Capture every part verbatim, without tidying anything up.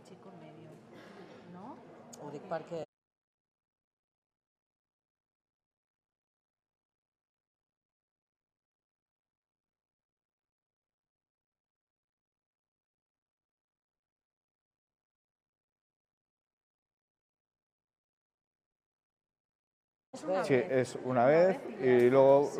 chico medio, no? Ho dic perquè... Sí, es una vez y luego...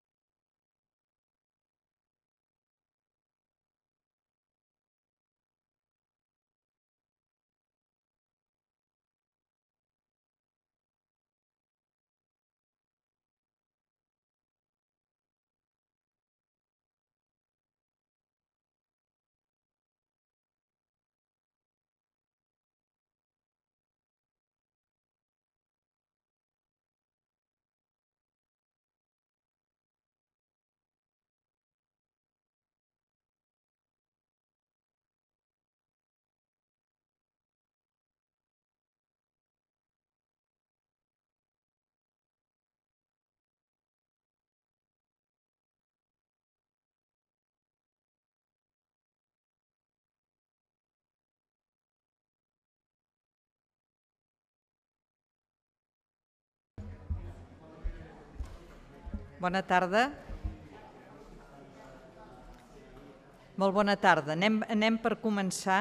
Bona tarda. Molt bona tarda. Anem, anem per començar.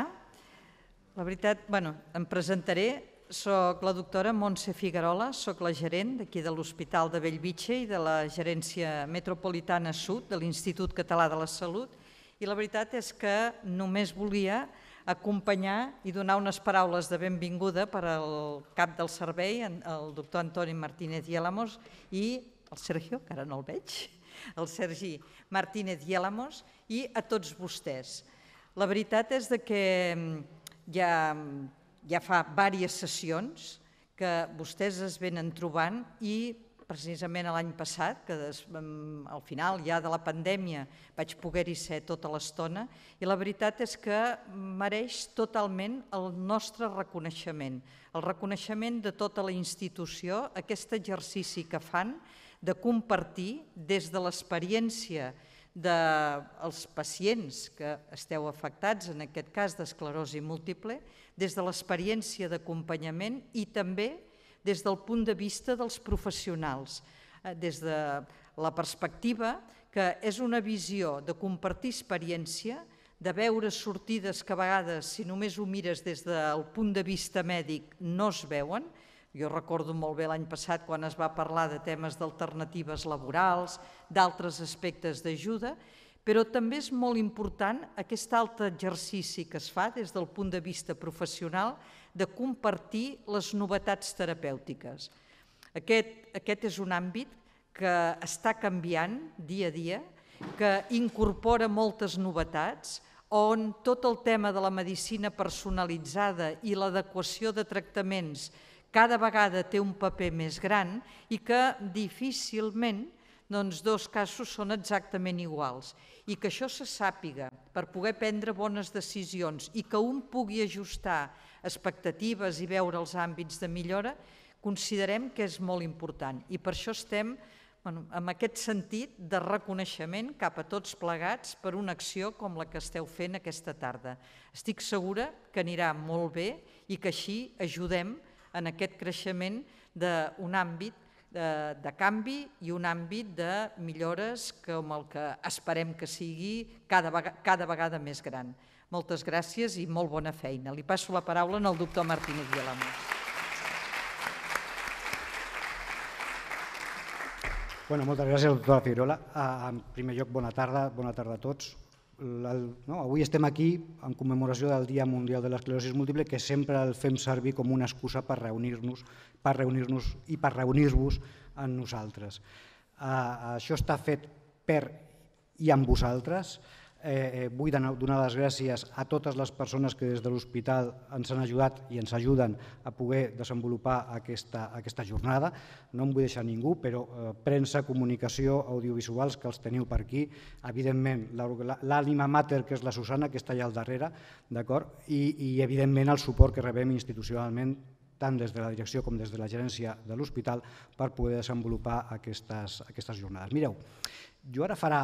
La veritat, bueno, em presentaré. Soc la doctora Montse Figuerola, soc la gerent d'aquí de l'Hospital de Bellvitge i de la Gerència Metropolitana Sud de l'Institut Català de la Salut. I la veritat és que només volia acompanyar i donar unes paraules de benvinguda per al cap del servei, el doctor Antoni Martínez i Álamos, i el Sergio, que ara no el veig, el Sergi Martínez i Álamos, i a tots vostès. La veritat és que ja, ja fa diverses sessions que vostès es venen trobant i precisament l'any passat, que al final ja de la pandèmia vaig poder-hi ser tota l'estona, i la veritat és que mereix totalment el nostre reconeixement, el reconeixement de tota la institució, aquest exercici que fan de compartir des de l'experiència dels pacients que esteu afectats, en aquest cas d'esclerosi múltiple, des de l'experiència d'acompanyament i també des del punt de vista dels professionals, des de la perspectiva que és una visió de compartir experiència, de veure sortides que a vegades, si només ho mires des del punt de vista mèdic, no es veuen. Jo recordo molt bé l'any passat quan es va parlar de temes d'alternatives laborals, d'altres aspectes d'ajuda, però també és molt important aquest altre exercici que es fa des del punt de vista professional de compartir les novetats terapèutiques. Aquest, aquest és un àmbit que està canviant dia a dia, que incorpora moltes novetats, on tot el tema de la medicina personalitzada i l'adequació de tractaments cada vegada té un paper més gran i que difícilment dos casos són exactament iguals i que això se sàpiga per poder prendre bones decisions i que un pugui ajustar expectatives i veure els àmbits de millora, considerem que és molt important i per això estem en aquest sentit de reconeixement cap a tots plegats per una acció com la que esteu fent aquesta tarda. Estic segura que anirà molt bé i que així ajudem en aquest creixement d'un àmbit de canvi i un àmbit de millores com el que esperem que sigui cada vegada més gran. Moltes gràcies i molt bona feina. Li passo la paraula al doctor Martínez i Álamos. Moltes gràcies, doctora Figuerola. En primer lloc, bona tarda, bona tarda a tots. Avui estem aquí en commemoració del Dia Mundial de l'Esclerosi Múltiple, que sempre el fem servir com una excusa per reunir-nos per reunir-nos i per reunir-vos amb nosaltres. Això està fet per i amb vosaltres. Vull donar les gràcies a totes les persones que des de l'hospital ens han ajudat i ens ajuden a poder desenvolupar aquesta jornada. No em vull deixar ningú, però premsa, comunicació, audiovisuals, que els teniu per aquí. Evidentment, l'ànima mater, que és la Susana, que està allà al darrere, i evidentment el suport que rebem institucionalment tant des de la direcció com des de la gerència de l'hospital per poder desenvolupar aquestes jornades. Mireu, jo ara farà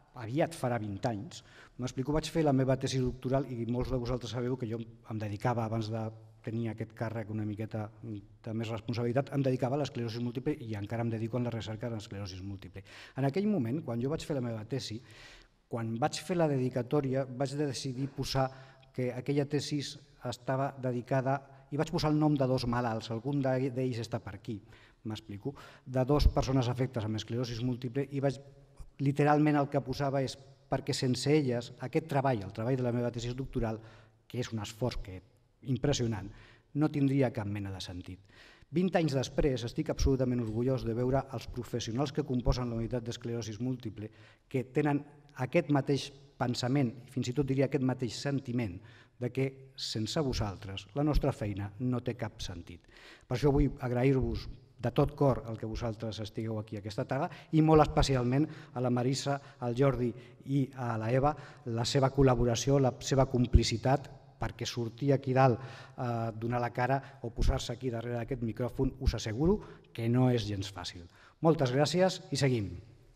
aviat farà vint anys, m'explico, vaig fer la meva tesi doctoral i molts de vosaltres sabeu que jo em dedicava, abans de tenir aquest càrrec una miqueta de més responsabilitat, em dedicava a l'esclerosi múltiple i encara em dedico a la recerca de l'esclerosi múltiple. En aquell moment, quan jo vaig fer la meva tesi, quan vaig fer la dedicatòria vaig decidir posar que aquella tesi estava dedicada, i vaig posar el nom de dos malalts, algun d'ells està per aquí, m'explico, de dues persones afectes amb esclerosi múltiple, i vaig, literalment el que posava és perquè sense elles aquest treball, el treball de la meva tesi doctoral, que és un esforç que, impressionant, no tindria cap mena de sentit. vint anys després estic absolutament orgullós de veure els professionals que composen la unitat d'esclerosi múltiple que tenen aquest mateix pensament, fins i tot diria aquest mateix sentiment, de que sense vosaltres la nostra feina no té cap sentit. Per això vull agrair-vos de tot cor el que vosaltres estigueu aquí aquesta tarda i molt especialment a la Marisa, al Jordi i a la Eva la seva col·laboració, la seva complicitat, perquè sortir aquí dalt a donar la cara o posar-se aquí darrere d'aquest micròfon us asseguro que no és gens fàcil. Moltes gràcies i seguim.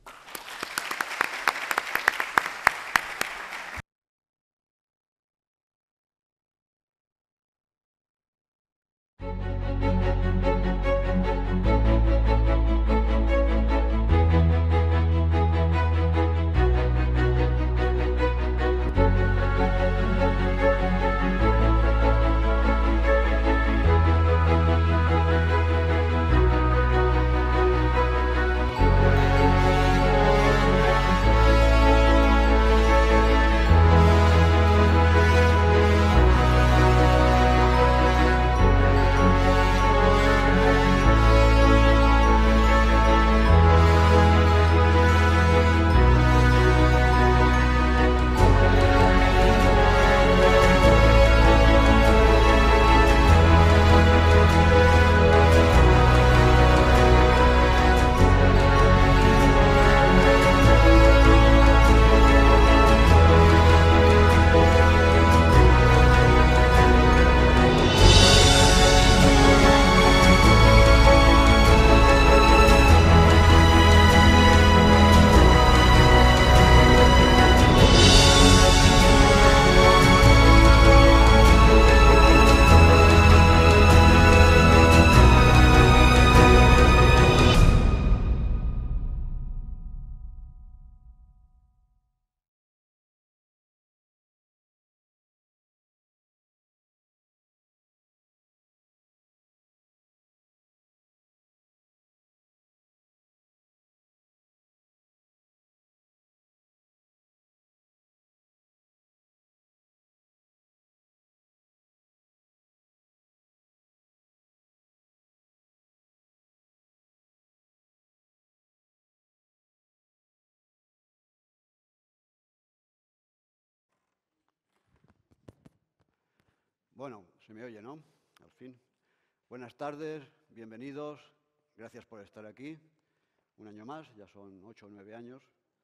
Bueno, se me oye, ¿no? Al fin. Buenas tardes, bienvenidos, gracias por estar aquí. Un año más, ya son ocho o nueve años.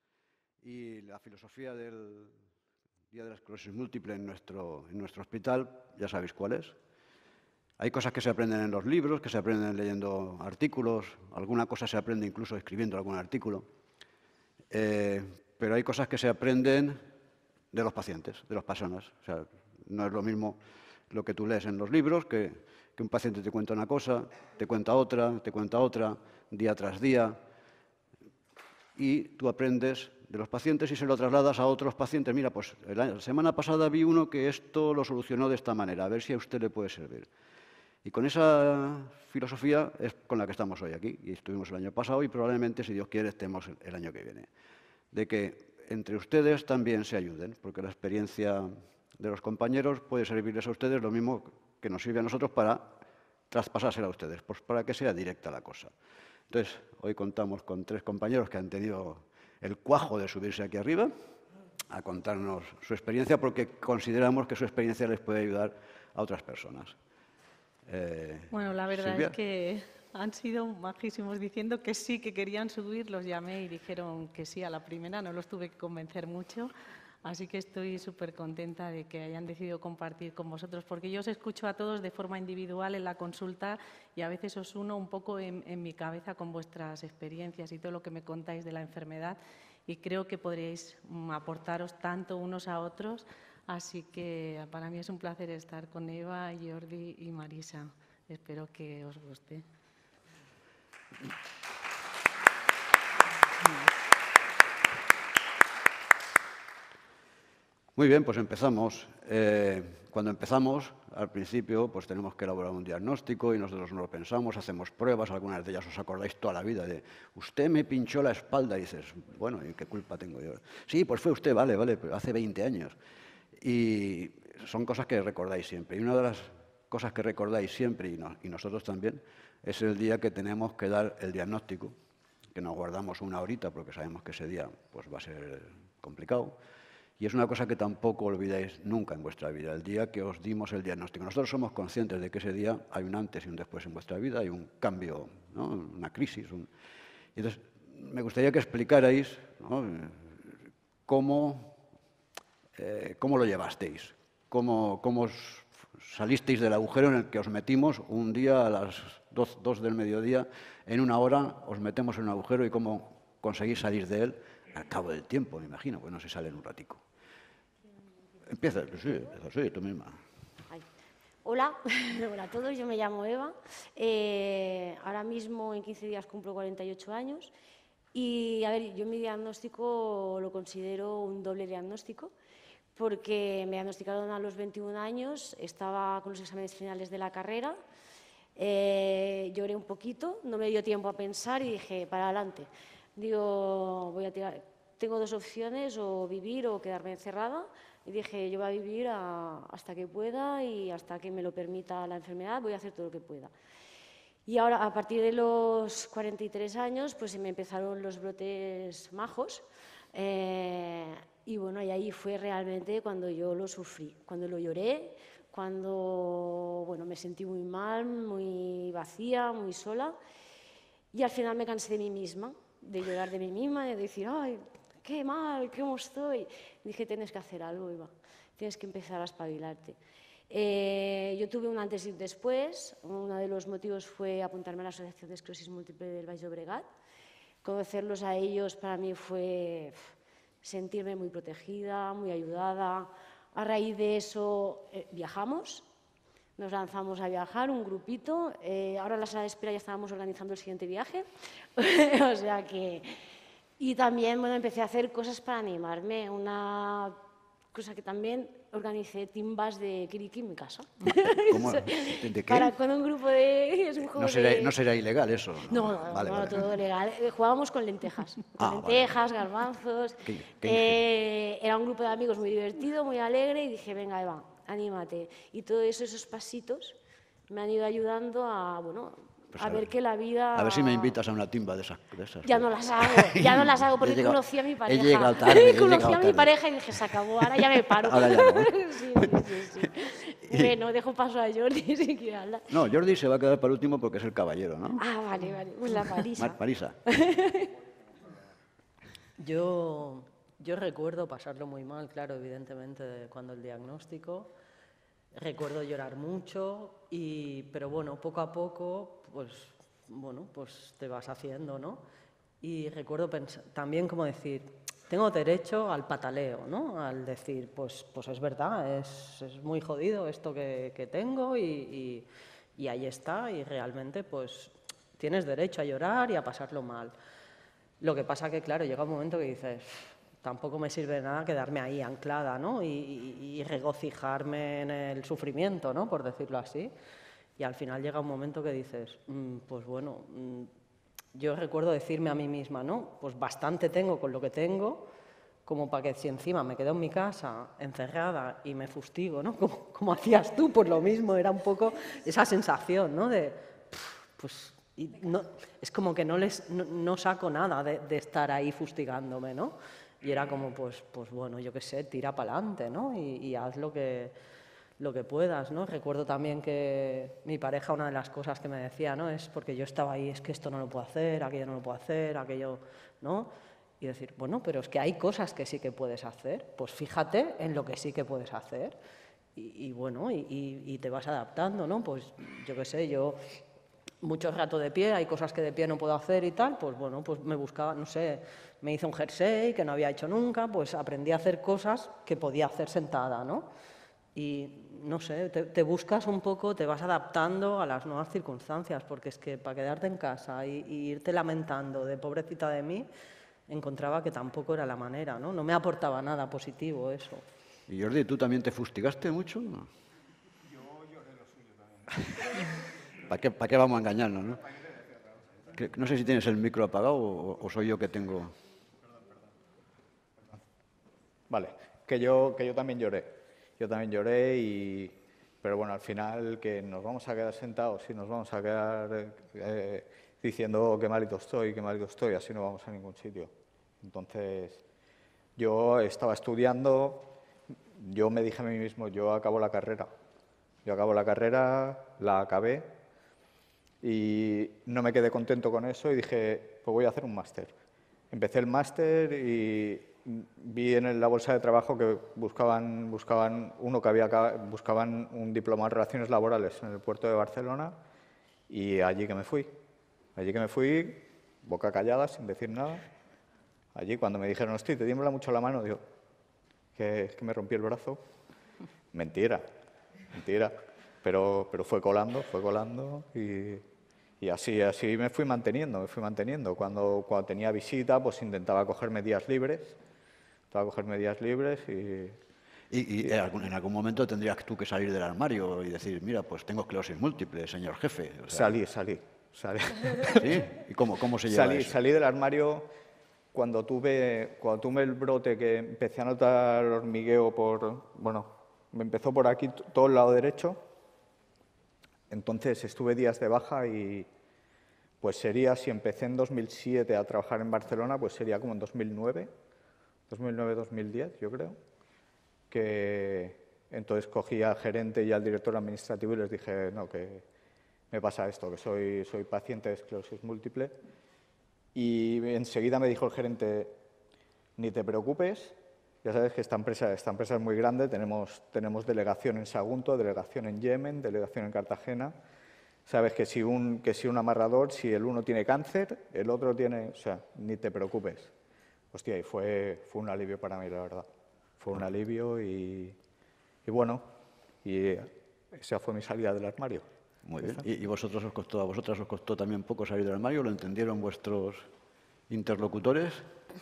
Y la filosofía del Día de la Esclerosis Múltiple en nuestro, en nuestro hospital, ya sabéis cuál es. Hay cosas que se aprenden en los libros, que se aprenden leyendo artículos, alguna cosa se aprende incluso escribiendo algún artículo. Eh, pero hay cosas que se aprenden de los pacientes, de las personas. O sea, no es lo mismo lo que tú lees en los libros, que, que un paciente te cuenta una cosa, te cuenta otra, te cuenta otra, día tras día, y tú aprendes de los pacientes y se lo trasladas a otros pacientes. Mira, pues la semana pasada vi uno que esto lo solucionó de esta manera, a ver si a usted le puede servir. Y con esa filosofía es con la que estamos hoy aquí, y estuvimos el año pasado y probablemente, si Dios quiere, estemos el año que viene. De que entre ustedes también se ayuden, porque la experiencia de los compañeros puede servirles a ustedes lo mismo que nos sirve a nosotros para traspasársela a ustedes, pues para que sea directa la cosa. Entonces, hoy contamos con tres compañeros que han tenido el cuajo de subirse aquí arriba a contarnos su experiencia, porque consideramos que su experiencia les puede ayudar a otras personas. Eh, bueno, la verdad Silvia. es que han sido majísimos diciendo que sí, que querían subir, los llamé y dijeron que sí a la primera, no los tuve que convencer mucho. Así que estoy súper contenta de que hayan decidido compartir con vosotros, porque yo os escucho a todos de forma individual en la consulta y a veces os uno un poco en, en mi cabeza con vuestras experiencias y todo lo que me contáis de la enfermedad, y creo que podríais mm, aportaros tanto unos a otros. Así que para mí es un placer estar con Eva, Jordi y Marisa. Espero que os guste. Muy bien, pues empezamos. Eh, cuando empezamos, al principio, pues tenemos que elaborar un diagnóstico y nosotros no lo pensamos, hacemos pruebas, algunas de ellas os acordáis toda la vida de usted me pinchó la espalda y dices, bueno, ¿y qué culpa tengo yo? Sí, pues fue usted, vale, vale, pero hace veinte años. Y son cosas que recordáis siempre. Y una de las cosas que recordáis siempre, y, no, y nosotros también, es el día que tenemos que dar el diagnóstico, que nos guardamos una horita porque sabemos que ese día pues, va a ser complicado. Y es una cosa que tampoco olvidáis nunca en vuestra vida, el día que os dimos el diagnóstico. Nosotros somos conscientes de que ese día hay un antes y un después en vuestra vida, hay un cambio, ¿no? Una crisis. Un... Y entonces, me gustaría que explicarais, ¿no? cómo, eh, cómo lo llevasteis, cómo, cómo os salisteis del agujero en el que os metimos un día a las dos, dos del mediodía, en una hora os metemos en un agujero y cómo conseguís salir de él al cabo del tiempo, me imagino, pues no se sale en un ratico. Empieza, sí, empieza, sí, tú misma. Ay. Hola, hola a todos, yo me llamo Eva. Eh, ahora mismo en quince días cumplo cuarenta y ocho años y, a ver, yo mi diagnóstico lo considero un doble diagnóstico porque me diagnosticaron a los veintiún años, estaba con los exámenes finales de la carrera, eh, lloré un poquito, no me dio tiempo a pensar y dije, para adelante. Digo, voy a tirar, tengo dos opciones, o vivir o quedarme encerrada. Y dije, yo voy a vivir a, hasta que pueda y hasta que me lo permita la enfermedad, voy a hacer todo lo que pueda. Y ahora, a partir de los cuarenta y tres años, pues me empezaron los brotes majos. Eh, y bueno, y ahí fue realmente cuando yo lo sufrí, cuando lo lloré, cuando bueno, me sentí muy mal, muy vacía, muy sola. Y al final me cansé de mí misma, de llorar de mí misma, de decir, ay, qué mal, cómo estoy. Dije, tienes que hacer algo, Eva, tienes que empezar a espabilarte. Eh, yo tuve un antes y un después. Uno de los motivos fue apuntarme a la Asociación de Esclerosis Múltiple del Baix Llobregat. Conocerlos a ellos para mí fue sentirme muy protegida, muy ayudada. A raíz de eso eh, viajamos. Nos lanzamos a viajar, un grupito. Eh, ahora en la sala de espera ya estábamos organizando el siguiente viaje. O sea que... Y también, bueno, empecé a hacer cosas para animarme. Una cosa que también organicé timbas de kiriki en mi casa. ¿Cómo? ¿De qué? Para, con un grupo de... Es un juego no, será, de... no será ilegal eso. No, no, no, vale, no vale. todo legal. Jugábamos con lentejas. Con Ah, lentejas, vale. garbanzos. Qué, qué eh, era un grupo de amigos muy divertido, muy alegre, y dije, venga, Eva, anímate. Y todos eso, esos pasitos me han ido ayudando a, bueno, pues a, a ver, ver, que la vida... A ver si me invitas a una timba de esas. De esas Ya no las hago, ya no las hago porque llegado, conocí a mi pareja. He llegado tarde, he conocí llegado a mi tarde. pareja y dije, se acabó, ahora ya me paro. Ahora ya no. sí, sí, sí, sí. Bueno, dejo paso a Jordi si quiere hablar. No, Jordi se va a quedar para último porque es el caballero, ¿no? Ah, vale, vale. Pues la Marisa. Mar Marisa. Yo, yo recuerdo pasarlo muy mal, claro, evidentemente, cuando el diagnóstico. Recuerdo llorar mucho, y, pero bueno, poco a poco, pues, bueno, pues te vas haciendo, ¿no? Y recuerdo también como decir, tengo derecho al pataleo, ¿no? Al decir, pues, pues es verdad, es, es muy jodido esto que, que tengo y, y, y ahí está, y realmente pues tienes derecho a llorar y a pasarlo mal. Lo que pasa que, claro, llega un momento que dices, tampoco me sirve de nada quedarme ahí anclada, ¿no? Y, y, y regocijarme en el sufrimiento, ¿no? Por decirlo así. Y al final llega un momento que dices, mmm, pues bueno, mmm, yo recuerdo decirme a mí misma, ¿no? Pues bastante tengo con lo que tengo, como para que si encima me quedo en mi casa encerrada y me fustigo, ¿no? Como, como hacías tú, pues lo mismo, era un poco esa sensación, ¿no? De, pues, y no, es como que no, les, no, no saco nada de, de estar ahí fustigándome, ¿no? Y era como, pues, pues bueno, yo qué sé, tira para adelante, ¿no? Y, y haz lo que, lo que puedas, ¿no? Recuerdo también que mi pareja, una de las cosas que me decía, ¿no? Es porque yo estaba ahí, es que esto no lo puedo hacer, aquello no lo puedo hacer, aquello, ¿no? y decir, bueno, pero es que hay cosas que sí que puedes hacer, pues fíjate en lo que sí que puedes hacer y, y bueno, y, y, y te vas adaptando, ¿no? Pues yo qué sé, yo mucho rato de pie, hay cosas que de pie no puedo hacer y tal, pues bueno, pues me buscaba, no sé, me hice un jersey que no había hecho nunca, pues aprendí a hacer cosas que podía hacer sentada, ¿no? Y no sé, te, te buscas un poco, te vas adaptando a las nuevas circunstancias, porque es que para quedarte en casa y, y irte lamentando de pobrecita de mí, encontraba que tampoco era la manera, ¿no? No me aportaba nada positivo eso. Y Jordi, ¿tú también te fustigaste mucho? No. Yo lloré lo suyo también. ¿Para qué, para qué vamos a engañarnos, no? Que, no sé si tienes el micro apagado o, o soy yo que tengo... Vale, que yo, que yo también lloré. Yo también lloré, y, pero bueno, al final que nos vamos a quedar sentados y nos vamos a quedar eh, diciendo oh, qué malito estoy, qué malito estoy, así no vamos a ningún sitio. Entonces, yo estaba estudiando, yo me dije a mí mismo, yo acabo la carrera. Yo acabo la carrera, la acabé y no me quedé contento con eso y dije, pues voy a hacer un máster. Empecé el máster y vi en la bolsa de trabajo que buscaban, buscaban uno que había buscaban un diploma en relaciones laborales en el puerto de Barcelona, y allí que me fui. Allí que me fui, boca callada, sin decir nada. Allí cuando me dijeron, hostia, te tiembla mucho la mano, digo, que, que me rompí el brazo. Mentira, mentira. Pero, pero fue colando, fue colando y, y así, así me fui manteniendo, me fui manteniendo. Cuando, cuando tenía visita, pues intentaba cogerme días libres. Intentaba cogerme días libres y... Y, y en, algún, en algún momento tendrías tú que salir del armario y decir, mira, pues tengo esclerosis múltiple, señor jefe. O sea, salí, salí, salí. ¿Sí? ¿Y cómo, cómo se lleva salí, eso? Salí del armario cuando tuve, cuando tuve el brote, que empecé a notar hormigueo por... Bueno, me empezó por aquí, todo el lado derecho. Entonces estuve días de baja y pues sería, si empecé en dos mil siete a trabajar en Barcelona, pues sería como en dos mil nueve, dos mil nueve dos mil diez, yo creo. Que entonces cogí al gerente y al director administrativo y les dije, no, que me pasa esto, que soy, soy paciente de esclerosis múltiple. Y enseguida me dijo el gerente, ni te preocupes, ya sabes que esta empresa, esta empresa es muy grande, tenemos, tenemos delegación en Sagunto, delegación en Yemen, delegación en Cartagena. Sabes que si, un, que si un amarrador, si el uno tiene cáncer, el otro tiene... O sea, ni te preocupes. Hostia, y fue, fue un alivio para mí, la verdad. Fue un alivio y, y bueno, y esa fue mi salida del armario. Muy bien. ¿Y, y vosotros os costó, a vosotras os costó también poco salir del armario? ¿Lo entendieron vuestros interlocutores?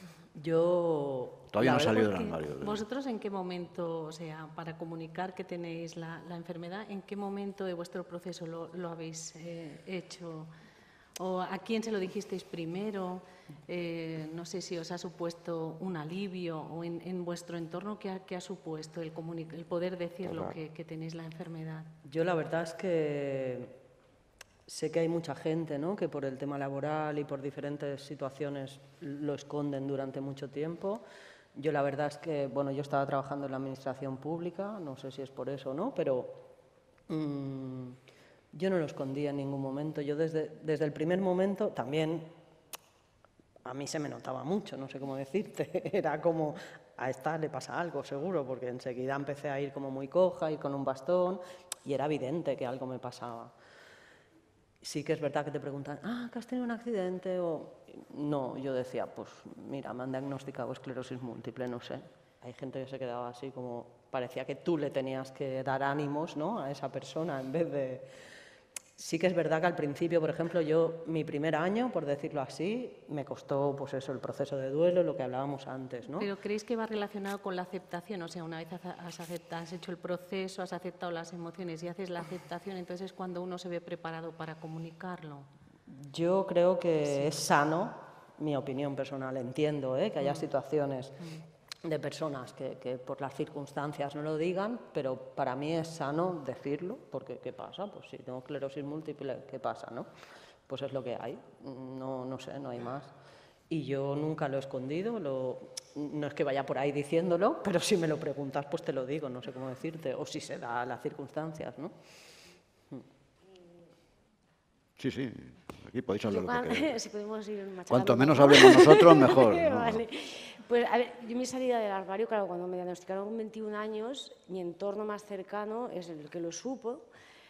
Yo... Todavía no he salido del armario. ¿Vosotros en qué momento, o sea, para comunicar que tenéis la, la enfermedad, en qué momento de vuestro proceso lo, lo habéis eh, hecho? ¿O a quién se lo dijisteis primero? Eh, no sé si os ha supuesto un alivio o en, en vuestro entorno, ¿qué ha, qué ha supuesto el, el poder decirlo que, que tenéis la enfermedad? Yo la verdad es que sé que hay mucha gente, ¿no?, que por el tema laboral y por diferentes situaciones lo esconden durante mucho tiempo. Yo la verdad es que, bueno, yo estaba trabajando en la administración pública, no sé si es por eso o no, pero mmm, yo no lo escondí en ningún momento. Yo desde, desde el primer momento también, a mí se me notaba mucho, no sé cómo decirte, era como, a esta le pasa algo seguro, porque enseguida empecé a ir como muy coja, ir con un bastón, y era evidente que algo me pasaba. Sí que es verdad que te preguntan, ah, que has tenido un accidente, o... No, yo decía, pues mira, me han diagnosticado esclerosis múltiple, no sé. Hay gente que se quedaba así como, parecía que tú le tenías que dar ánimos, ¿no?, a esa persona, en vez de... Sí que es verdad que al principio, por ejemplo, yo, mi primer año, por decirlo así, me costó, pues eso, el proceso de duelo, lo que hablábamos antes, ¿no? ¿Pero creéis que va relacionado con la aceptación? O sea, una vez has, aceptado, has hecho el proceso, has aceptado las emociones y haces la aceptación, entonces es cuando uno se ve preparado para comunicarlo. Yo creo que sí. Es sano, mi opinión personal, entiendo, ¿eh?, que haya Mm. situaciones Mm. de personas que, que por las circunstancias no lo digan, pero para mí es sano decirlo, porque ¿qué pasa? Pues si tengo esclerosis múltiple, ¿qué pasa, no? Pues es lo que hay, no, no sé, no hay más. Y yo nunca lo he escondido, lo, no es que vaya por ahí diciéndolo, pero si me lo preguntas, pues te lo digo, no sé cómo decirte, o si se da las circunstancias, ¿no? Sí, sí, aquí podéis hablar Yo lo que cuando- queráis. si podemos ir machacando Cuanto un menos poco. hablemos nosotros, mejor, ¿no? Vale. Pues a ver, yo mi salida del armario, claro, cuando me diagnosticaron con veintiún años, mi entorno más cercano es el que lo supo.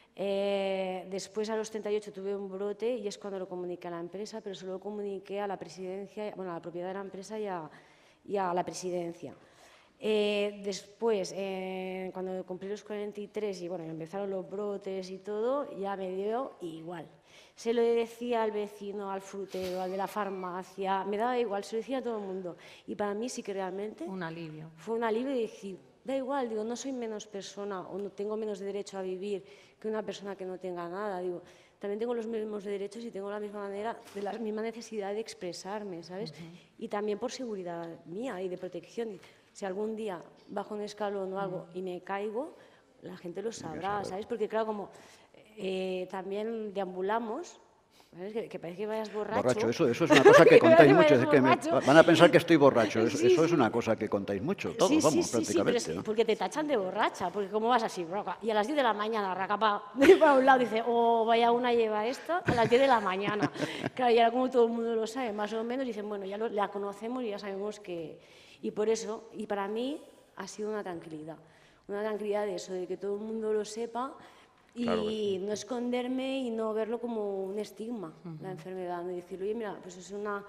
Eh, después, a los treinta y ocho, tuve un brote y es cuando lo comuniqué a la empresa, pero solo lo comuniqué a la presidencia, bueno, a la propiedad de la empresa y a, y a la presidencia. Eh, después, eh, cuando cumplí los cuarenta y tres y bueno, empezaron los brotes y todo, ya me dio igual. Se lo decía al vecino, al frutero, al de la farmacia, me daba igual, se lo decía a todo el mundo. Y para mí sí que realmente Un alivio. fue un alivio de decir, da igual, digo, no soy menos persona o no tengo menos derecho a vivir que una persona que no tenga nada. Digo, también tengo los mismos derechos y tengo la misma manera, de la misma necesidad de expresarme, ¿sabes? Uh-huh. Y también por seguridad mía y de protección. Si algún día bajo un escalón o algo uh-huh. y me caigo, la gente lo sabrá, ¿sabes? Porque claro, como eh, también deambulamos, ¿sabes? Que, que parece que vayas borracho. Borracho, eso, eso es una cosa que contáis mucho. Es que me, van a pensar que estoy borracho. Eso, sí, eso sí. es una cosa que contáis mucho, todos, sí, vamos, sí, prácticamente. Sí, sí, pero ¿no? es porque te tachan de borracha, porque cómo vas así, roca, y a las diez de la mañana, raca para, para un lado, dice, oh, vaya una lleva esta, a las diez de la mañana. Claro, y ahora como todo el mundo lo sabe, más o menos, dicen, bueno, ya lo, la conocemos y ya sabemos que... Y por eso, y para mí, ha sido una tranquilidad. Una tranquilidad de eso, de que todo el mundo lo sepa y claro sí. no esconderme y no verlo como un estigma, uh-huh. la enfermedad, no decir, oye, mira, pues es una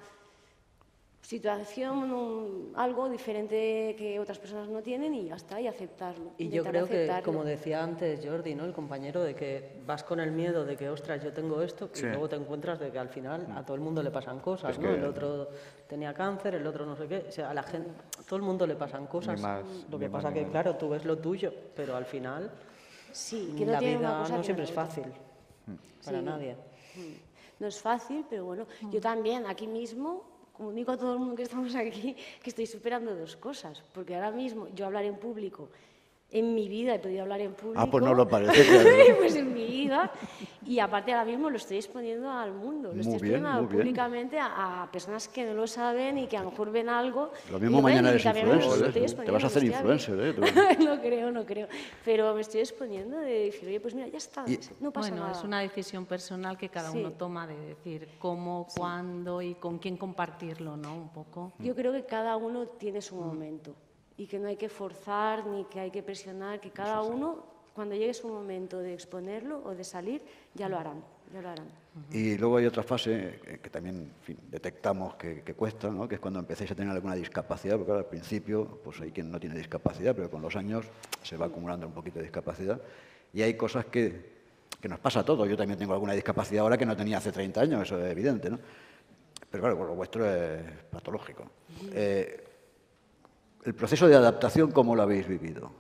situación, un, algo diferente que otras personas no tienen y ya está, y aceptarlo. Y yo creo que, como decía antes Jordi, ¿no? El compañero, de que vas con el miedo de que, ostras, yo tengo esto, sí. y luego te encuentras de que al final a todo el mundo le pasan cosas, es ¿no? Que... El otro tenía cáncer, el otro no sé qué, o sea, a la gente, a todo el mundo le pasan cosas, más, lo que pasa que, más. Claro, tú ves lo tuyo, pero al final sí, que no la tiene vida una cosa no que siempre no es fácil sí. para nadie. No es fácil, pero bueno, mm. yo también, aquí mismo... Comunico a todo el mundo que estamos aquí que estoy superando dos cosas, porque ahora mismo yo hablar en público, en mi vida he podido hablar en público. Ah, pues no lo parece. Claro. Pues en mi vida, y aparte ahora mismo lo estoy exponiendo al mundo, lo muy estoy bien, exponiendo muy públicamente a, a personas que no lo saben y que a lo mejor ven algo. Lo mismo mañana eres influencer, ¿eh? Te vas a hacer influencer, ¿eh? No creo, no creo, pero me estoy exponiendo de decir, oye, pues mira, ya está, y, no pasa bueno, nada. Es una decisión personal que cada sí. uno toma de decir cómo, sí. cuándo y con quién compartirlo, ¿no? Un poco. Yo creo que cada uno tiene su momento y que no hay que forzar ni que hay que presionar, que cada uno, cuando llegue su momento de exponerlo o de salir, ya lo harán. Ya lo harán. Y luego hay otra fase que también en fin, detectamos que, que cuesta, ¿no? Que es cuando empecéis a tener alguna discapacidad, porque claro, al principio pues hay quien no tiene discapacidad, pero con los años se va acumulando un poquito de discapacidad y hay cosas que, que nos pasa a todos. Yo también tengo alguna discapacidad ahora que no tenía hace treinta años, eso es evidente, ¿no? Pero claro, lo vuestro es patológico. Eh, ¿El proceso de adaptación cómo lo habéis vivido?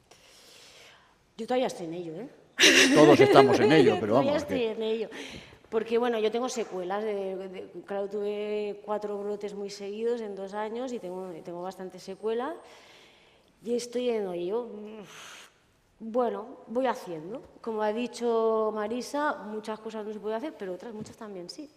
Yo todavía estoy en ello, ¿eh? Todos estamos en ello, pero vamos. Todavía estoy en ello. Porque, bueno, yo tengo secuelas. De, de, claro, tuve cuatro brotes muy seguidos en dos años y tengo, tengo bastantes secuelas. Y estoy en ello. Bueno, voy haciendo. Como ha dicho Marisa, muchas cosas no se pueden hacer, pero otras muchas también sí.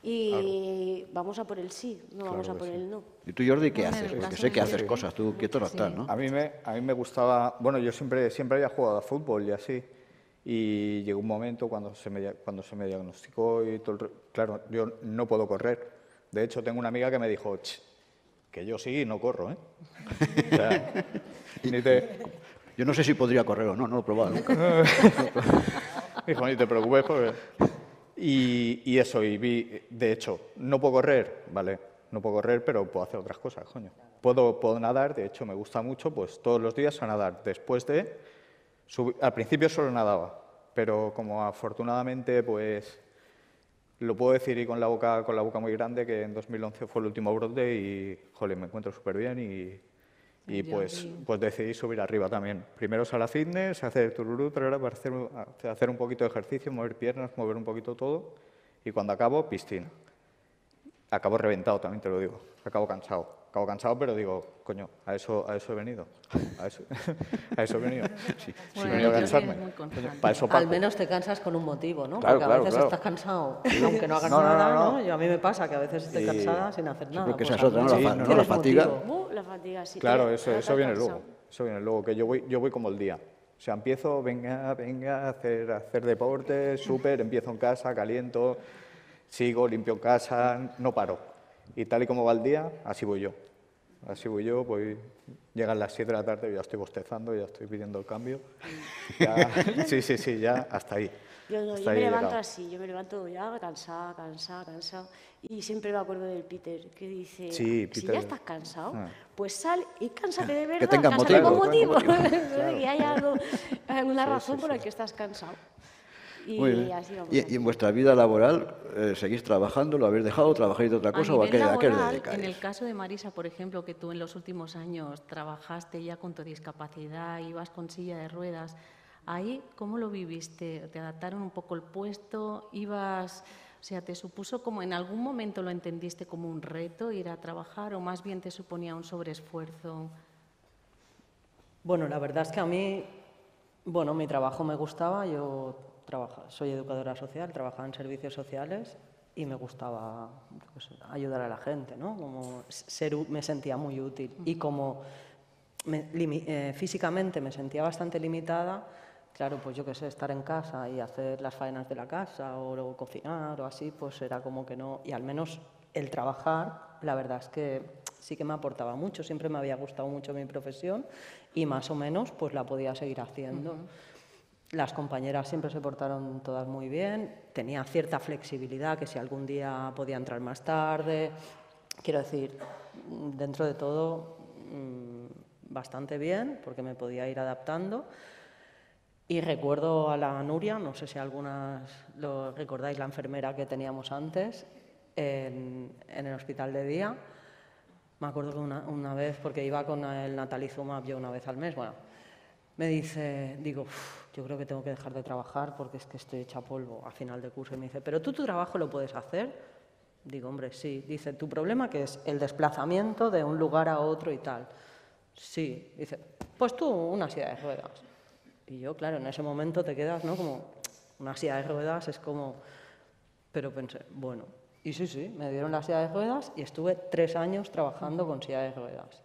Y claro. vamos a por el sí, no claro vamos a por sí. el no. ¿Y tú, Jordi, qué haces? Porque sé que haces sí. cosas, tú quieto no sí. estás, ¿no? A mí, me, a mí me gustaba... Bueno, yo siempre, siempre había jugado a fútbol y así. Y llegó un momento cuando se me, cuando se me diagnosticó y todo el... Claro, yo no puedo correr. De hecho, tengo una amiga que me dijo, que yo sí no corro, ¿eh? O sea, ni te... Yo no sé si podría correr o no, no lo he probado nunca. Dijo, ni te preocupes porque... Y, y eso, y vi, de hecho, no puedo correr, vale, no puedo correr, pero puedo hacer otras cosas, coño. Puedo, puedo nadar, de hecho, me gusta mucho, pues todos los días a nadar. Después de, subir, al principio solo nadaba, pero como afortunadamente, pues, lo puedo decir y con la boca, con la boca muy grande, que en dos mil once fue el último brote y, joder, me encuentro súper bien y, y pues, pues decidí subir arriba también. Primero sala fitness, hacer tururú, para hacer, hacer un poquito de ejercicio, mover piernas, mover un poquito todo. Y cuando acabo, piscina. Acabo reventado, también te lo digo. Acabo cansado. Acabo cansado, pero digo, coño, a eso, a eso he venido. A eso, a eso he venido. Sí, bueno, sí, he venido a cansarme. Para eso Al menos te cansas con un motivo, ¿no? Claro, porque a claro, veces claro. estás cansado, aunque no hagas no, nada, no, no, no. ¿no? Yo a mí me pasa que a veces estoy cansada sin hacer sí, nada. Porque pues esa es otra, ¿no? La, fa no, la fatiga. Uh, la fatiga, sí. Claro, te, eso, te eso viene cansado. luego. Eso viene luego, que yo voy, yo voy como el día. O sea, empiezo, venga, venga, a hacer, a hacer deporte, súper, empiezo en casa, caliento, sigo, limpio casa, no paro. Y tal y como va el día, así voy yo. Así voy yo, pues llegan las siete de la tarde, ya estoy bostezando, ya estoy pidiendo el cambio. Ya, sí, sí, sí, ya hasta ahí. Yo, no, hasta yo ahí me he levanto llegado. así, yo me levanto ya cansada, cansada, cansada. Y siempre me acuerdo del Peter, que dice, Sí, si Peter. ya estás cansado, Ah. pues sal y cánsate de verdad, tengas cánsate con motivo, motivo, tengas motivo. de que haya algo, alguna Sí, razón sí, por sí. la que estás cansado. Y Muy bien. así vamos. ¿Y, así. y en vuestra vida laboral eh, seguís trabajando? ¿Lo habéis dejado? ¿Trabajáis de otra A cosa o a nivel qué, a qué os laboral, dedicáis? en el caso de Marisa, por ejemplo, que tú en los últimos años trabajaste ya con tu discapacidad, ibas con silla de ruedas, ahí, ¿cómo lo viviste? ¿Te adaptaron un poco el puesto? ¿Ibas, o sea, te supuso como en algún momento lo entendiste como un reto ir a trabajar o más bien te suponía un sobreesfuerzo? Bueno, la verdad es que a mí, bueno, mi trabajo me gustaba, yo trabaja, soy educadora social, trabajaba en servicios sociales y me gustaba pues, ayudar a la gente, ¿no? Como ser, me sentía muy útil y como me, limi, eh, físicamente me sentía bastante limitada, claro, pues yo qué sé, estar en casa y hacer las faenas de la casa o luego cocinar o así, pues era como que no, y al menos el trabajar, la verdad es que sí que me aportaba mucho, siempre me había gustado mucho mi profesión y más o menos pues la podía seguir haciendo. Uh-huh. Las compañeras siempre se portaron todas muy bien, tenía cierta flexibilidad, que si algún día podía entrar más tarde, quiero decir, dentro de todo bastante bien, porque me podía ir adaptando. Y recuerdo a la Nuria, no sé si algunas lo recordáis, la enfermera que teníamos antes en, en el hospital de día. Me acuerdo que una, una vez, porque iba con el natalizumab yo una vez al mes, bueno, me dice, digo, yo creo que tengo que dejar de trabajar porque es que estoy hecha polvo a final de curso. Y me dice, ¿pero tú tu trabajo lo puedes hacer? Digo, hombre, sí. Dice, ¿tu problema qué es? El desplazamiento de un lugar a otro y tal. Sí. Dice, pues tú una silla de ruedas. Y yo, claro, en ese momento te quedas, ¿no? Como una silla de ruedas es como... Pero pensé, bueno, y sí, sí, me dieron la silla de ruedas y estuve tres años trabajando con silla de ruedas.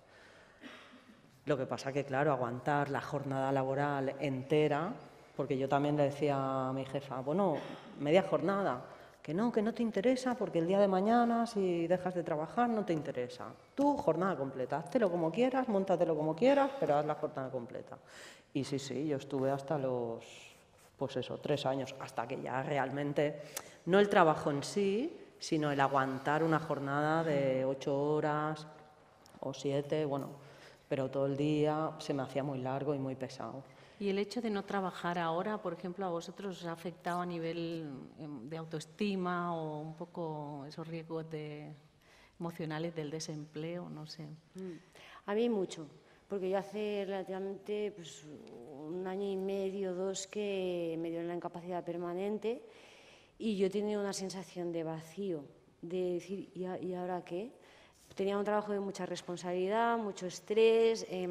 Lo que pasa que, claro, aguantar la jornada laboral entera, porque yo también le decía a mi jefa, bueno, media jornada, que no, que no te interesa, porque el día de mañana, si dejas de trabajar, no te interesa. Tú, jornada completa, háztelo como quieras, móntatelo como quieras, pero haz la jornada completa. Y sí, sí, yo estuve hasta los, pues eso, tres años, hasta que ya realmente, no el trabajo en sí, sino el aguantar una jornada de ocho horas o siete, bueno, pero todo el día se me hacía muy largo y muy pesado. ¿Y el hecho de no trabajar ahora, por ejemplo, a vosotros os ha afectado a nivel de autoestima o un poco esos riesgos de, emocionales del desempleo? No sé. A mí mucho, porque yo hace relativamente pues, un año y medio, dos, que me dieron la incapacidad permanente y yo tenía una sensación de vacío, de decir, ¿y, a, ¿y ahora qué? Tenía un trabajo de mucha responsabilidad, mucho estrés, eh,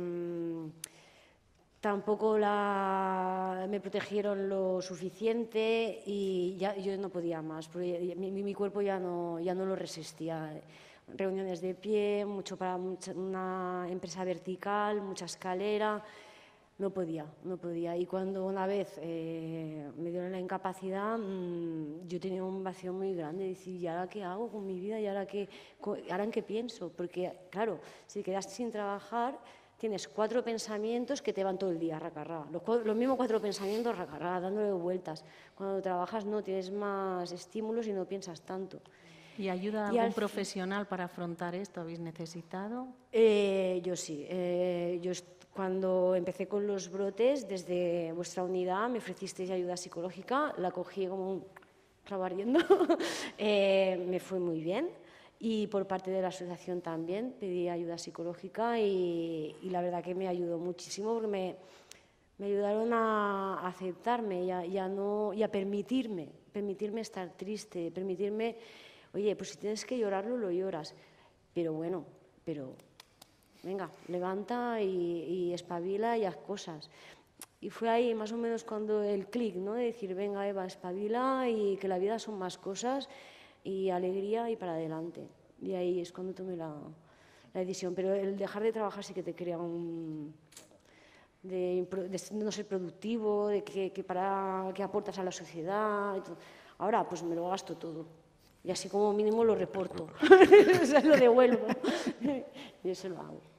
tampoco la, me protegieron lo suficiente y ya, yo no podía más, porque mi, mi cuerpo ya no, ya no lo resistía. Reuniones de pie, mucho para mucha, una empresa vertical, mucha escalera, no podía, no podía. Y cuando una vez eh, me dieron la incapacidad, mmm, yo tenía un vacío muy grande, de decir, ¿y ahora qué hago con mi vida? ¿Y ahora, qué, ahora en qué pienso? Porque, claro, si quedas sin trabajar, tienes cuatro pensamientos que te van todo el día, racarrá. Los, los mismos cuatro pensamientos, racarrá, dándole vueltas. Cuando trabajas no, tienes más estímulos y no piensas tanto. ¿Y ayuda de algún profesional para afrontar esto? ¿Habéis necesitado? Eh, yo sí. Eh, yo cuando empecé con los brotes, desde vuestra unidad me ofrecisteis ayuda psicológica, la cogí como un clavo ardiendo, eh, me fue muy bien. Y por parte de la asociación también pedí ayuda psicológica y, y la verdad que me ayudó muchísimo porque me, me ayudaron a aceptarme y a, y a, no, y a permitirme, permitirme estar triste, permitirme... Oye, pues si tienes que llorarlo, lo lloras. Pero bueno, pero venga, levanta y, y espabila y haz cosas. Y fue ahí más o menos cuando el clic, ¿no? De decir, venga Eva, espabila y que la vida son más cosas y alegría y para adelante. Y ahí es cuando tomé la, la decisión. Pero el dejar de trabajar sí que te crea un... de, de no ser productivo, de que, que, para, que aportas a la sociedad. Y todo. Ahora pues me lo gasto todo y así como mínimo lo reporto, o sea, lo devuelvo y eso lo hago.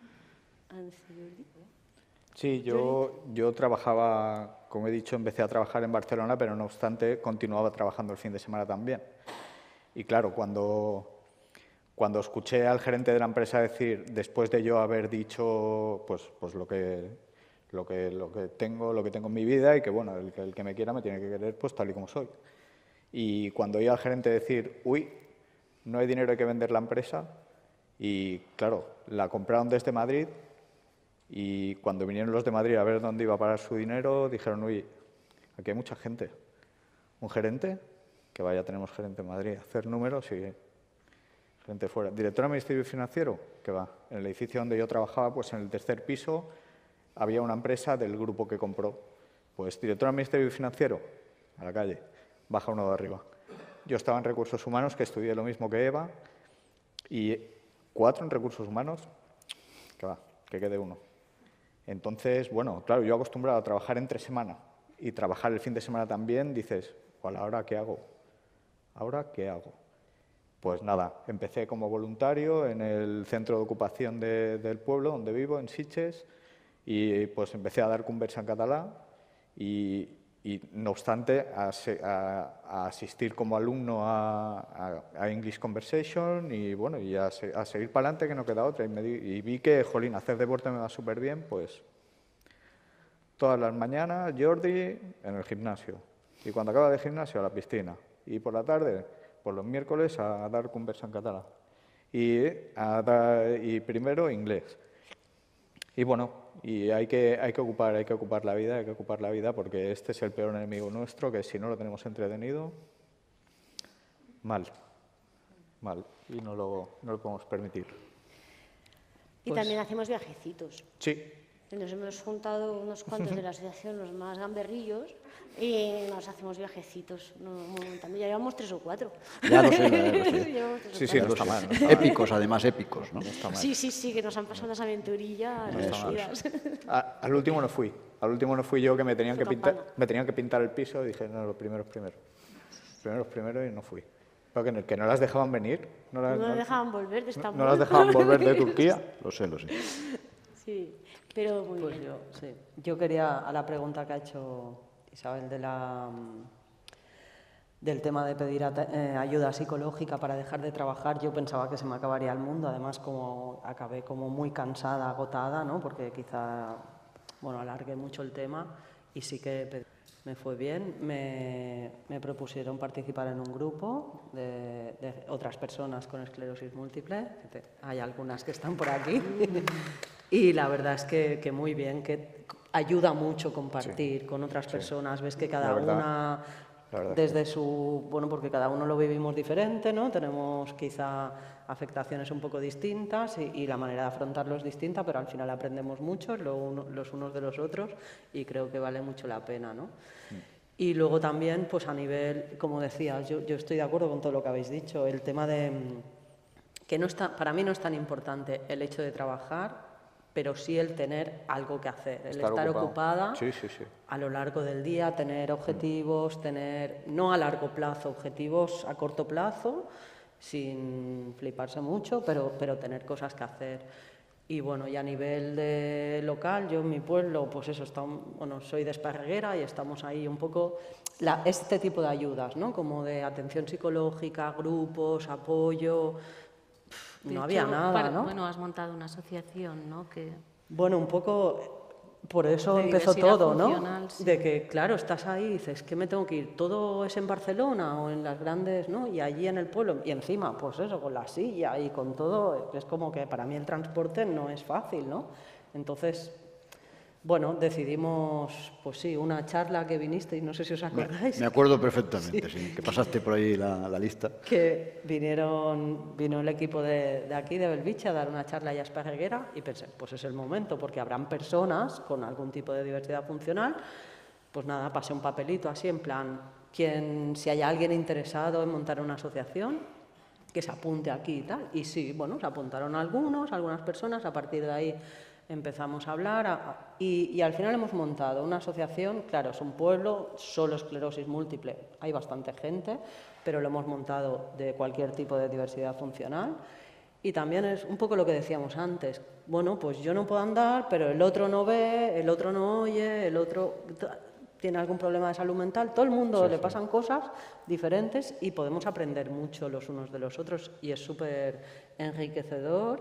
Sí, yo, yo trabajaba, como he dicho, empecé a trabajar en Barcelona, pero no obstante continuaba trabajando el fin de semana también. Y claro, cuando, cuando escuché al gerente de la empresa decir, después de yo haber dicho pues, pues lo, que, lo, que, lo que tengo, lo que tengo en mi vida y que bueno, el, el que me quiera me tiene que querer pues tal y como soy. Y cuando oí al gerente decir, uy, no hay dinero, hay que vender la empresa, y claro, la compraron desde Madrid. Y cuando vinieron los de Madrid a ver dónde iba a parar su dinero, dijeron, uy, aquí hay mucha gente. Un gerente, que vaya, tenemos gerente en Madrid, hacer números y gente fuera. Director administrativo y financiero, que va. En el edificio donde yo trabajaba, pues en el tercer piso, había una empresa del grupo que compró. Pues director administrativo y financiero, a la calle, baja uno de arriba. Yo estaba en recursos humanos, que estudié lo mismo que Eva, y cuatro en recursos humanos, que va, que quede uno. Entonces, bueno, claro, yo acostumbrado a trabajar entre semana y trabajar el fin de semana también, dices, bueno, ¿ahora qué hago? ¿Ahora qué hago? Pues nada, empecé como voluntario en el centro de ocupación de, del pueblo donde vivo, en Sitges, y pues empecé a dar conversa en catalán y, y no obstante, a, a, a asistir como alumno a, a, a English Conversation y bueno, y a, a seguir para adelante que no queda otra. Y, me di, y vi que, jolín, hacer deporte me va súper bien, pues todas las mañanas Jordi en el gimnasio y cuando acaba de gimnasio a la piscina y por la tarde, por los miércoles a dar conversa en catalán y, a dar, y primero inglés. Y bueno, y hay que, hay que ocupar, hay que ocupar la vida, hay que ocupar la vida porque este es el peor enemigo nuestro, que si no lo tenemos entretenido, mal, mal, y no lo, no lo podemos permitir. Y Pues, también hacemos viajecitos. Sí. Nos hemos juntado unos cuantos de la asociación, los más gamberrillos, y nos hacemos viajecitos. No, también ya llevamos tres o cuatro. Ya lo sé, ya lo sé. Llevamos tres o Sí, sí, cuatro. no está mal. No está mal. Épicos, además épicos, ¿no? No está mal. Sí, sí, sí, que nos han pasado unas aventurillas. No está mal. divertidas. A- al último no fui. Al último no fui yo, que me tenían Fue que pintar, campana. me tenían que pintar el piso y dije, no, los primeros primero. Los primeros primero y no fui. Pero que, no- que no las dejaban venir. No, las- No no- nos dejaban volver de no- Estambul. no las dejaban volver de Turquía. Lo sé, lo sé. Sí, pero muy Pues bien. yo, sí. Yo quería, a la pregunta que ha hecho Isabel de la, mm, del tema de pedir ate- eh, ayuda psicológica para dejar de trabajar, yo pensaba que se me acabaría el mundo, además como acabé como muy cansada, agotada, ¿no? Porque quizá, bueno, alargué mucho el tema y sí que pe- me fue bien. Me, me propusieron participar en un grupo de, de otras personas con esclerosis múltiple, que te- hay algunas que están por aquí, y la verdad es que, que muy bien, que ayuda mucho compartir con otras personas, ves que cada La verdad, una la verdad. desde su, bueno, porque cada uno lo vivimos diferente, ¿no? Tenemos quizá afectaciones un poco distintas y, y la manera de afrontarlo es distinta, pero al final aprendemos mucho lo uno- los unos de los otros y creo que vale mucho la pena, ¿no? Y luego también, pues a nivel, como decías, yo, yo estoy de acuerdo con todo lo que habéis dicho, el tema de mm, que no está, para mí no es tan importante el hecho de trabajar, pero sí el tener algo que hacer, el Estar estar ocupado. ocupada Sí, sí, sí. a lo largo del día, tener objetivos, tener, no a largo plazo, objetivos a corto plazo, sin fliparse mucho, pero, pero tener cosas que hacer. Y bueno, y a nivel de local, yo en mi pueblo, pues eso, está, bueno, soy de Esparreguera y estamos ahí un poco, la, este tipo de ayudas, ¿no? Como de atención psicológica, grupos, apoyo, De no había hecho, nada, para- ¿no? Bueno, has montado una asociación, ¿no? Que Bueno, un poco por eso De empezó diversidad todo, ¿no? funcional, sí. De que, claro, estás ahí y dices, ¿qué me tengo que ir? Todo es en Barcelona o en las grandes, ¿no? Y allí en el pueblo, y encima, pues eso, con la silla y con todo, es como que para mí el transporte no es fácil, ¿no? Entonces, bueno, decidimos, pues sí, una charla que vinisteis, no sé si os acordáis. Me acuerdo perfectamente, sí, que pasaste por ahí la, la lista. Que vinieron, vino el equipo de, de aquí, de Belviche, a dar una charla ya a Esparreguera y pensé, pues es el momento, porque habrán personas con algún tipo de diversidad funcional. Pues nada, pasé un papelito así, en plan, quien, si hay alguien interesado en montar una asociación, que se apunte aquí y tal. Y sí, bueno, se apuntaron algunos, algunas personas, a partir de ahí empezamos a hablar a, y, y al final hemos montado una asociación, claro, es un pueblo, solo esclerosis múltiple, hay bastante gente, pero lo hemos montado de cualquier tipo de diversidad funcional. Y también es un poco lo que decíamos antes, bueno, pues yo no puedo andar, pero el otro no ve, el otro no oye, el otro tiene algún problema de salud mental, todo el mundo sí, le sí. pasan cosas diferentes y podemos aprender mucho los unos de los otros y es súper enriquecedor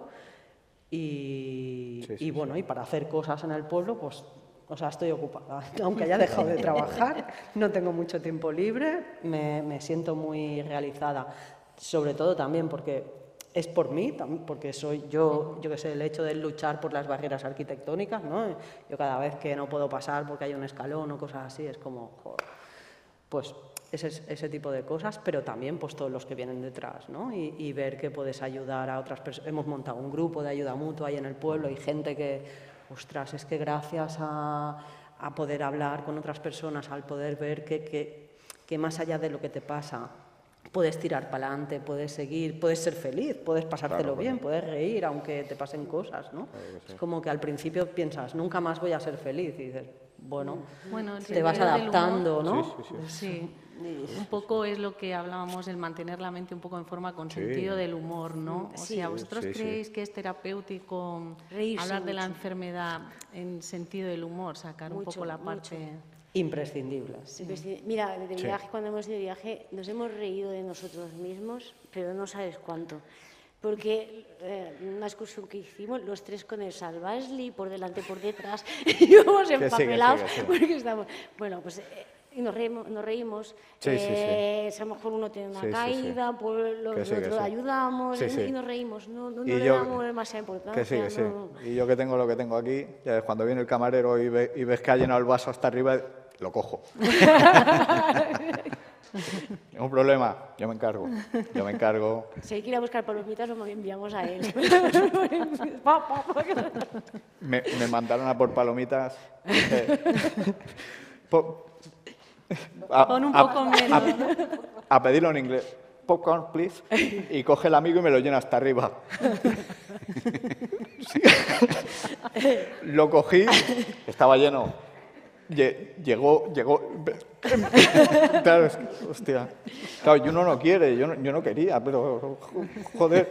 y, sí, sí, y bueno, sí. y para hacer cosas en el pueblo, pues, o sea, estoy ocupada, aunque haya dejado de trabajar, no tengo mucho tiempo libre, me, me siento muy realizada, sobre todo también porque es por mí, porque soy yo, yo que sé, el hecho de luchar por las barreras arquitectónicas, ¿no? Yo cada vez que no puedo pasar porque hay un escalón o cosas así, es como, joder, pues ese, ese tipo de cosas, pero también pues todos los que vienen detrás, ¿no? Y, y ver que puedes ayudar a otras personas. Hemos montado un grupo de ayuda mutua ahí en el pueblo y gente que, ostras, es que gracias a, a poder hablar con otras personas, al poder ver que, que, que más allá de lo que te pasa, puedes tirar para adelante, puedes seguir, puedes ser feliz, puedes pasártelo claro, bien, puedes reír aunque te pasen cosas, ¿no? Claro que sí. Es como que al principio piensas, nunca más voy a ser feliz, y dices, bueno, bueno te vas adaptando, ¿no? Sí, sí, sí. sí. Un poco es lo que hablábamos, el mantener la mente un poco en forma con sí. sentido del humor, ¿no? O sí. sea, ¿vosotros sí, creéis sí. que es terapéutico Reírse hablar de mucho. La enfermedad en sentido del humor, sacar mucho, un poco la parte... Mucho. Imprescindible. Sí. Mira, de viaje, sí. cuando hemos ido de viaje, nos hemos reído de nosotros mismos, pero no sabes cuánto. Porque eh, una excursión que hicimos, los tres con el Salvasli, por delante, por detrás, íbamos empapelados, sí, sí, sí, sí. porque estamos... Bueno, pues... Eh, y nos reímos, nos reímos. Sí, eh, sí, sí. a lo mejor uno tiene una sí, caída, sí, sí. pues los sí, otros sí. ayudamos sí, sí. y nos reímos, no, no, no y le yo, damos demasiada importancia. Que sí, que sí. No. Y yo que tengo lo que tengo aquí, ya ves, cuando viene el camarero y, ve, y ves que ha llenado el vaso hasta arriba, lo cojo. Un problema, yo me encargo, yo me encargo. Si hay que ir a buscar palomitas, lo enviamos a él. me, me mandaron a por palomitas. Eh, po, a, Pon un poco a, menos. A, a pedirlo en inglés. Popcorn, please. Y coge el amigo y me lo llena hasta arriba. Sí. Lo cogí, estaba lleno. Llegó, llegó... Claro, es que, hostia. Claro, yo uno no quiere, yo no, yo no quería, pero joder.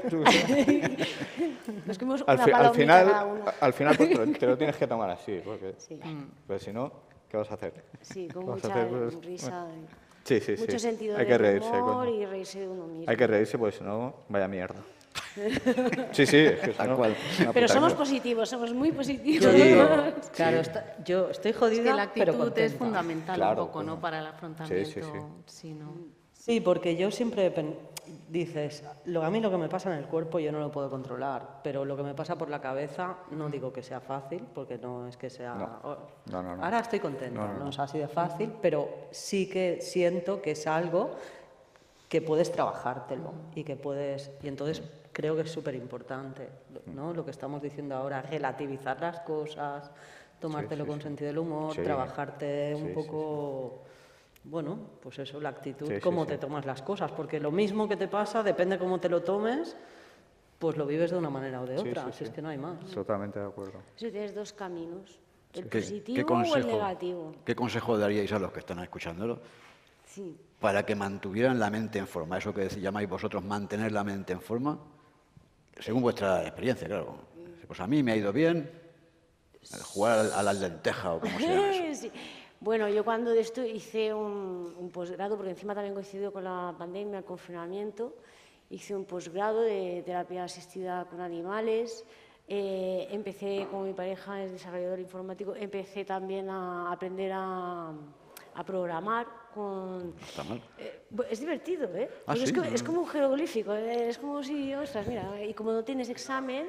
Nos comimos al, una fi, al final, cada uno. al final pues, te, te lo tienes que tomar así, porque sí. pues, si no, ¿qué vas a hacer? Sí, con mucha hacer, pues, risa. Bueno. Sí, sí, mucho sí. sentido Hay del que reírse, humor coño. y reírse de uno mismo. Hay que reírse, pues si no, vaya mierda. Sí, sí, es que tal no, cual. Pero somos mierda. Positivos, somos muy positivos. Sí, claro, sí. Está, yo estoy jodida, es que la actitud pero contenta. Es fundamental claro, un poco, ¿no? Para el afrontamiento. Sí, sí, sí. Sí, ¿no? Sí, porque yo siempre dices, lo, a mí lo que me pasa en el cuerpo yo no lo puedo controlar, pero lo que me pasa por la cabeza no digo que sea fácil, porque no es que sea... No. No, no, no. Ahora estoy contenta, no, no, no. no es así de fácil, pero sí que siento que es algo que puedes trabajártelo y que puedes... Y entonces creo que es súper importante, ¿no? Lo que estamos diciendo ahora, relativizar las cosas, tomártelo sí, sí, con sí. sentido del humor, sí. trabajarte un sí, poco... Sí, sí. Bueno, pues eso, la actitud, sí, cómo sí, te sí. tomas las cosas, porque lo mismo que te pasa, depende cómo te lo tomes, pues lo vives de una manera o de otra, sí, sí, sí. es que no hay más. Totalmente de acuerdo. Eso tienes dos caminos, el sí. positivo ¿Qué, qué consejo, o el negativo. ¿Qué consejo daríais a los que están escuchándolo? Sí. Para que mantuvieran la mente en forma, eso que llamáis vosotros mantener la mente en forma, según vuestra experiencia, claro. Pues a mí me ha ido bien jugar a las lentejas o como se llama eso. Sí. Bueno, yo cuando de esto hice un, un posgrado, porque encima también coincidió con la pandemia, el confinamiento, hice un posgrado de terapia asistida con animales, eh, empecé, como mi pareja es desarrollador informático, empecé también a aprender a, a programar con... No está mal. Eh, es divertido, ¿eh? ¿Ah, sí? es, como, es como un jeroglífico, ¿eh? Es como si, ostras, mira, y como no tienes examen...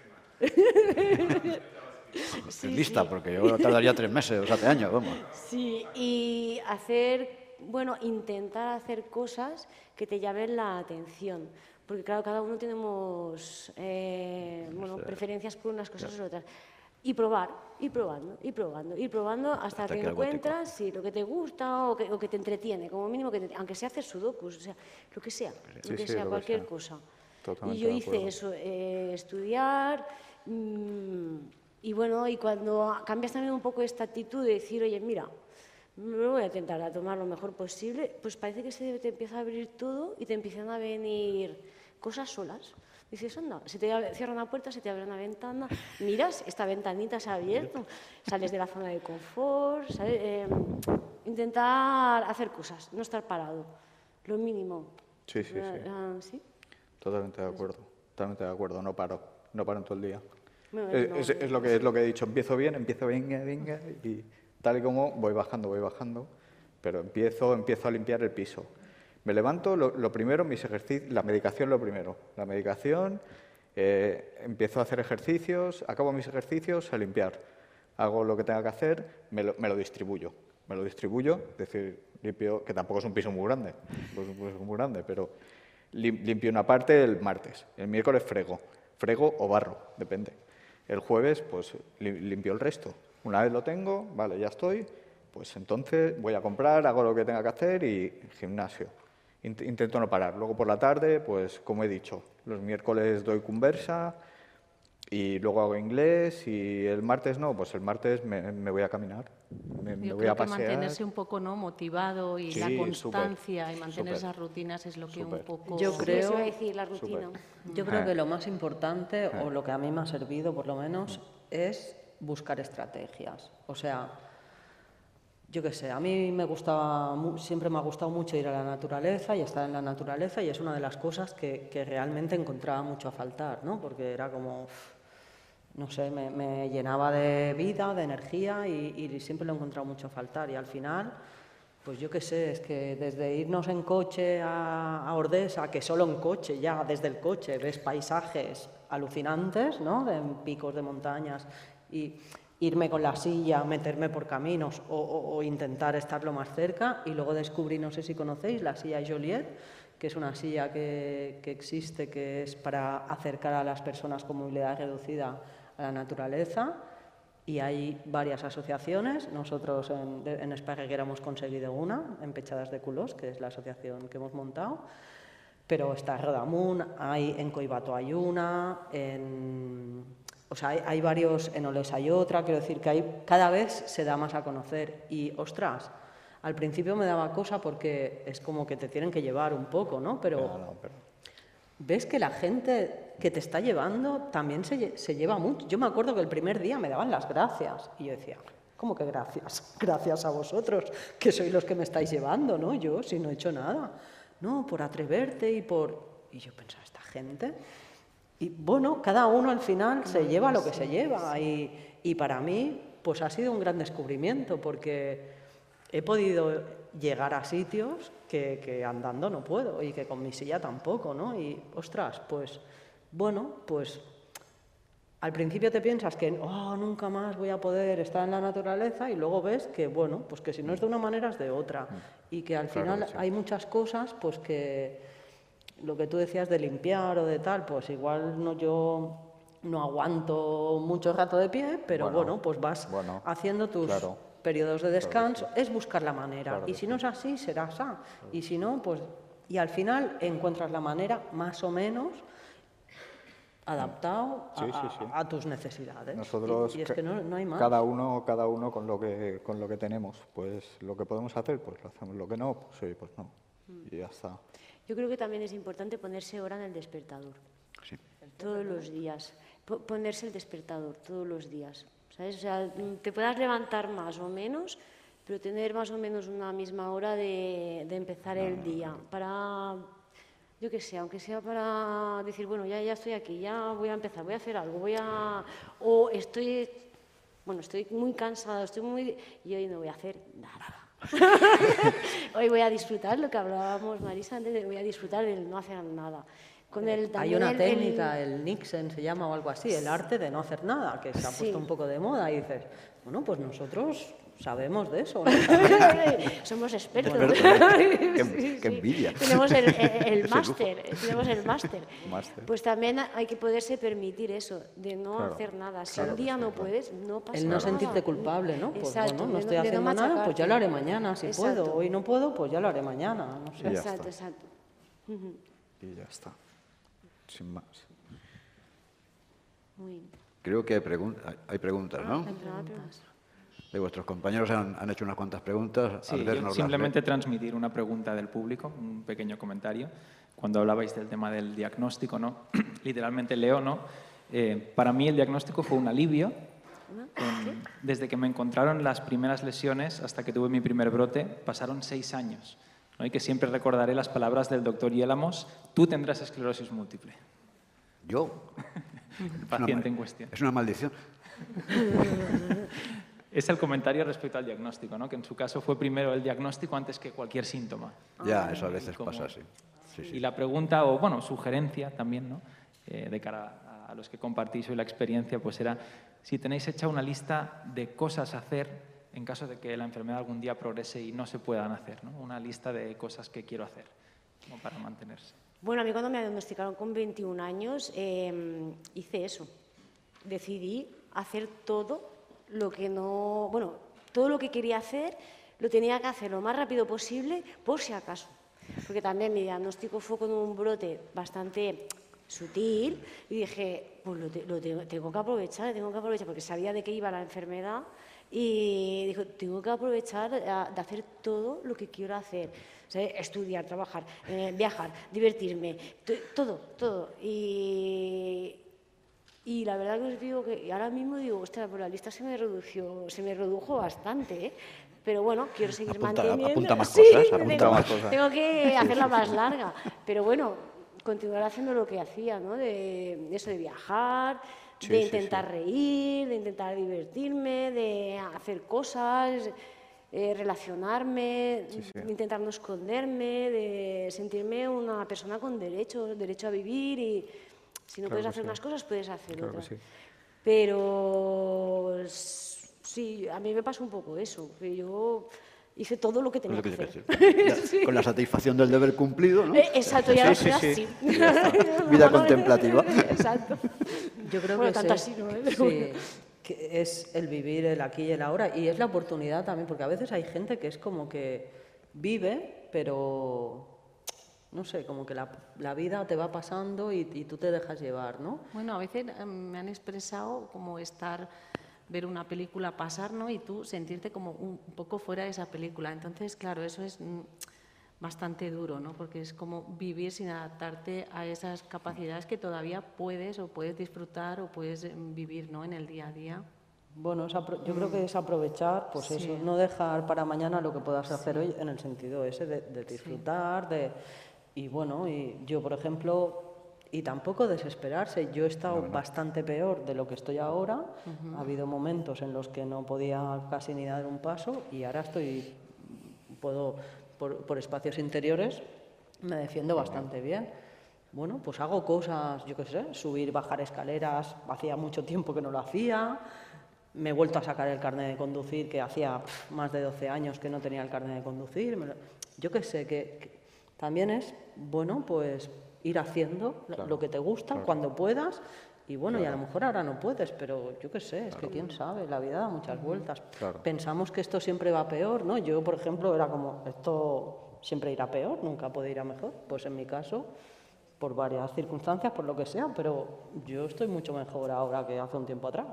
Sí, lista, sí. Porque yo tardaría tres meses o siete años, vamos. Sí, y hacer, bueno, intentar hacer cosas que te llamen la atención. Porque claro, cada uno tenemos eh, bueno, preferencias por unas cosas o otras. Y probar, ir probando, ir probando, ir probando hasta, hasta que, que encuentras sí, lo que te gusta o que, o que te entretiene, como mínimo, que te, aunque sea hacer sudokus, o sea, lo que sea, sí, lo que sí, sea, lo cualquier que sea. cosa. Totalmente y yo hice eso, eh, estudiar... Mmm, Y bueno, y cuando cambias también un poco esta actitud de decir, oye, mira, me voy a intentar a tomar lo mejor posible, pues parece que se te empieza a abrir todo y te empiezan a venir cosas solas. Dices, anda, se te cierra una puerta, se te abre una ventana, miras, esta ventanita se ha abierto, sales de la zona de confort, ¿sabes? Eh, intentar hacer cosas, no estar parado, lo mínimo. Sí, sí, sí. Uh, ¿sí? Totalmente de acuerdo, totalmente de acuerdo, no paro, no paro en todo el día. Bueno, es, no, es, es, lo que, es lo que he dicho, empiezo bien, empiezo venga, venga, y tal y como voy bajando, voy bajando, pero empiezo, empiezo a limpiar el piso. Me levanto, lo, lo primero, mis ejercicios, la medicación lo primero. La medicación, eh, empiezo a hacer ejercicios, acabo mis ejercicios, a limpiar. Hago lo que tenga que hacer, me lo, me lo distribuyo. Me lo distribuyo, es decir, limpio, que tampoco es un piso muy grande, no es un piso muy grande, pero limpio una parte el martes. El miércoles frego, frego o barro, depende. El jueves, pues limpio el resto. Una vez lo tengo, vale, ya estoy, pues entonces voy a comprar, hago lo que tenga que hacer y gimnasio. Intento no parar. Luego por la tarde, pues como he dicho, los miércoles doy conversa y luego hago inglés y el martes no, pues el martes me, me voy a caminar, me, me Yo voy creo a que pasear. mantenerse un poco no motivado y Sí, la constancia súper, y mantener súper, esas rutinas es lo que súper. un poco... Yo creo- Eso iba a decir, la rutina. Yo creo Eh. que lo más importante, o lo que a mí me ha servido por lo menos, es buscar estrategias. O sea, yo qué sé, a mí me gustaba, mu- siempre me ha gustado mucho ir a la naturaleza y estar en la naturaleza y es una de las cosas que, que realmente encontraba mucho a faltar, ¿no? Porque era como, uf, no sé, me, me llenaba de vida, de energía y, y siempre lo he encontrado mucho a faltar. Y al final, pues yo qué sé, es que desde irnos en coche a, a Ordesa, que solo en coche, ya desde el coche ves paisajes alucinantes, ¿no? De picos de montañas y irme con la silla, meterme por caminos o, o, o intentar estar lo más cerca y luego descubrí, no sé si conocéis, la silla Joliet, que es una silla que, que existe, que es para acercar a las personas con movilidad reducida a la naturaleza y hay varias asociaciones. Nosotros en, en Espagueguera hemos conseguido una, en Pechadas de Culós, que es la asociación que hemos montado, pero está en Rodamun, hay, en Coibato hay una, en... O sea, hay, hay varios, en Oles hay otra, quiero decir que hay, cada vez se da más a conocer y, ostras, al principio me daba cosa porque es como que te tienen que llevar un poco, ¿no? Pero, No, no, pero... ves que la gente que te está llevando también se, lle- se lleva mucho. Yo me acuerdo que el primer día me daban las gracias y yo decía, ¿cómo que gracias? Gracias a vosotros, que sois los que me estáis llevando, ¿no? Yo, si no he hecho nada. No, por atreverte y por... Y yo pensaba, esta gente... Y bueno, cada uno al final se lleva lo que se lleva y, y para mí pues ha sido un gran descubrimiento porque he podido llegar a sitios que, que andando no puedo y que con mi silla tampoco, ¿no? Y ostras, pues bueno, pues al principio te piensas que oh, nunca más voy a poder estar en la naturaleza y luego ves que bueno, pues que si no es de una manera es de otra y que al Claro final que sí. hay muchas cosas pues que lo que tú decías de limpiar o de tal, pues igual no yo no aguanto mucho rato de pie, pero bueno, Bueno, pues vas bueno, haciendo tus claro. periodos de descanso, Claro que es buscar la manera. Claro y que si sí. no es así, será así. Y si no, pues... Y al final encuentras la manera más o menos adaptado a, Sí, sí, sí. a- a tus necesidades. Nosotros, y, y es ca- que no, no hay más. cada uno, cada uno con lo que con lo que tenemos, pues lo que podemos hacer, pues lo hacemos, lo que no, pues oye, pues no, y ya está. Yo creo que también es importante ponerse hora en el despertador. Sí. Todos los días. Po- ponerse el despertador todos los días. ¿Sabes? O sea, te puedas levantar más o menos, pero tener más o menos una misma hora de, de empezar el día. Para, yo qué sé, aunque sea para decir, bueno, ya, ya estoy aquí, ya voy a empezar, voy a hacer algo, voy a... O estoy, bueno, estoy muy cansada, estoy muy... Y hoy no voy a hacer nada. Hoy voy a disfrutar, lo que hablábamos, Marisa, antes, de, voy a disfrutar del no hacer nada. Con el, Hay también una el- técnica, el- el Nixon se llama o algo así, el arte de no hacer nada, que se ha Sí. puesto un poco de moda y dices, bueno, pues nosotros sabemos de eso, ¿no? Somos expertos. Expertos, ¿eh? Qué- Sí, qué sí. envidia. Tenemos el, el- el Ese máster, tenemos el máster. Máster. Pues también hay que poderse permitir eso, de no Claro, hacer nada. Si claro un que día sí, no claro. puedes, no pasa El no nada. sentirte culpable, ¿no? Pues Exacto, bueno, no de estoy de haciendo nada, pues ya lo haré machacarte. mañana si Exacto. puedo. Hoy no puedo, pues ya lo haré mañana, no sé. Y ya Exacto, está. exacto. Y ya está, sin más. Muy bien. Creo que hay, pregun hay preguntas, ¿no? Hay preguntas. De vuestros compañeros han, han hecho unas cuantas preguntas. Sí, Albert yo nos las simplemente lee. transmitir una pregunta del público, un pequeño comentario. Cuando hablabais del tema del diagnóstico, ¿no? Literalmente leo, ¿no? Eh, para mí el diagnóstico fue un alivio. En, desde que me encontraron las primeras lesiones hasta que tuve mi primer brote, pasaron seis años. ¿No? Y que siempre recordaré las palabras del doctor Yélamos: tú tendrás esclerosis múltiple. ¿Yo? El paciente en cuestión. Es una maldición. Es el comentario respecto al diagnóstico, ¿no? Que en su caso fue primero el diagnóstico antes que cualquier síntoma. Ya, eso a veces Como- pasa así. Sí, sí. Y la pregunta, o bueno, sugerencia también, ¿no? Eh, de cara a, a los que compartís hoy la experiencia, pues era si tenéis hecha una lista de cosas a hacer en caso de que la enfermedad algún día progrese y no se puedan hacer, ¿no? Una lista de cosas que quiero hacer, como para mantenerse. Bueno, a mí cuando me diagnosticaron con veintiún años, eh, hice eso. Decidí hacer todo lo que no... Bueno, todo lo que quería hacer lo tenía que hacer lo más rápido posible, por si acaso. Porque también mi diagnóstico fue con un brote bastante sutil y dije, pues lo, te, lo tengo, tengo que aprovechar, tengo que aprovechar, porque sabía de qué iba la enfermedad y dijo, tengo que aprovechar de hacer todo lo que quiero hacer. O sea, estudiar, trabajar, eh, viajar, divertirme, todo, todo. Y, y la verdad que os digo que ahora mismo digo, ostras, pues la lista se me redujo, se me redujo bastante, ¿eh? Pero bueno, quiero seguir Apunta- manteniendo... apunta más Sí, cosas, apunta tengo, más cosas. tengo que hacerla más larga, pero bueno, continuar haciendo lo que hacía, ¿no? De, de eso de viajar, Sí, de sí, intentar sí. reír, de intentar divertirme, de hacer cosas, eh, relacionarme, Sí, sí. de intentar no esconderme, de sentirme una persona con derecho, derecho a vivir y si no Claro puedes que hacer sí. unas cosas, puedes hacer Claro que otras. sí. Pero s- sí, a mí me pasó un poco eso, que yo hice todo lo que Es tenía lo que que hacer. tienes que hacer. Ya, con la satisfacción del deber cumplido, ¿no? Eh, Exacto, ya lo Sí, soy sí, así. Vida contemplativa. Exacto. Yo creo Bueno, que tanto es, así, ¿no? sí, que es el vivir el aquí y el ahora, y es la oportunidad también, porque a veces hay gente que es como que vive, pero no sé, como que la, la vida te va pasando y, y tú te dejas llevar, ¿no? Bueno, a veces eh, me han expresado como estar, ver una película pasar, ¿no? Y tú sentirte como un poco fuera de esa película. Entonces, claro, eso es mm, bastante duro, ¿no? Porque es como vivir sin adaptarte a esas capacidades que todavía puedes o puedes disfrutar o puedes eh, vivir, ¿no? En el día a día. Bueno, es apro- yo creo que es aprovechar, pues Sí. eso, no dejar para mañana lo que puedas hacer hoy en el sentido ese de, de disfrutar, de y bueno, y yo por ejemplo, y tampoco desesperarse. Yo he estado bastante peor de lo que estoy ahora. Ha habido momentos en los que no podía casi ni dar un paso y ahora estoy, puedo por, por espacios interiores me defiendo bastante bien. Bueno, pues hago cosas, yo qué sé, subir, bajar escaleras, hacía mucho tiempo que no lo hacía. Me he vuelto a sacar el carnet de conducir, que hacía pf, más de doce años que no tenía el carnet de conducir. Me lo- yo qué sé, que, que también es, bueno, pues ir haciendo Claro, lo que te gusta claro. cuando puedas. Y bueno, y a Claro. lo mejor ahora no puedes, pero yo qué sé, es que quién sabe, la vida da muchas vueltas. Claro. Pensamos que esto siempre va peor, ¿no? Yo, por ejemplo, era como, esto siempre irá peor, nunca puede ir a mejor. Pues en mi caso, por varias circunstancias, por lo que sea, pero yo estoy mucho mejor ahora que hace un tiempo atrás.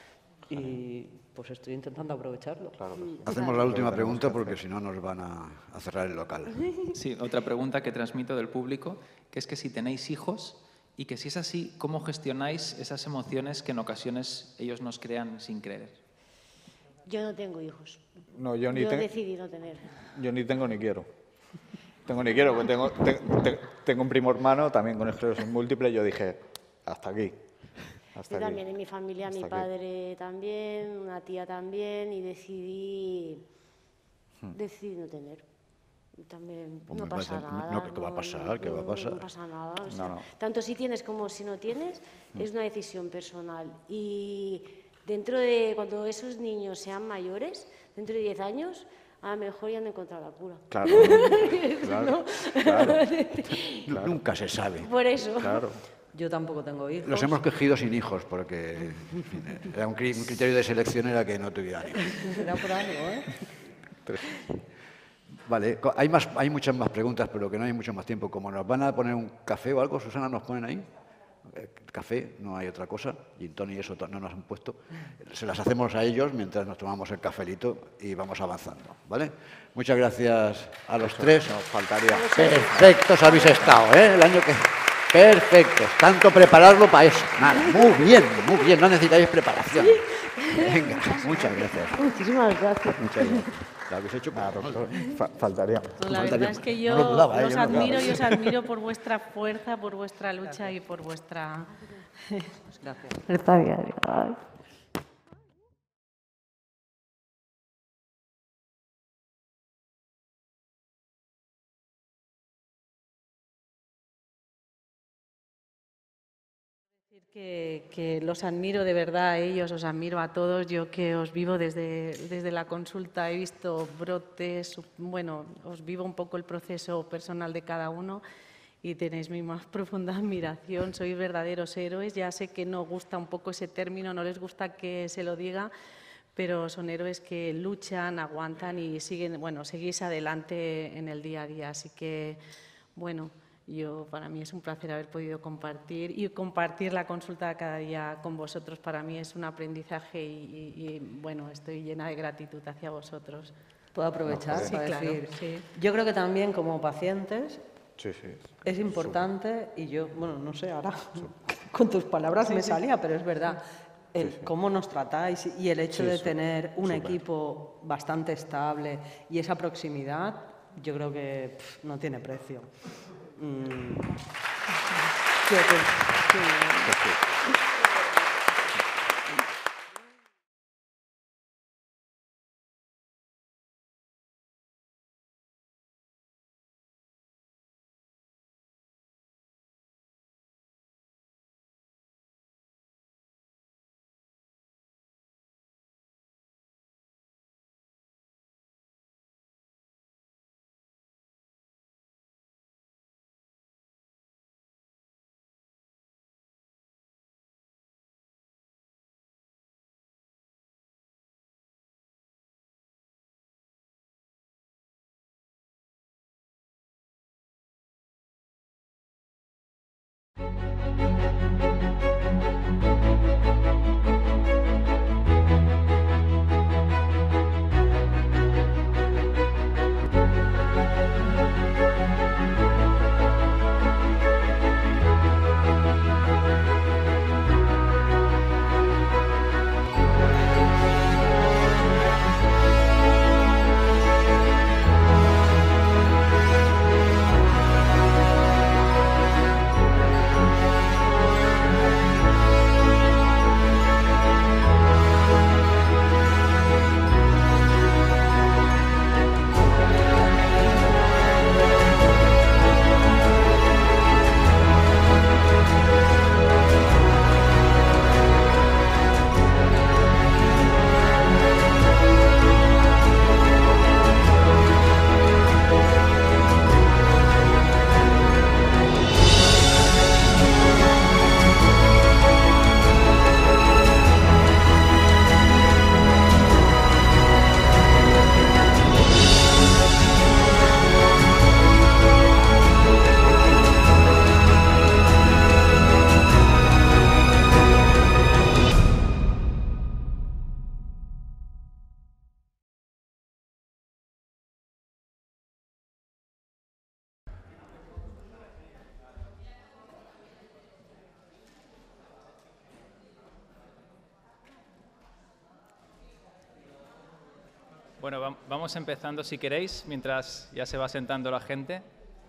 Y pues estoy intentando aprovecharlo. Claro que sí. Hacemos la última tenemos pregunta que porque hacer. si no nos van a, a cerrar el local. Sí, otra pregunta que transmito del público, que es que si tenéis hijos y que si es así, ¿cómo gestionáis esas emociones que en ocasiones ellos nos crean sin querer? Yo no tengo hijos. No, yo ni, Yo te- decidí no tener. yo ni tengo ni quiero. Tengo ni quiero, porque tengo, te- te- tengo un primo hermano también con esclerosis múltiple y yo dije, hasta aquí. Hasta Yo aquí. también, en mi familia, mi Hasta aquí. padre también, una tía también, y decidí, decidí no tener. Y también Hombre, no pasa parece- no, nada. no, ¿qué va a pasar? ¿Qué va a no- pasar? No pasa nada. o sea, No, no. Tanto si tienes como si no tienes, es una decisión personal. Y dentro de, cuando esos niños sean mayores, dentro de diez años, a lo mejor ya han encontrado la cura. Claro, claro, claro, Nu- Nunca se sabe. Por eso. claro. Yo tampoco tengo hijos. Los hemos cogido sin hijos porque en fin, era un, cri- un criterio de selección era que no tuvieran hijos. Será por algo, ¿eh? Vale, co- hay, más, hay muchas más preguntas, pero que no hay mucho más tiempo. Como nos van a poner un café o algo, Susana, ¿nos ponen ahí? eh, café, no hay otra cosa, gin tonic y eso no nos han puesto. Se las hacemos a ellos mientras nos tomamos el cafelito y vamos avanzando, ¿vale? Muchas gracias a los tres. Nos faltaría. Perfectos habéis estado, ¿eh? El año que... Perfectos. Tanto prepararlo para eso. Nada, muy bien, muy bien. No necesitáis preparación. Venga, muchas gracias. Muchísimas gracias. Muchas gracias. Lo habéis hecho Nada, por doctor, fa- faltaría. No, la verdad es que yo No lo dudaba, ¿eh? los Yo no lo admiro dudaba. y os admiro por vuestra fuerza, por vuestra lucha y por vuestra... Gracias. Está bien. Ay. Que, que los admiro de verdad a ellos, os admiro a todos. Yo que os vivo desde, desde la consulta, he visto brotes, bueno, os vivo un poco el proceso personal de cada uno y tenéis mi más profunda admiración. Sois verdaderos héroes. Ya sé que no gusta un poco ese término, no les gusta que se lo diga, pero son héroes que luchan, aguantan y siguen, bueno, seguís adelante en el día a día. Así que, bueno, yo, para mí es un placer haber podido compartir y compartir la consulta cada día con vosotros. Para mí es un aprendizaje y, y, y, bueno, estoy llena de gratitud hacia vosotros. ¿Puedo aprovechar Sí, para claro, decir? sí. Yo creo que también como pacientes Sí, sí. es importante, y yo, bueno, no sé, ahora con tus palabras me salía, pero es verdad, el cómo nos tratáis y el hecho Sí, de sí, tener un súper. equipo bastante estable y esa proximidad, yo creo que pff, no tiene precio. Mm. Creo que- Bueno, va- vamos empezando si queréis, mientras ya se va sentando la gente.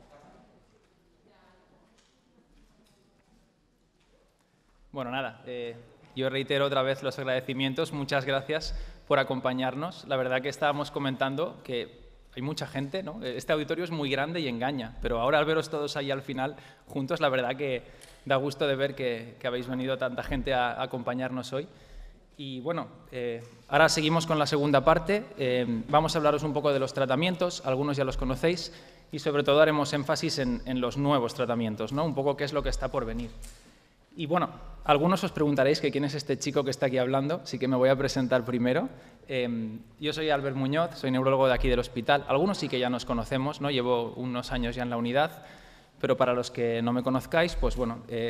Bueno, nada, eh, yo reitero otra vez los agradecimientos. Muchas gracias por acompañarnos. La verdad que estábamos comentando que hay mucha gente, ¿no? Este auditorio es muy grande y engaña, pero ahora al veros todos ahí al final juntos, la verdad que da gusto de ver que, que habéis venido tanta gente a, a acompañarnos hoy. Y bueno, eh, ahora seguimos con la segunda parte. Eh, vamos a hablaros un poco de los tratamientos, algunos ya los conocéis, y sobre todo haremos énfasis en, en los nuevos tratamientos, ¿no? Un poco qué es lo que está por venir. Y bueno, algunos os preguntaréis que quién es este chico que está aquí hablando, así que me voy a presentar primero. Eh, yo soy Albert Muñoz, soy neurólogo de aquí del hospital. Algunos sí que ya nos conocemos, ¿no? Llevo unos años ya en la unidad, pero para los que no me conozcáis, pues bueno, eh,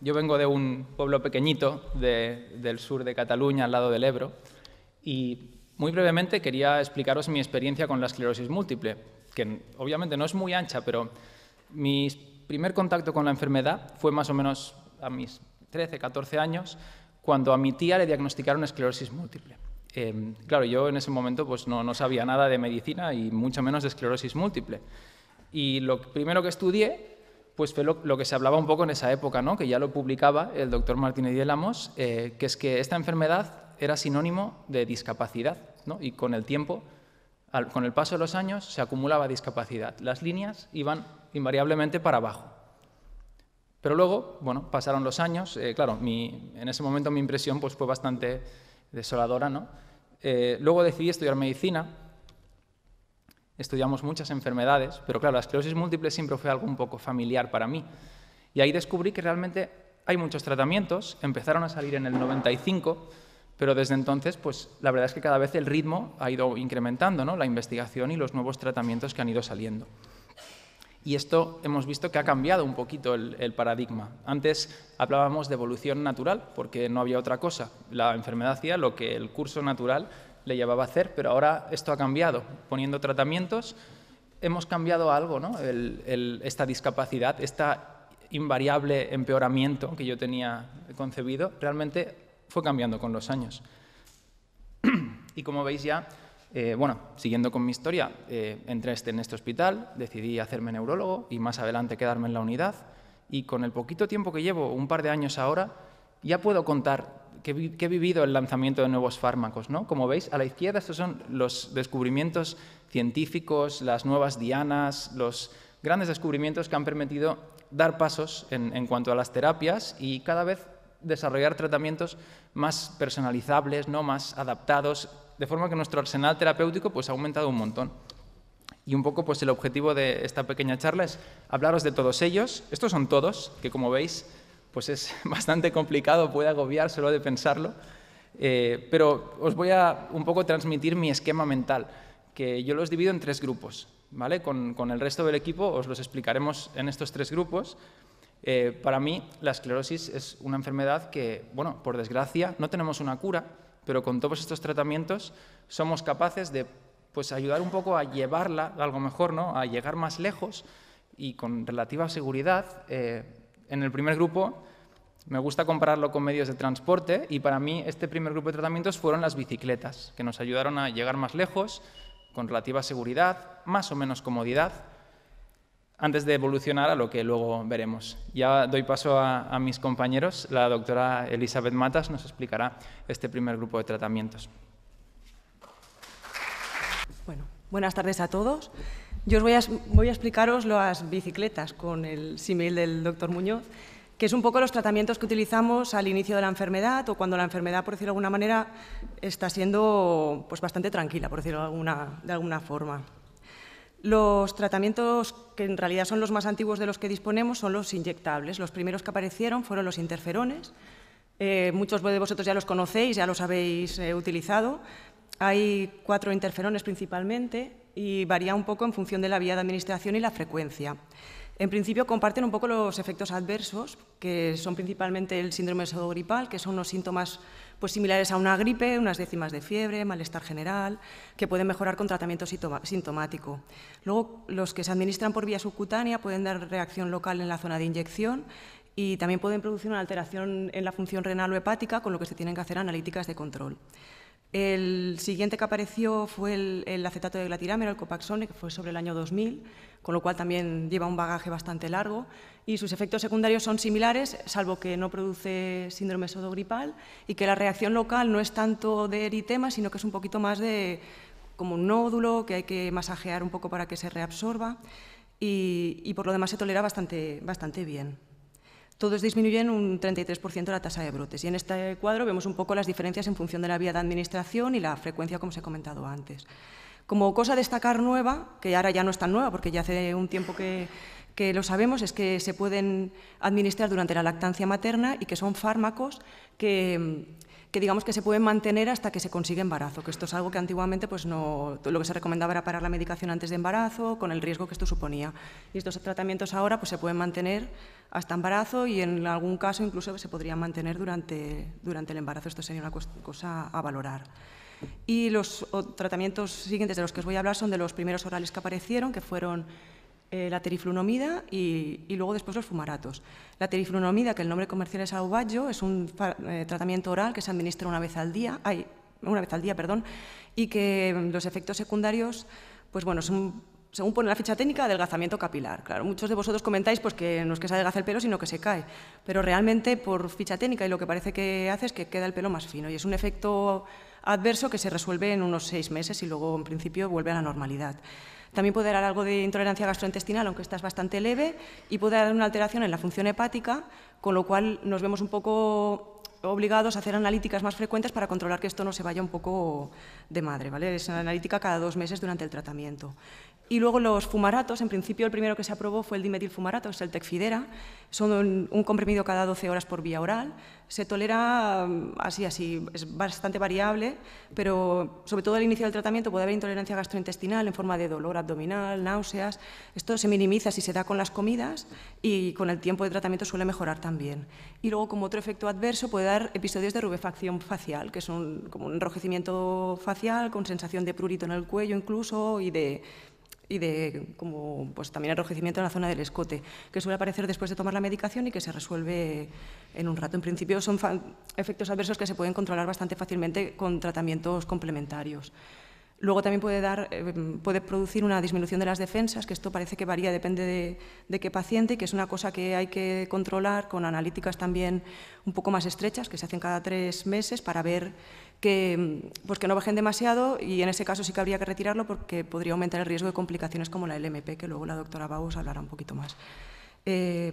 yo vengo de un pueblo pequeñito de, del sur de Cataluña, al lado del Ebro, y muy brevemente quería explicaros mi experiencia con la esclerosis múltiple, que obviamente no es muy ancha, pero mi primer contacto con la enfermedad fue más o menos a mis trece, catorce años, cuando a mi tía le diagnosticaron esclerosis múltiple. Eh, claro, yo en ese momento pues, no, no sabía nada de medicina y mucho menos de esclerosis múltiple. Y lo primero que estudié pues, fue lo, lo que se hablaba un poco en esa época, ¿no? Que ya lo publicaba el doctor Martínez de Lamos, eh, que es que esta enfermedad era sinónimo de discapacidad, ¿no? Y con el tiempo, al, con el paso de los años, se acumulaba discapacidad. Las líneas iban invariablemente para abajo. Pero luego, bueno, pasaron los años, eh, claro, mi, en ese momento mi impresión pues, fue bastante desoladora, ¿no? Eh, luego decidí estudiar medicina, estudiamos muchas enfermedades, pero claro, la esclerosis múltiple siempre fue algo un poco familiar para mí. Y ahí descubrí que realmente hay muchos tratamientos, empezaron a salir en el noventa y cinco, pero desde entonces, pues la verdad es que cada vez el ritmo ha ido incrementando, ¿no? La investigación y los nuevos tratamientos que han ido saliendo. Y esto hemos visto que ha cambiado un poquito el, el paradigma. Antes hablábamos de evolución natural, porque no había otra cosa. La enfermedad hacía lo que el curso natural le llevaba a hacer, pero ahora esto ha cambiado. Poniendo tratamientos, hemos cambiado algo, ¿no? El, el, esta discapacidad, este invariable empeoramiento que yo tenía concebido, realmente fue cambiando con los años. Y como veis ya, Eh, bueno, siguiendo con mi historia, eh, entré en este hospital, decidí hacerme neurólogo y más adelante quedarme en la unidad, y con el poquito tiempo que llevo, un par de años ahora, ya puedo contar que, vi, que he vivido el lanzamiento de nuevos fármacos, ¿no? Como veis, a la izquierda estos son los descubrimientos científicos, las nuevas dianas, los grandes descubrimientos que han permitido dar pasos en, en cuanto a las terapias y cada vez desarrollar tratamientos más personalizables, ¿no? Más adaptados, de forma que nuestro arsenal terapéutico pues, ha aumentado un montón. Y un poco pues, el objetivo de esta pequeña charla es hablaros de todos ellos. Estos son todos, que como veis pues es bastante complicado, puede agobiar solo de pensarlo, eh, pero os voy a un poco transmitir mi esquema mental, que yo los divido en tres grupos, ¿vale? Con, con el resto del equipo os los explicaremos en estos tres grupos. Eh, para mí, la esclerosis es una enfermedad que, bueno, por desgracia, no tenemos una cura, pero con todos estos tratamientos somos capaces de pues, ayudar un poco a llevarla algo mejor, ¿no? A llegar más lejos y con relativa seguridad. Eh, en el primer grupo me gusta compararlo con medios de transporte y para mí este primer grupo de tratamientos fueron las bicicletas, que nos ayudaron a llegar más lejos, con relativa seguridad, más o menos comodidad, antes de evolucionar a lo que luego veremos. Ya doy paso a, a mis compañeros. La doctora Elizabeth Matas nos explicará este primer grupo de tratamientos. Bueno, buenas tardes a todos. Yo os voy a, voy a explicaros las bicicletas con el símil del doctor Muñoz, que es un poco los tratamientos que utilizamos al inicio de la enfermedad o cuando la enfermedad, por decirlo de alguna manera, está siendo pues, bastante tranquila, por decirlo de alguna, de alguna forma. Los tratamientos que en realidad son los más antiguos de los que disponemos son los inyectables. Los primeros que aparecieron fueron los interferones. Eh, muchos de vosotros ya los conocéis, ya los habéis eh, utilizado. Hay cuatro interferones principalmente y varía un poco en función de la vía de administración y la frecuencia. En principio comparten un poco los efectos adversos, que son principalmente el síndrome pseudogripal, que son unos síntomas pues, similares a una gripe, unas décimas de fiebre, malestar general, que pueden mejorar con tratamiento sintomático. Luego, los que se administran por vía subcutánea pueden dar reacción local en la zona de inyección y también pueden producir una alteración en la función renal o hepática, con lo que se tienen que hacer analíticas de control. El siguiente que apareció fue el, el acetato de glatiramero, el Copaxone, que fue sobre el año dos mil, con lo cual también lleva un bagaje bastante largo y sus efectos secundarios son similares, salvo que no produce síndrome pseudogripal y que la reacción local no es tanto de eritema, sino que es un poquito más de como un nódulo que hay que masajear un poco para que se reabsorba y, y por lo demás se tolera bastante, bastante bien. Todos disminuyen un treinta y tres por ciento la tasa de brotes. Y en este cuadro vemos un poco las diferencias en función de la vía de administración y la frecuencia, como os he comentado antes. Como cosa a destacar nueva, que ahora ya no es tan nueva porque ya hace un tiempo que, que lo sabemos es que se pueden administrar durante la lactancia materna y que son fármacos que, que digamos que se pueden mantener hasta que se consigue embarazo, que esto es algo que antiguamente pues no, lo que se recomendaba era parar la medicación antes de embarazo, con el riesgo que esto suponía. Y estos tratamientos ahora pues se pueden mantener hasta embarazo y en algún caso incluso se podrían mantener durante, durante el embarazo. Esto sería una cosa a valorar. Y los tratamientos siguientes de los que os voy a hablar son de los primeros orales que aparecieron, que fueron eh, la teriflunomida y, y luego después los fumaratos. La teriflunomida, que el nombre comercial es Aubagio, es un eh, tratamiento oral que se administra una vez al día, ay, una vez al día, perdón, y que los efectos secundarios, pues bueno, son, según pone la ficha técnica, adelgazamiento capilar. Claro, muchos de vosotros comentáis pues, que no es que se adelgace el pelo, sino que se cae, pero realmente por ficha técnica y lo que parece que hace es que queda el pelo más fino y es un efecto adverso que se resuelve en unos seis meses y luego, en principio, vuelve a la normalidad. También puede dar algo de intolerancia gastrointestinal, aunque esta es bastante leve, y puede dar una alteración en la función hepática, con lo cual nos vemos un poco obligados a hacer analíticas más frecuentes para controlar que esto no se vaya un poco de madre, ¿vale? Es una analítica cada dos meses durante el tratamiento. Y luego los fumaratos, en principio el primero que se aprobó fue el dimetilfumarato, que es el Tecfidera, son un comprimido cada doce horas por vía oral, se tolera así, así, es bastante variable, pero sobre todo al inicio del tratamiento puede haber intolerancia gastrointestinal en forma de dolor abdominal, náuseas, esto se minimiza si se da con las comidas y con el tiempo de tratamiento suele mejorar también. Y luego como otro efecto adverso puede dar episodios de rubefacción facial, que es un, como un enrojecimiento facial con sensación de prurito en el cuello incluso y de... y de como, pues, también enrojecimiento en la zona del escote, que suele aparecer después de tomar la medicación y que se resuelve en un rato. En principio son efectos adversos que se pueden controlar bastante fácilmente con tratamientos complementarios. Luego también puede, dar, eh, puede producir una disminución de las defensas, que esto parece que varía, depende de, de qué paciente, que es una cosa que hay que controlar con analíticas también un poco más estrechas, que se hacen cada tres meses para ver que, pues que no bajen demasiado y en ese caso sí que habría que retirarlo porque podría aumentar el riesgo de complicaciones como la L M P, que luego la doctora Bau os hablará un poquito más. Eh,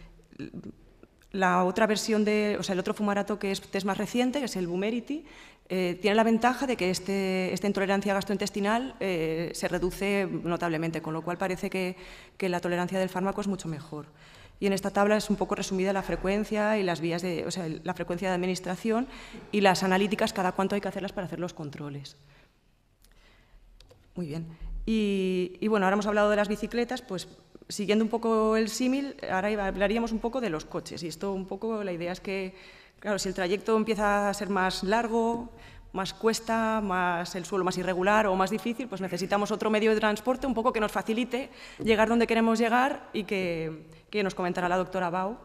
la otra versión, de, o sea, el otro fumarato que es, es más reciente, que es el Vumerity, eh, tiene la ventaja de que este, esta intolerancia gastrointestinal eh, se reduce notablemente, con lo cual parece que, que la tolerancia del fármaco es mucho mejor. Y en esta tabla es un poco resumida la frecuencia y las vías de, o sea, la frecuencia de administración y las analíticas, cada cuánto hay que hacerlas para hacer los controles. Muy bien. Y, y bueno, ahora hemos hablado de las bicicletas, pues siguiendo un poco el símil, ahora hablaríamos un poco de los coches. Y esto un poco, la idea es que, claro, si el trayecto empieza a ser más largo, más cuesta, más el suelo más irregular o más difícil, pues necesitamos otro medio de transporte un poco que nos facilite llegar donde queremos llegar y que, que nos comentará la doctora Bau.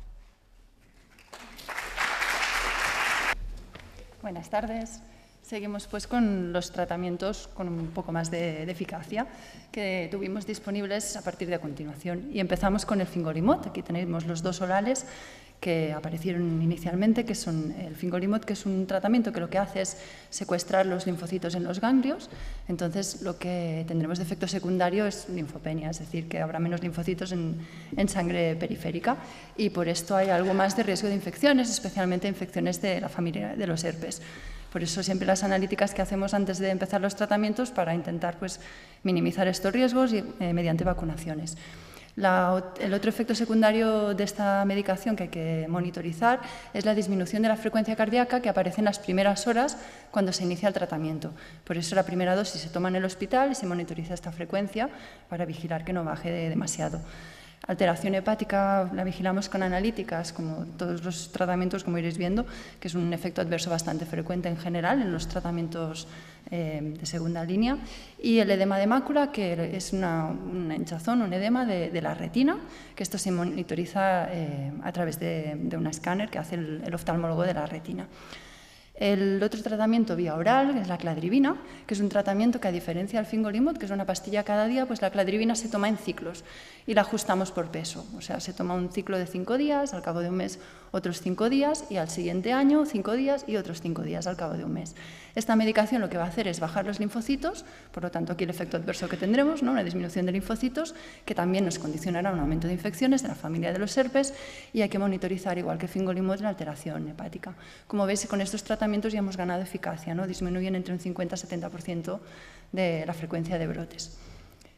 Buenas tardes. Seguimos pues con los tratamientos con un poco más de, de eficacia que tuvimos disponibles a partir de a continuación. Y empezamos con el Fingolimod. Aquí tenemos los dos orales que aparecieron inicialmente, que son el Fingolimod, que es un tratamiento que lo que hace es secuestrar los linfocitos en los ganglios. Entonces, lo que tendremos de efecto secundario es linfopenia, es decir, que habrá menos linfocitos en, en sangre periférica. Y por esto hay algo más de riesgo de infecciones, especialmente infecciones de la familia de los herpes. Por eso siempre las analíticas que hacemos antes de empezar los tratamientos para intentar pues, minimizar estos riesgos y, eh, mediante vacunaciones. La, el otro efecto secundario de esta medicación que hay que monitorizar es la disminución de la frecuencia cardíaca que aparece en las primeras horas cuando se inicia el tratamiento. Por eso la primera dosis se toma en el hospital y se monitoriza esta frecuencia para vigilar que no baje de demasiado. Alteración hepática la vigilamos con analíticas, como todos los tratamientos, como iréis viendo, que es un efecto adverso bastante frecuente en general en los tratamientos eh, de segunda línea. Y el edema de mácula, que es una, una hinchazón, un edema de, de la retina, que esto se monitoriza eh, a través de, de un escáner que hace el, el oftalmólogo de la retina. El otro tratamiento vía oral es la cladribina, que es un tratamiento que, a diferencia del Fingolimod, que es una pastilla cada día, pues la cladribina se toma en ciclos y la ajustamos por peso. O sea, se toma un ciclo de cinco días, al cabo de un mes otros cinco días y al siguiente año cinco días y otros cinco días al cabo de un mes. Esta medicación lo que va a hacer es bajar los linfocitos, por lo tanto aquí el efecto adverso que tendremos, ¿no? Una disminución de linfocitos que también nos condicionará un aumento de infecciones de la familia de los herpes y hay que monitorizar, igual que el Fingolimod, la alteración hepática. Como veis, con estos tratamientos ya hemos ganado eficacia, ¿no? Disminuyen entre un cincuenta y setenta por ciento de la frecuencia de brotes.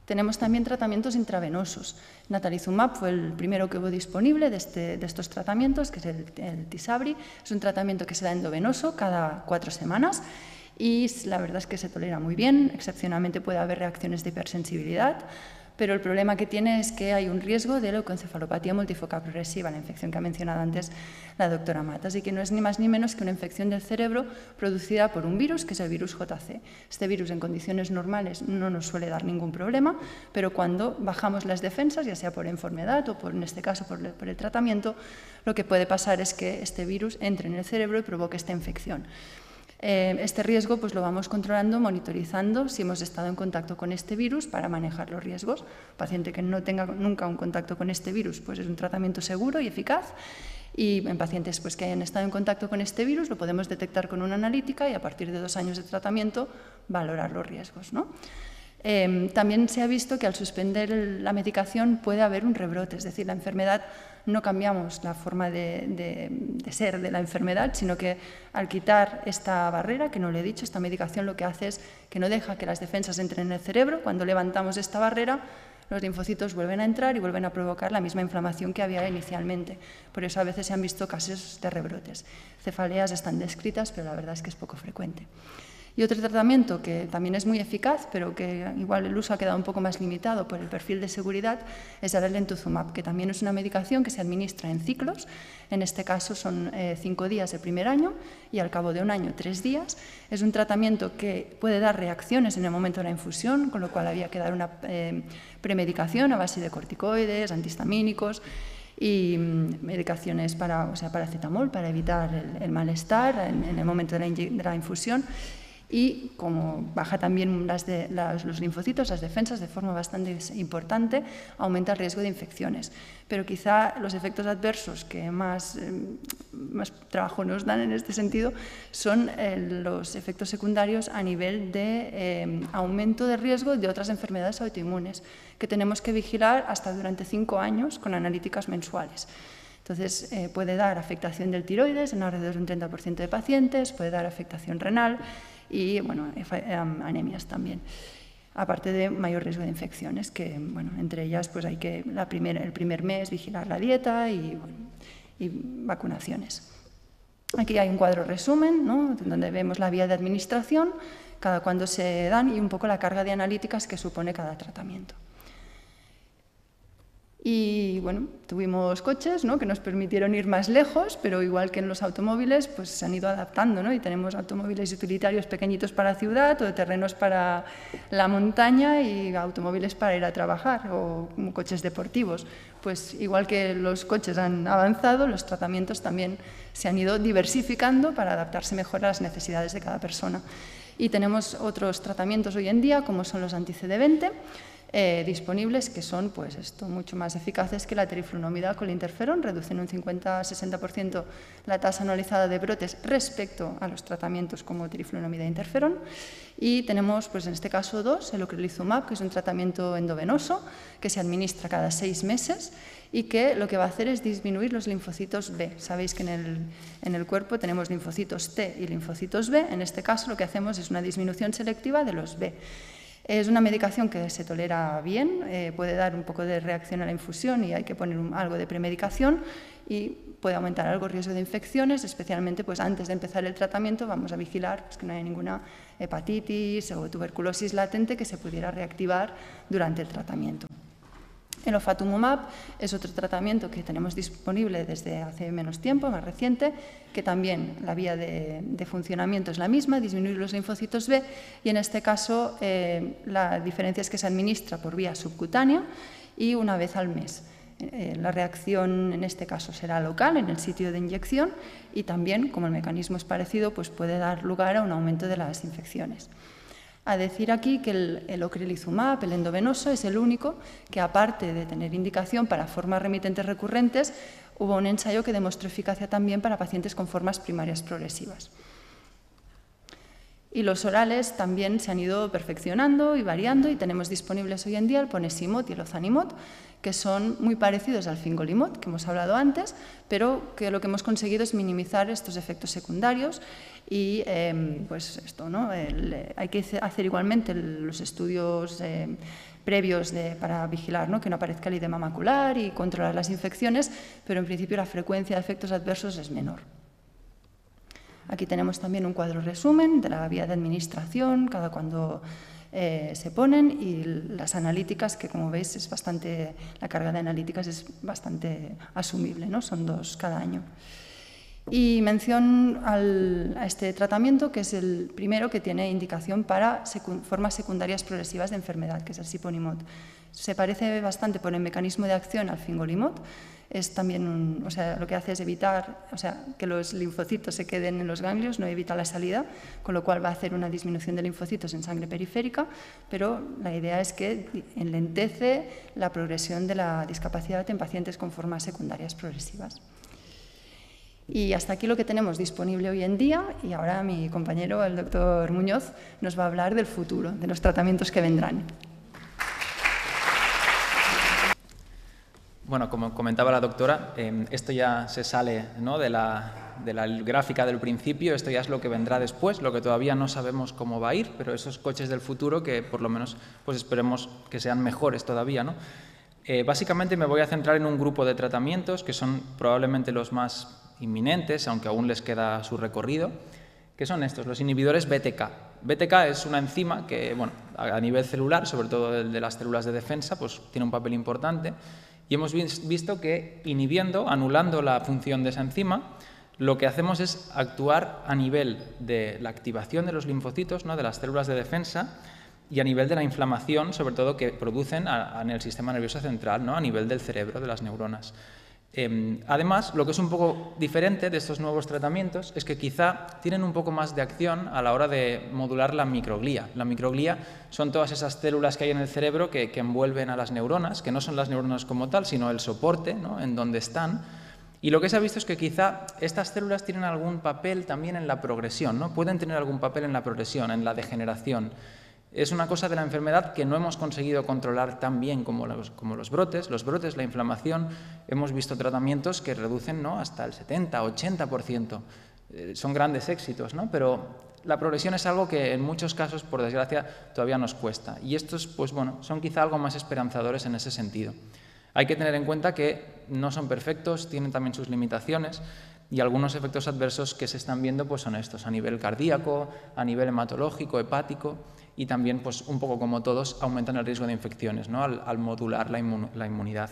Tenemos también tratamientos intravenosos. Natalizumab fue el primero que hubo disponible de, este, de estos tratamientos, que es el, el Tisabri. Es un tratamiento que se da endovenoso cada cuatro semanas y la verdad es que se tolera muy bien. Excepcionalmente puede haber reacciones de hipersensibilidad, pero el problema que tiene es que hay un riesgo de leucoencefalopatía multifocal progresiva, la infección que ha mencionado antes la doctora Mata. Así que no es ni más ni menos que una infección del cerebro producida por un virus, que es el virus J C. Este virus en condiciones normales no nos suele dar ningún problema, pero cuando bajamos las defensas, ya sea por enfermedad o por, en este caso por el, por el tratamiento, lo que puede pasar es que este virus entre en el cerebro y provoque esta infección. Este riesgo pues, lo vamos controlando, monitorizando si hemos estado en contacto con este virus para manejar los riesgos. Paciente que no tenga nunca un contacto con este virus pues es un tratamiento seguro y eficaz, y en pacientes pues, que hayan estado en contacto con este virus lo podemos detectar con una analítica y a partir de dos años de tratamiento valorar los riesgos, ¿no? Eh, también se ha visto que al suspender el, la medicación puede haber un rebrote, es decir, la enfermedad no cambiamos la forma de, de, de ser de la enfermedad, sino que al quitar esta barrera, que no le he dicho, esta medicación lo que hace es que no deja que las defensas entren en el cerebro. Cuando levantamos esta barrera, los linfocitos vuelven a entrar y vuelven a provocar la misma inflamación que había inicialmente. Por eso a veces se han visto casos de rebrotes. Cefaleas están descritas, pero la verdad es que es poco frecuente. Y otro tratamiento que también es muy eficaz, pero que igual el uso ha quedado un poco más limitado por el perfil de seguridad, es el Alemtuzumab, que también es una medicación que se administra en ciclos. En este caso son eh, cinco días el primer año y al cabo de un año tres días. Es un tratamiento que puede dar reacciones en el momento de la infusión, con lo cual había que dar una eh, premedicación a base de corticoides, antihistamínicos y mm, medicaciones para, o sea, paracetamol para evitar el, el malestar en, en el momento de la, de la infusión. Y como baja también las de, las, los linfocitos, las defensas de forma bastante importante, aumenta el riesgo de infecciones. Pero quizá los efectos adversos que más, eh, más trabajo nos dan en este sentido son eh, los efectos secundarios a nivel de eh, aumento de riesgo de otras enfermedades autoinmunes, que tenemos que vigilar hasta durante cinco años con analíticas mensuales. Entonces, eh, puede dar afectación del tiroides en alrededor de un treinta por ciento de pacientes, puede dar afectación renal y bueno, anemias también, aparte de mayor riesgo de infecciones, que bueno, entre ellas pues hay que la primer, el primer mes vigilar la dieta y, bueno, y vacunaciones. Aquí hay un cuadro resumen, ¿no?, donde vemos la vía de administración, cada cuándo se dan y un poco la carga de analíticas que supone cada tratamiento. Y bueno, tuvimos coches, ¿no?, que nos permitieron ir más lejos, pero igual que en los automóviles, pues se han ido adaptando, ¿no? Y tenemos automóviles utilitarios pequeñitos para ciudad o de terrenos para la montaña y automóviles para ir a trabajar o coches deportivos. Pues igual que los coches han avanzado, los tratamientos también se han ido diversificando para adaptarse mejor a las necesidades de cada persona. Y tenemos otros tratamientos hoy en día, como son los anti C D veinte, Eh, disponibles, que son pues, esto, mucho más eficaces que la teriflunomida con el interferón, reducen un cincuenta a sesenta por ciento la tasa anualizada de brotes respecto a los tratamientos como teriflunomida e interferón. Y tenemos, pues, en este caso, dos, el ocrelizumab, que es un tratamiento endovenoso que se administra cada seis meses y que lo que va a hacer es disminuir los linfocitos B. Sabéis que en el, en el cuerpo tenemos linfocitos T y linfocitos B. En este caso lo que hacemos es una disminución selectiva de los B. Es una medicación que se tolera bien, eh, puede dar un poco de reacción a la infusión y hay que poner un, algo de premedicación y puede aumentar algo el riesgo de infecciones, especialmente pues, antes de empezar el tratamiento vamos a vigilar pues, que no haya ninguna hepatitis o tuberculosis latente que se pudiera reactivar durante el tratamiento. El ofatumumab es otro tratamiento que tenemos disponible desde hace menos tiempo, más reciente, que también la vía de, de funcionamiento es la misma, disminuir los linfocitos B, y en este caso eh, la diferencia es que se administra por vía subcutánea y una vez al mes. Eh, la reacción en este caso será local en el sitio de inyección y también, como el mecanismo es parecido, pues puede dar lugar a un aumento de las infecciones. A decir aquí que el, el ocrelizumab, el endovenoso, es el único que, aparte de tener indicación para formas remitentes recurrentes, hubo un ensayo que demostró eficacia también para pacientes con formas primarias progresivas. Y los orales también se han ido perfeccionando y variando y tenemos disponibles hoy en día el ponesimod y el ozanimod, que son muy parecidos al fingolimod, que hemos hablado antes, pero que lo que hemos conseguido es minimizar estos efectos secundarios y eh, pues esto, ¿no? El, hay que hacer igualmente los estudios eh, previos de, para vigilar, ¿no?, que no aparezca el edema macular y controlar las infecciones, pero en principio la frecuencia de efectos adversos es menor. Aquí tenemos también un cuadro resumen de la vía de administración, cada cuando eh, se ponen, y las analíticas, que como veis es bastante, la carga de analíticas es bastante asumible, ¿no?, son dos cada año. Y mención al, a este tratamiento, que es el primero que tiene indicación para secu- formas secundarias progresivas de enfermedad, que es el siponimod. Se parece bastante por el mecanismo de acción al fingolimod. Es también un, o sea, lo que hace es evitar, o sea, que los linfocitos se queden en los ganglios, no evita la salida, con lo cual va a hacer una disminución de linfocitos en sangre periférica, pero la idea es que enlentece la progresión de la discapacidad en pacientes con formas secundarias progresivas. Y hasta aquí lo que tenemos disponible hoy en día, y ahora mi compañero, el doctor Muñoz, nos va a hablar del futuro, de los tratamientos que vendrán. Bueno, como comentaba la doctora, eh, esto ya se sale, ¿no?, de, la, de la gráfica del principio, esto ya es lo que vendrá después, lo que todavía no sabemos cómo va a ir, pero esos coches del futuro que por lo menos pues esperemos que sean mejores todavía, ¿no? Eh, básicamente me voy a centrar en un grupo de tratamientos que son probablemente los más inminentes, aunque aún les queda su recorrido, que son estos, los inhibidores B T K. B T K es una enzima que, bueno, a nivel celular, sobre todo el de las células de defensa, pues tiene un papel importante, y hemos visto que inhibiendo, anulando la función de esa enzima, lo que hacemos es actuar a nivel de la activación de los linfocitos, ¿no?, de las células de defensa, y a nivel de la inflamación, sobre todo, que producen a, a, en el sistema nervioso central, ¿no?, a nivel del cerebro, de las neuronas. Eh, además, lo que es un poco diferente de estos nuevos tratamientos es que quizá tienen un poco más de acción a la hora de modular la microglía. La microglía son todas esas células que hay en el cerebro que, que envuelven a las neuronas, que no son las neuronas como tal, sino el soporte, ¿no?, en donde están. Y lo que se ha visto es que quizá estas células tienen algún papel también en la progresión, ¿no? Pueden tener algún papel en la progresión, en la degeneración. Es una cosa de la enfermedad que no hemos conseguido controlar tan bien como los, como los brotes. Los brotes, la inflamación, hemos visto tratamientos que reducen, ¿no?, hasta el setenta, ochenta por ciento. Eh, son grandes éxitos, ¿no?, pero la progresión es algo que en muchos casos, por desgracia, todavía nos cuesta. Y estos, pues bueno, son quizá algo más esperanzadores en ese sentido. Hay que tener en cuenta que no son perfectos, tienen también sus limitaciones, y algunos efectos adversos que se están viendo pues son estos, a nivel cardíaco, a nivel hematológico, hepático, y también, pues un poco como todos, aumentan el riesgo de infecciones, ¿no?, al, al modular la, inmun la inmunidad.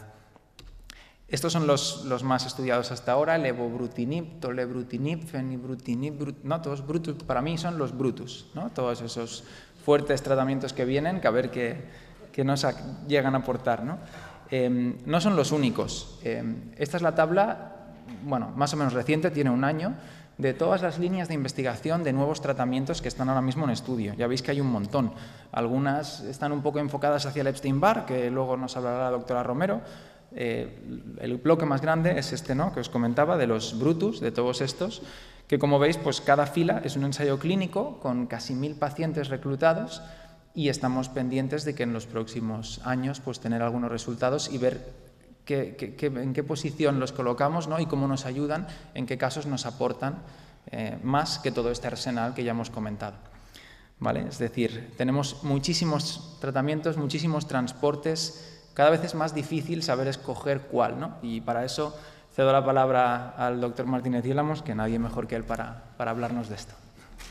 Estos son los, los más estudiados hasta ahora, el evobrutinib, tolebrutinib, fenibrutinib, brut, no, todos brutus, para mí son los brutus, ¿no?, todos esos fuertes tratamientos que vienen, que a ver qué, qué nos llegan a aportar, ¿no? Eh, no son los únicos. Eh, esta es la tabla, bueno, más o menos reciente, tiene un año, de todas las líneas de investigación de nuevos tratamientos que están ahora mismo en estudio. Ya veis que hay un montón. Algunas están un poco enfocadas hacia el Epstein-Barr, que luego nos hablará la doctora Romero. Eh, el bloque más grande es este, ¿no?, que os comentaba, de los brutus, de todos estos, que como veis, pues cada fila es un ensayo clínico con casi mil pacientes reclutados, y estamos pendientes de que en los próximos años pues tener algunos resultados y ver Qué, qué, en qué posición los colocamos, ¿no?, y cómo nos ayudan, en qué casos nos aportan eh, más que todo este arsenal que ya hemos comentado. ¿Vale? Es decir, tenemos muchísimos tratamientos, muchísimos transportes, cada vez es más difícil saber escoger cuál, ¿no? Y para eso cedo la palabra al doctor Martínez Ílamos, que nadie mejor que él para, para hablarnos de esto.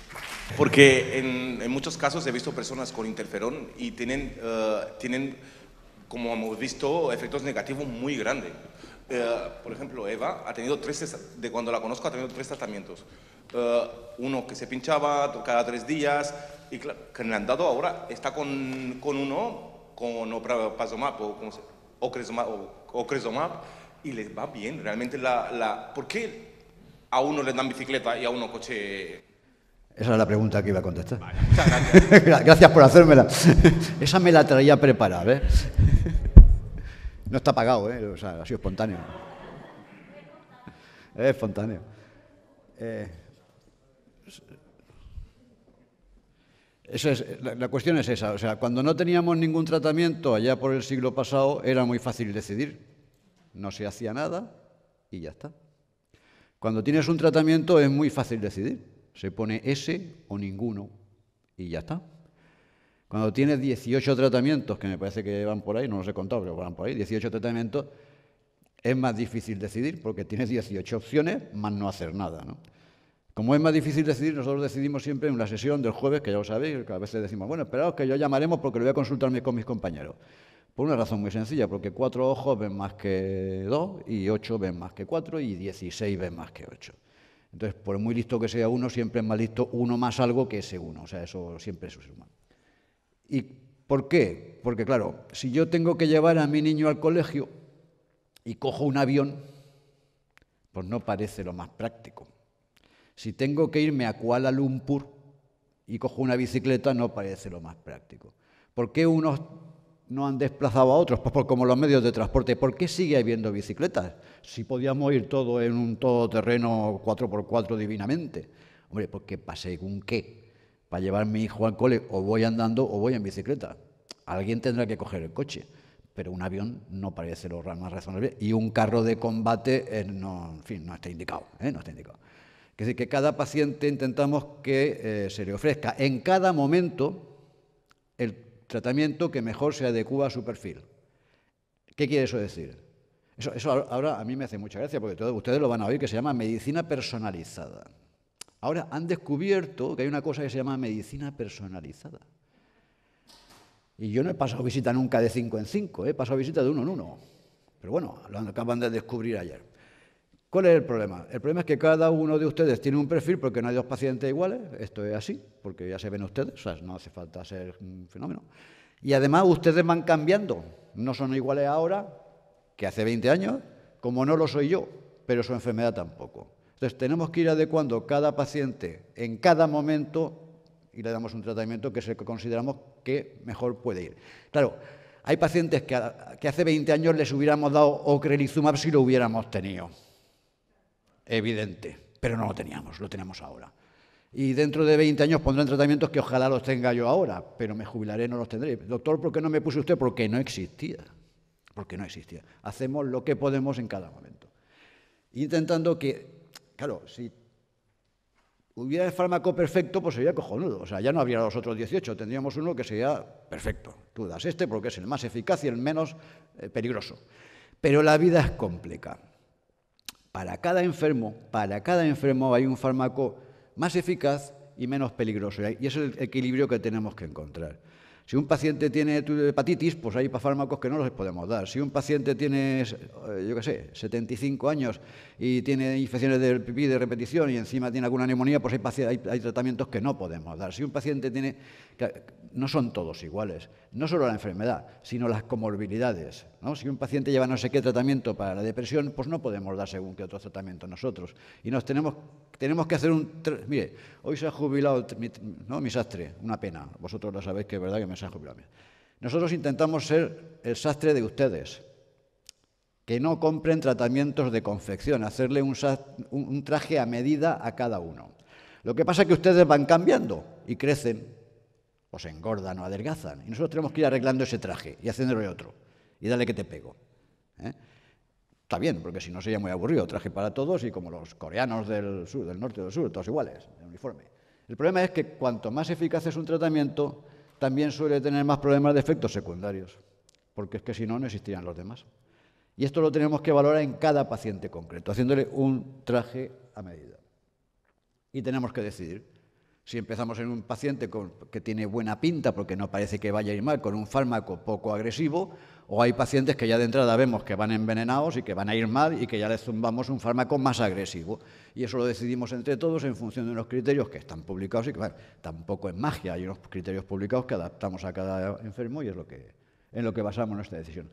Porque en, en muchos casos he visto personas con interferón y tienen... Uh, tienen como hemos visto, efectos negativos muy grandes. Eh, por ejemplo, Eva ha tenido tres, de cuando la conozco, ha tenido tres tratamientos. Eh, uno que se pinchaba cada tres días, y claro, que le han dado ahora, está con, con uno, con oprazomab o, como se, o, cresomab, o, o cresomab, y les va bien. Realmente, la, la, ¿por qué a uno le dan bicicleta y a uno coche? Esa es la pregunta que iba a contestar. Vale, muchas gracias. Gracias por hacérmela. Esa me la traía preparada, ¿eh? No está pagado, ¿eh? O sea, ha sido espontáneo. Es espontáneo. Eh, eso es, la, la cuestión es esa. O sea, cuando no teníamos ningún tratamiento allá por el siglo pasado, era muy fácil decidir. No se hacía nada y ya está. Cuando tienes un tratamiento es muy fácil decidir. Se pone ese o ninguno y ya está. Cuando tienes dieciocho tratamientos, que me parece que van por ahí, no los he contado, pero van por ahí, dieciocho tratamientos, es más difícil decidir porque tienes dieciocho opciones más no hacer nada, ¿no? Como es más difícil decidir, nosotros decidimos siempre en la sesión del jueves, que ya lo sabéis, que a veces decimos, bueno, esperaos que yo llamaremos porque lo voy a consultarme con mis compañeros. Por una razón muy sencilla, porque cuatro ojos ven más que dos, y ocho ven más que cuatro, y dieciséis ven más que ocho. Entonces, por muy listo que sea uno, siempre es más listo uno más algo que ese uno. O sea, eso siempre es suma. ¿Y por qué? Porque, claro, si yo tengo que llevar a mi niño al colegio y cojo un avión, pues no parece lo más práctico. Si tengo que irme a Kuala Lumpur y cojo una bicicleta, no parece lo más práctico. ¿Por qué unos no han desplazado a otros? Pues por, como los medios de transporte. ¿Por qué sigue habiendo bicicletas? Si podíamos ir todo en un todoterreno cuatro por cuatro divinamente. Hombre, porque para según qué. Para llevar a mi hijo al cole o voy andando o voy en bicicleta. Alguien tendrá que coger el coche. Pero un avión no parece lo más razonable. Y un carro de combate, eh, no, en fin, no está indicado. ¿eh? No está indicado. Es decir, que cada paciente intentamos que eh, se le ofrezca en cada momento el tratamiento que mejor se adecúa a su perfil. ¿Qué quiere eso decir? Eso, eso ahora a mí me hace mucha gracia, porque todos ustedes lo van a oír, que se llama medicina personalizada. Ahora han descubierto que hay una cosa que se llama medicina personalizada. Y yo no he pasado visita nunca de cinco en cinco, he pasado visita de uno en uno. Pero bueno, lo acaban de descubrir ayer. ¿Cuál es el problema? El problema es que cada uno de ustedes tiene un perfil porque no hay dos pacientes iguales, esto es así, porque ya se ven ustedes, o sea, no hace falta ser un fenómeno. Y además ustedes van cambiando, no son iguales ahora que hace veinte años, como no lo soy yo, pero su enfermedad tampoco. Entonces tenemos que ir adecuando cada paciente en cada momento y le damos un tratamiento que es el que consideramos que mejor puede ir. Claro, hay pacientes que, que hace veinte años les hubiéramos dado ocrelizumab si lo hubiéramos tenido. Evidente, pero no lo teníamos, lo tenemos ahora. Y dentro de veinte años pondrán tratamientos que ojalá los tenga yo ahora, pero me jubilaré, no los tendré. Doctor, ¿por qué no me puso usted? Porque no existía, porque no existía. Hacemos lo que podemos en cada momento. Intentando que, claro, si hubiera el fármaco perfecto, pues sería cojonudo. O sea, ya no habría los otros dieciocho, tendríamos uno que sería perfecto. Tú das este porque es el más eficaz y el menos eh, peligroso. Pero la vida es compleja. Para cada enfermo, para cada enfermo hay un fármaco más eficaz y menos peligroso. Y es el equilibrio que tenemos que encontrar. Si un paciente tiene hepatitis, pues hay fármacos que no los podemos dar. Si un paciente tiene, yo qué sé, setenta y cinco años y tiene infecciones del pipí de repetición y encima tiene alguna neumonía, pues hay, hay, hay tratamientos que no podemos dar. Si un paciente tiene... No son todos iguales. No solo la enfermedad, sino las comorbilidades, ¿no? Si un paciente lleva no sé qué tratamiento para la depresión, pues no podemos dar según qué otro tratamiento nosotros. Y nos tenemos, tenemos que hacer un... Mire, hoy se ha jubilado mi, ¿no? mi sastre, una pena. Vosotros lo sabéis que es verdad que me se ha jubilado. Nosotros intentamos ser el sastre de ustedes. Que no compren tratamientos de confección, hacerle un, un, un traje a medida a cada uno. Lo que pasa es que ustedes van cambiando y crecen, o se engordan o adelgazan. Y nosotros tenemos que ir arreglando ese traje y haciéndole otro. Y dale que te pego. ¿eh? Está bien, porque si no sería muy aburrido. Traje para todos y como los coreanos del sur, del norte o del sur, todos iguales, en uniforme. El problema es que cuanto más eficaz es un tratamiento, también suele tener más problemas de efectos secundarios. Porque es que si no, no existirían los demás. Y esto lo tenemos que valorar en cada paciente concreto, haciéndole un traje a medida. Y tenemos que decidir. Si empezamos en un paciente con, que tiene buena pinta, porque no parece que vaya a ir mal, con un fármaco poco agresivo, o hay pacientes que ya de entrada vemos que van envenenados y que van a ir mal y que ya les zumbamos un fármaco más agresivo. Y eso lo decidimos entre todos en función de unos criterios que están publicados y que bueno, tampoco es magia, hay unos criterios publicados que adaptamos a cada enfermo y es lo que, en lo que basamos nuestra decisión.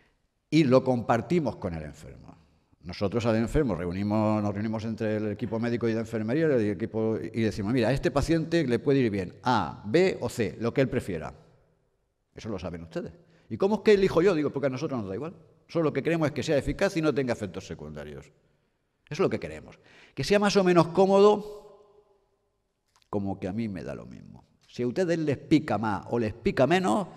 Y lo compartimos con el enfermo. Nosotros al enfermo reunimos, nos reunimos entre el equipo médico y de enfermería y, el equipo, y decimos, mira, a este paciente le puede ir bien A, B o C, lo que él prefiera. Eso lo saben ustedes. ¿Y cómo es que elijo yo? Digo, porque a nosotros nos da igual. Solo lo que queremos es que sea eficaz y no tenga efectos secundarios. Eso es lo que queremos. Que sea más o menos cómodo, como que a mí me da lo mismo. Si a ustedes les pica más o les pica menos...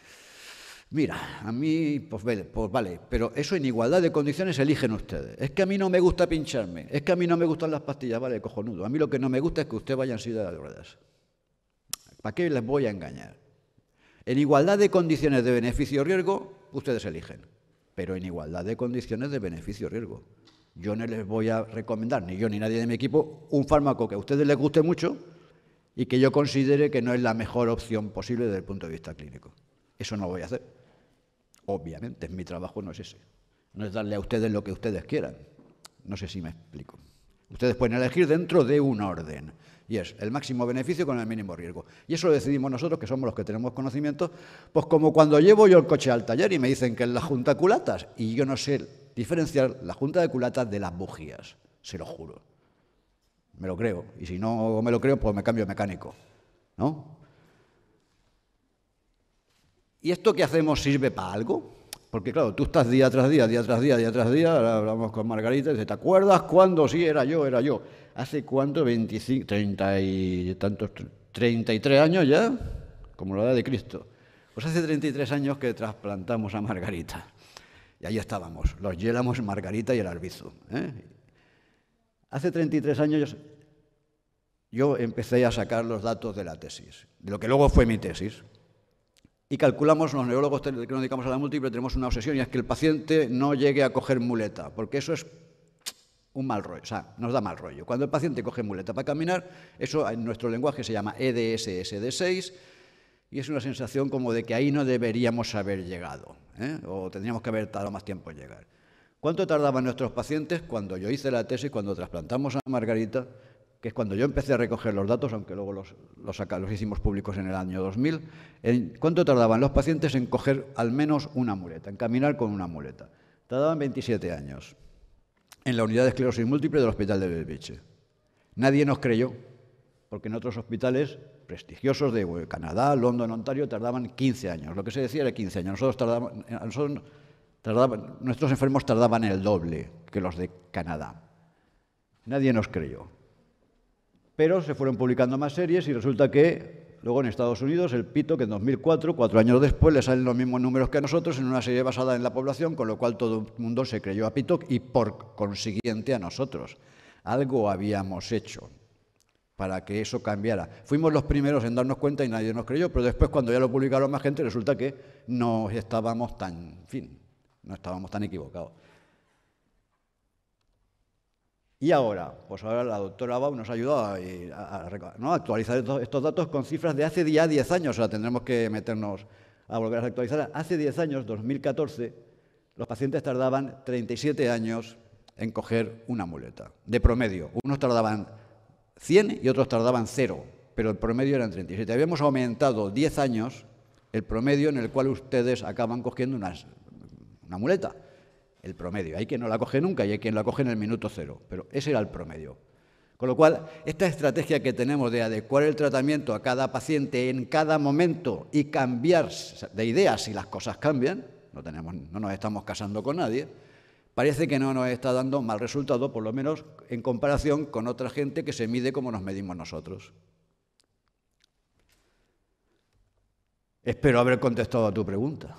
Mira, a mí, pues vale, pues vale, pero eso en igualdad de condiciones eligen ustedes. Es que a mí no me gusta pincharme, es que a mí no me gustan las pastillas, vale, cojonudo. A mí lo que no me gusta es que usted vaya en silla de ruedas. ¿Para qué les voy a engañar? En igualdad de condiciones de beneficio-riesgo, ustedes eligen, pero en igualdad de condiciones de beneficio-riesgo. Yo no les voy a recomendar, ni yo ni nadie de mi equipo, un fármaco que a ustedes les guste mucho y que yo considere que no es la mejor opción posible desde el punto de vista clínico. Eso no lo voy a hacer. Obviamente, mi trabajo no es ese. No es darle a ustedes lo que ustedes quieran. No sé si me explico. Ustedes pueden elegir dentro de un orden, y es el máximo beneficio con el mínimo riesgo. Y eso lo decidimos nosotros, que somos los que tenemos conocimiento, pues como cuando llevo yo el coche al taller y me dicen que es la junta de culatas, y yo no sé diferenciar la junta de culatas de las bujías, se lo juro. Me lo creo, y si no me lo creo, pues me cambio de mecánico, ¿no? ¿Y esto que hacemos sirve para algo? Porque claro, tú estás día tras día, día tras día, día tras día, ahora hablamos con Margarita y dice, ¿te acuerdas cuándo? Sí, era yo, era yo. ¿Hace cuánto? veinticinco, treinta y tantos, treinta y tres años ya, como la edad de Cristo. Pues hace treinta y tres años que trasplantamos a Margarita. Y ahí estábamos, los Yélamos, Margarita y el Arbizu, ¿eh? Hace treinta y tres años yo empecé a sacar los datos de la tesis, de lo que luego fue mi tesis. Y calculamos, los neurólogos que nos dedicamos a la múltiple, tenemos una obsesión y es que el paciente no llegue a coger muleta, porque eso es un mal rollo, o sea, nos da mal rollo. Cuando el paciente coge muleta para caminar, eso en nuestro lenguaje se llama E D S S D seis y es una sensación como de que ahí no deberíamos haber llegado, ¿eh? O tendríamos que haber tardado más tiempo en llegar. ¿Cuánto tardaban nuestros pacientes cuando yo hice la tesis, cuando trasplantamos a Margarita? Que es cuando yo empecé a recoger los datos, aunque luego los, los, saca, los hicimos públicos en el año dos mil, en, ¿cuánto tardaban los pacientes en coger al menos una muleta, en caminar con una muleta? Tardaban veintisiete años en la unidad de esclerosis múltiple del Hospital de Bellevitge. Nadie nos creyó, porque en otros hospitales prestigiosos de Canadá, London, Ontario, tardaban quince años. Lo que se decía era quince años. Nosotros tardábamos, nosotros tardaban, nuestros enfermos tardaban el doble que los de Canadá. Nadie nos creyó. Pero se fueron publicando más series y resulta que luego en Estados Unidos el pito, que en dos mil cuatro, cuatro años después, le salen los mismos números que a nosotros en una serie basada en la población, con lo cual todo el mundo se creyó a pito y por consiguiente a nosotros. Algo habíamos hecho para que eso cambiara. Fuimos los primeros en darnos cuenta y nadie nos creyó, pero después cuando ya lo publicaron más gente resulta que no estábamos tan, en fin, no estábamos tan equivocados. Y ahora, pues ahora la doctora Bau nos ha ayudado a, a, a, ¿no? a actualizar estos, estos datos con cifras de hace ya diez años, o sea, tendremos que meternos a volver a actualizar. Hace diez años, dos mil catorce, los pacientes tardaban treinta y siete años en coger una muleta, de promedio. Unos tardaban cien y otros tardaban cero, pero el promedio eran treinta y siete. Habíamos aumentado diez años el promedio en el cual ustedes acaban cogiendo una, una muleta. El promedio. Hay quien no la coge nunca y hay quien la coge en el minuto cero, pero ese era el promedio. Con lo cual, esta estrategia que tenemos de adecuar el tratamiento a cada paciente en cada momento y cambiar de ideas si las cosas cambian, no, tenemos, no nos estamos casando con nadie, parece que no nos está dando mal resultado, por lo menos en comparación con otra gente que se mide como nos medimos nosotros. Espero haber contestado a tu pregunta.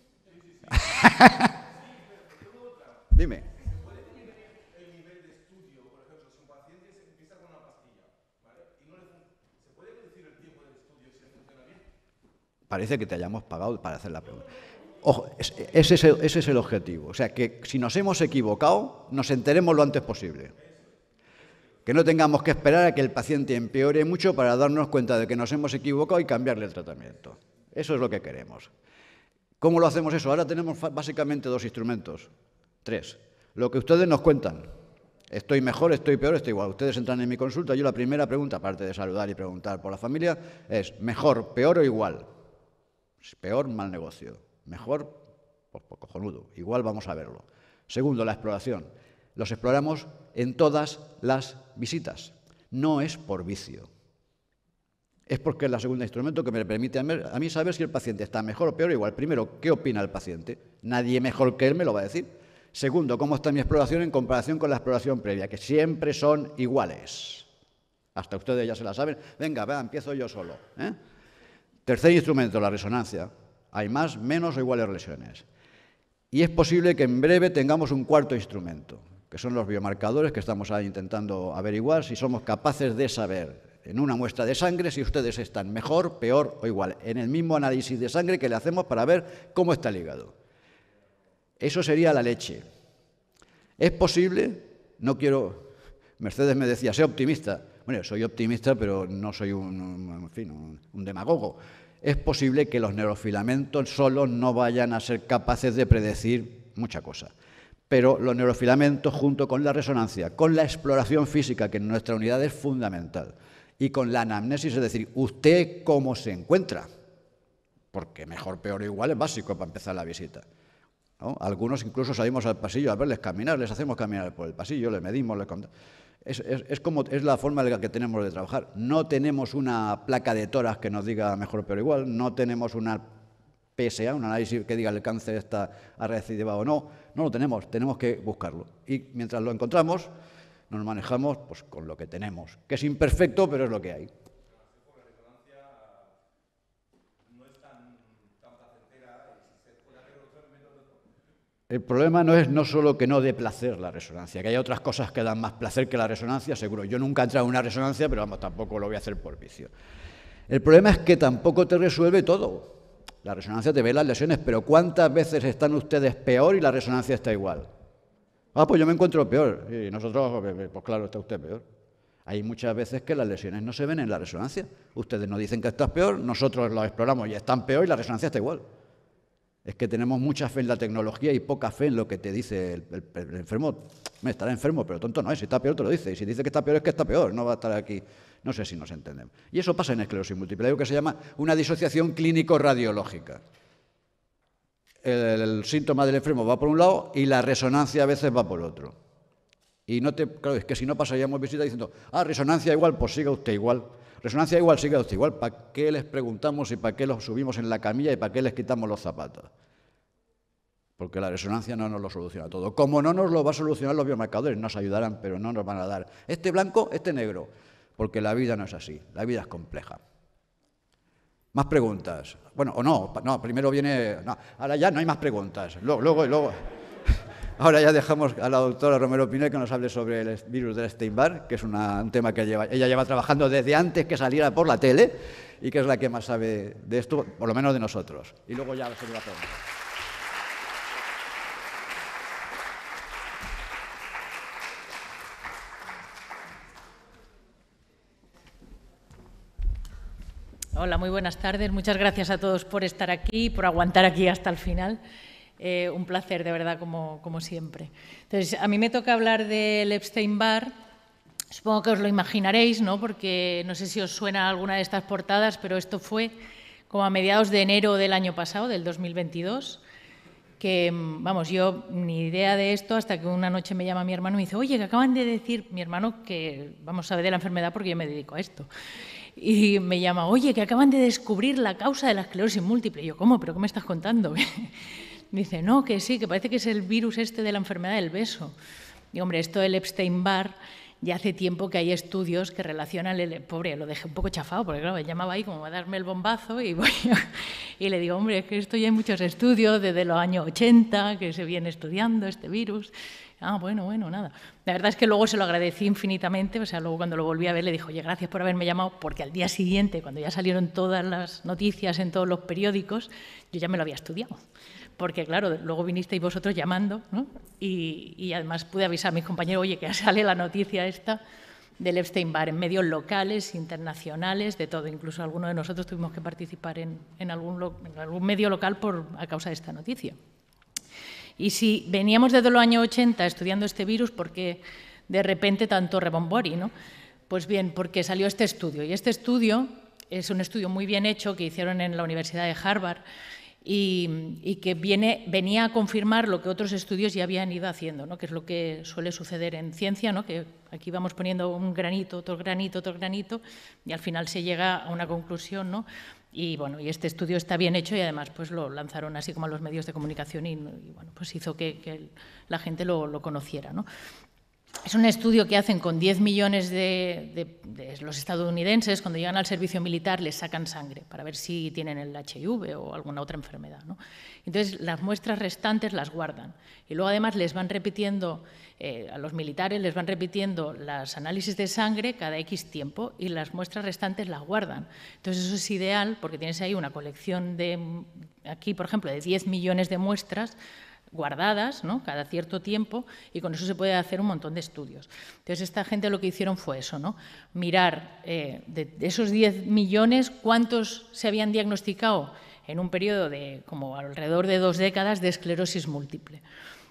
Dime. ¿Se puede medir el nivel de estudio, por ejemplo, si un paciente empieza con una pastilla, ¿vale? Y no le funciona, ¿se puede reducir el tiempo del estudio si le funciona bien? Parece que te hayamos pagado para hacer la pregunta. Ojo, ese es, el, ese es el objetivo. O sea, que si nos hemos equivocado, nos enteremos lo antes posible. Que no tengamos que esperar a que el paciente empeore mucho para darnos cuenta de que nos hemos equivocado y cambiarle el tratamiento. Eso es lo que queremos. ¿Cómo lo hacemos eso? Ahora tenemos básicamente dos instrumentos. Tres. Lo que ustedes nos cuentan. Estoy mejor, estoy peor, estoy igual. Ustedes entran en mi consulta, yo la primera pregunta, aparte de saludar y preguntar por la familia, es mejor, peor o igual. Peor, mal negocio. Mejor, pues, pues cojonudo. Igual vamos a verlo. Segundo, la exploración. Los exploramos en todas las visitas. No es por vicio. Es porque es la segunda instrumento que me permite a mí saber si el paciente está mejor o peor o igual. Primero, ¿qué opina el paciente? Nadie mejor que él me lo va a decir. Segundo, ¿cómo está mi exploración en comparación con la exploración previa? Que siempre son iguales. Hasta ustedes ya se la saben. Venga, va, empiezo yo solo. ¿eh? Tercer instrumento, la resonancia. Hay más, menos o iguales lesiones. Y es posible que en breve tengamos un cuarto instrumento, que son los biomarcadores que estamos ahí intentando averiguar si somos capaces de saber en una muestra de sangre si ustedes están mejor, peor o igual, en el mismo análisis de sangre que le hacemos para ver cómo está el hígado. Eso sería la leche. ¿Es posible? No quiero... Mercedes me decía, sé optimista. Bueno, soy optimista, pero no soy un, un, en fin, un, un demagogo. Es posible que los neurofilamentos solos no vayan a ser capaces de predecir mucha cosa. Pero los neurofilamentos, junto con la resonancia, con la exploración física, que en nuestra unidad es fundamental, y con la anamnesis, es decir, usted cómo se encuentra, porque mejor, peor o igual es básico para empezar la visita, ¿no? Algunos incluso salimos al pasillo a verles caminar, les hacemos caminar por el pasillo, les medimos, les contamos. Es, es, es, como, es la forma en la que tenemos de trabajar. No tenemos una placa de tórax que nos diga mejor, peor o igual, no tenemos una P S A, un análisis que diga el cáncer está a recidiva o no, no lo tenemos, tenemos que buscarlo. Y mientras lo encontramos, nos manejamos pues, con lo que tenemos, que es imperfecto, pero es lo que hay. El problema no es no solo que no dé placer la resonancia, que hay otras cosas que dan más placer que la resonancia, seguro. Yo nunca he entrado en una resonancia, pero vamos, tampoco lo voy a hacer por vicio. El problema es que tampoco te resuelve todo. La resonancia te ve las lesiones, pero ¿cuántas veces están ustedes peor y la resonancia está igual? Ah, pues yo me encuentro peor. Y nosotros, pues claro, está usted peor. Hay muchas veces que las lesiones no se ven en la resonancia. Ustedes nos dicen que estás peor, nosotros lo exploramos y están peor y la resonancia está igual. Es que tenemos mucha fe en la tecnología y poca fe en lo que te dice el, el, el enfermo. Me estará enfermo, pero tonto no es. Si está peor, te lo dice. Y si dice que está peor, es que está peor. No va a estar aquí. No sé si nos entendemos. Y eso pasa en esclerosis múltiple. Hay algo que se llama una disociación clínico-radiológica. El, el síntoma del enfermo va por un lado y la resonancia a veces va por otro. Y no te, claro, es que si no pasaríamos visita diciendo, ah, resonancia igual, pues siga usted igual. Resonancia igual, siga usted igual. ¿Para qué les preguntamos y para qué los subimos en la camilla y para qué les quitamos los zapatos? Porque la resonancia no nos lo soluciona todo. Como no nos lo va a solucionar los biomarcadores, nos ayudarán, pero no nos van a dar este blanco, este negro. Porque la vida no es así, la vida es compleja. Más preguntas. Bueno, o no, no, primero viene... No, ahora ya no hay más preguntas. Luego, luego, luego... Ahora ya dejamos a la doctora Romero Pinel que nos hable sobre el virus del Epstein-Barr, que es una, un tema que lleva, ella lleva trabajando desde antes que saliera por la tele y que es la que más sabe de esto, por lo menos de nosotros. Y luego ya se la pregunta. Hola, muy buenas tardes. Muchas gracias a todos por estar aquí, por aguantar aquí hasta el final. Eh, un placer, de verdad, como, como siempre. Entonces, a mí me toca hablar del Epstein-Barr. Supongo que os lo imaginaréis, ¿no? Porque no sé si os suena alguna de estas portadas, pero esto fue como a mediados de enero del año pasado, del dos mil veintidós, que, vamos, yo ni idea de esto hasta que una noche me llama mi hermano y me dice, oye, que acaban de decir, mi hermano, que vamos, sabe de la enfermedad porque yo me dedico a esto. Y me llama, oye, que acaban de descubrir la causa de la esclerosis múltiple. Y yo, ¿cómo? ¿Pero qué me estás contando? Dice, no, que sí, que parece que es el virus este de la enfermedad del beso. Y, hombre, esto del Epstein-Barr, ya hace tiempo que hay estudios que relacionan... El, pobre, lo dejé un poco chafado, porque claro, me llamaba ahí como a darme el bombazo y, voy a, y le digo, hombre, es que esto ya hay muchos estudios desde los años ochenta, que se viene estudiando este virus. Ah, bueno, bueno, nada. La verdad es que luego se lo agradecí infinitamente, o sea, luego cuando lo volví a ver le dije, oye, gracias por haberme llamado, porque al día siguiente, cuando ya salieron todas las noticias en todos los periódicos, yo ya me lo había estudiado. Porque, claro, luego vinisteis vosotros llamando, ¿no? Y, y además pude avisar a mis compañeros, oye, que ya sale la noticia esta del Epstein-Barr en medios locales, internacionales, de todo. Incluso algunos de nosotros tuvimos que participar en, en, algún, en algún medio local por, a causa de esta noticia. Y si veníamos desde los años ochenta estudiando este virus, ¿por qué de repente tanto rebombori, ¿no? Pues bien, porque salió este estudio. Y este estudio es un estudio muy bien hecho que hicieron en la Universidad de Harvard y, y que viene, venía a confirmar lo que otros estudios ya habían ido haciendo, ¿no? Que es lo que suele suceder en ciencia, ¿no? Que aquí vamos poniendo un granito, otro granito, otro granito, y al final se llega a una conclusión, ¿no? Y bueno, y este estudio está bien hecho y además pues lo lanzaron así como a los medios de comunicación y, y bueno, pues hizo que, que la gente lo, lo conociera, ¿no? Es un estudio que hacen con diez millones de, de, de los estadounidenses. Cuando llegan al servicio militar les sacan sangre para ver si tienen el H I V o alguna otra enfermedad, ¿no? Entonces, las muestras restantes las guardan. Y luego, además, les van repitiendo, eh, a los militares les van repitiendo los análisis de sangre cada X tiempo y las muestras restantes las guardan. Entonces, eso es ideal porque tienes ahí una colección de, aquí, por ejemplo, de diez millones de muestras guardadas, ¿no?, cada cierto tiempo, y con eso se puede hacer un montón de estudios. Entonces, esta gente lo que hicieron fue eso, ¿no?, mirar eh, de, de esos diez millones, cuántos se habían diagnosticado en un periodo de como alrededor de dos décadas de esclerosis múltiple.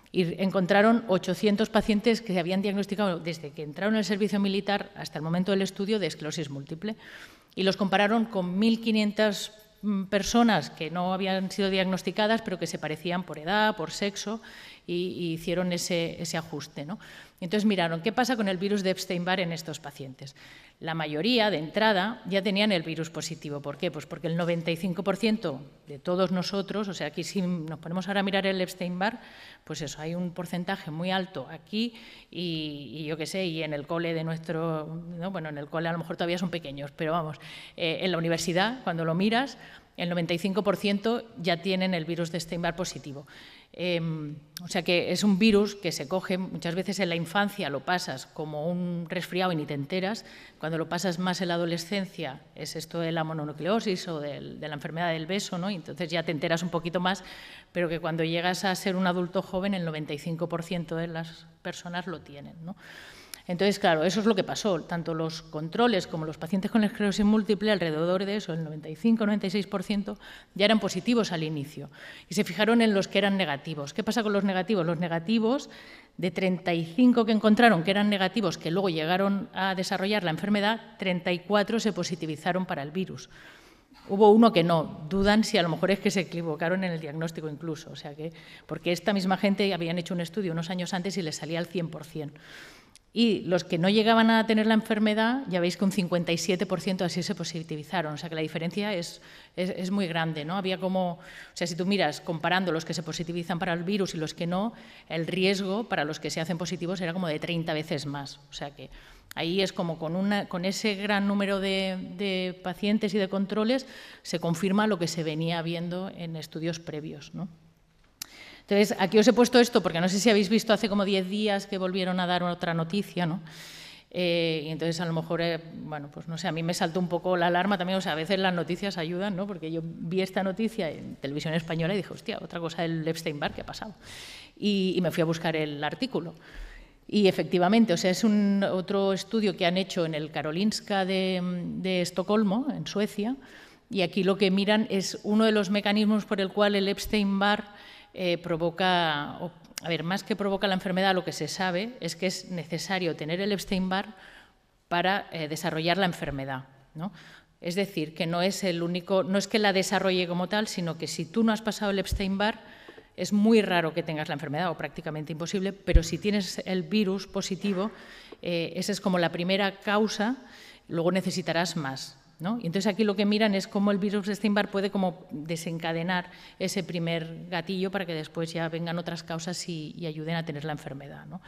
Y encontraron ochocientos pacientes que se habían diagnosticado desde que entraron al servicio militar hasta el momento del estudio de esclerosis múltiple. Y los compararon con mil quinientas personas que no habían sido diagnosticadas, pero que se parecían por edad, por sexo, y, y hicieron ese, ese ajuste, ¿no? Entonces miraron qué pasa con el virus de Epstein-Barr en estos pacientes. La mayoría, de entrada, ya tenían el virus positivo. ¿Por qué? Pues porque el noventa y cinco por ciento de todos nosotros, o sea, aquí si nos ponemos ahora a mirar el Epstein-Barr, pues eso, hay un porcentaje muy alto aquí y, y yo qué sé, y en el cole de nuestro, ¿no? Bueno, en el cole a lo mejor todavía son pequeños, pero vamos, eh, en la universidad, cuando lo miras, el noventa y cinco por ciento ya tienen el virus de Epstein-Barr positivo. Eh, o sea que es un virus que se coge, muchas veces en la infancia lo pasas como un resfriado y ni te enteras, cuando lo pasas más en la adolescencia es esto de la mononucleosis o de, de la enfermedad del beso, ¿no? Y entonces ya te enteras un poquito más, pero que cuando llegas a ser un adulto joven el noventa y cinco por ciento de las personas lo tienen, ¿no? Entonces, claro, eso es lo que pasó. Tanto los controles como los pacientes con esclerosis múltiple, alrededor de eso, el noventa y cinco a noventa y seis por ciento, ya eran positivos al inicio. Y se fijaron en los que eran negativos. ¿Qué pasa con los negativos? Los negativos, de treinta y cinco que encontraron que eran negativos, que luego llegaron a desarrollar la enfermedad, treinta y cuatro se positivizaron para el virus. Hubo uno que no, dudan si a lo mejor es que se equivocaron en el diagnóstico incluso, o sea que, porque esta misma gente habían hecho un estudio unos años antes y les salía al cien por cien. Y los que no llegaban a tener la enfermedad, ya veis que un cincuenta y siete por ciento así se positivizaron. O sea que la diferencia es, es, es muy grande, ¿no? Había como, o sea, si tú miras comparando los que se positivizan para el virus y los que no, el riesgo para los que se hacen positivos era como de treinta veces más. O sea que ahí es como con, una, con ese gran número de, de pacientes y de controles se confirma lo que se venía viendo en estudios previos, ¿no? Entonces, aquí os he puesto esto porque no sé si habéis visto hace como diez días que volvieron a dar otra noticia, ¿no? Eh, y entonces, a lo mejor, eh, bueno, pues no sé, a mí me saltó un poco la alarma también, o sea, a veces las noticias ayudan, ¿no? Porque yo vi esta noticia en televisión española y dije, hostia, otra cosa del Epstein-Barr, ¿qué ha pasado? Y, y me fui a buscar el artículo. Y efectivamente, o sea, es un otro estudio que han hecho en el Karolinska de, de Estocolmo, en Suecia, y aquí lo que miran es uno de los mecanismos por el cual el Epstein-Barr Eh, provoca, o, a ver, más que provoca la enfermedad, lo que se sabe es que es necesario tener el Epstein-Barr para eh, desarrollar la enfermedad, ¿no? Es decir, que no es el único, no es que la desarrolle como tal, sino que si tú no has pasado el Epstein-Barr, es muy raro que tengas la enfermedad, o prácticamente imposible, pero si tienes el virus positivo, eh, esa es como la primera causa, luego necesitarás más, ¿no? Y entonces aquí lo que miran es cómo el virus de Epstein-Barr puede como desencadenar ese primer gatillo para que después ya vengan otras causas y, y ayuden a tener la enfermedad, ¿no?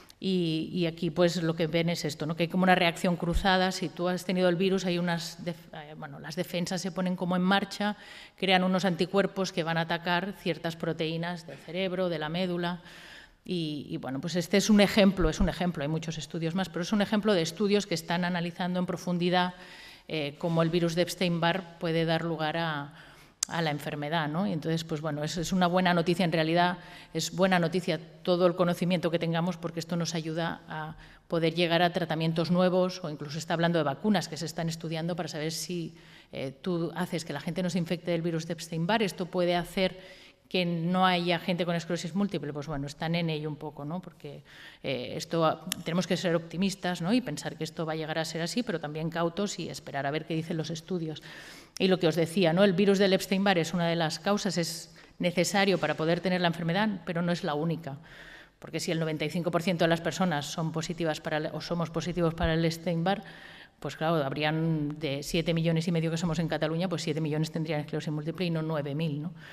Y, y aquí pues lo que ven es esto, ¿no? Que hay como una reacción cruzada. Si tú has tenido el virus, hay unas, bueno, las defensas se ponen como en marcha, crean unos anticuerpos que van a atacar ciertas proteínas del cerebro, de la médula. Y, y bueno, pues este es un ejemplo, es un ejemplo, hay muchos estudios más, pero es un ejemplo de estudios que están analizando en profundidad Eh, cómo el virus de Epstein-Barr puede dar lugar a, a la enfermedad, ¿no? Y entonces, pues bueno, es, es una buena noticia, en realidad es buena noticia todo el conocimiento que tengamos porque esto nos ayuda a poder llegar a tratamientos nuevos o incluso está hablando de vacunas que se están estudiando para saber si eh, tú haces que la gente no se infecte del virus de Epstein-Barr, esto puede hacer que no haya gente con esclerosis múltiple, pues bueno, están en ello un poco, ¿no? Porque eh, esto tenemos que ser optimistas, ¿no? Y pensar que esto va a llegar a ser así, pero también cautos y esperar a ver qué dicen los estudios. Y lo que os decía, ¿no? El virus del Epstein-Barr es una de las causas, es necesario para poder tener la enfermedad, pero no es la única. Porque si el noventa y cinco por ciento de las personas son positivas para el, o somos positivos para el Epstein-Barr, pues claro, habrían de siete millones y medio que somos en Cataluña, pues siete millones tendrían esclerosis múltiple y no nueve mil, ¿no?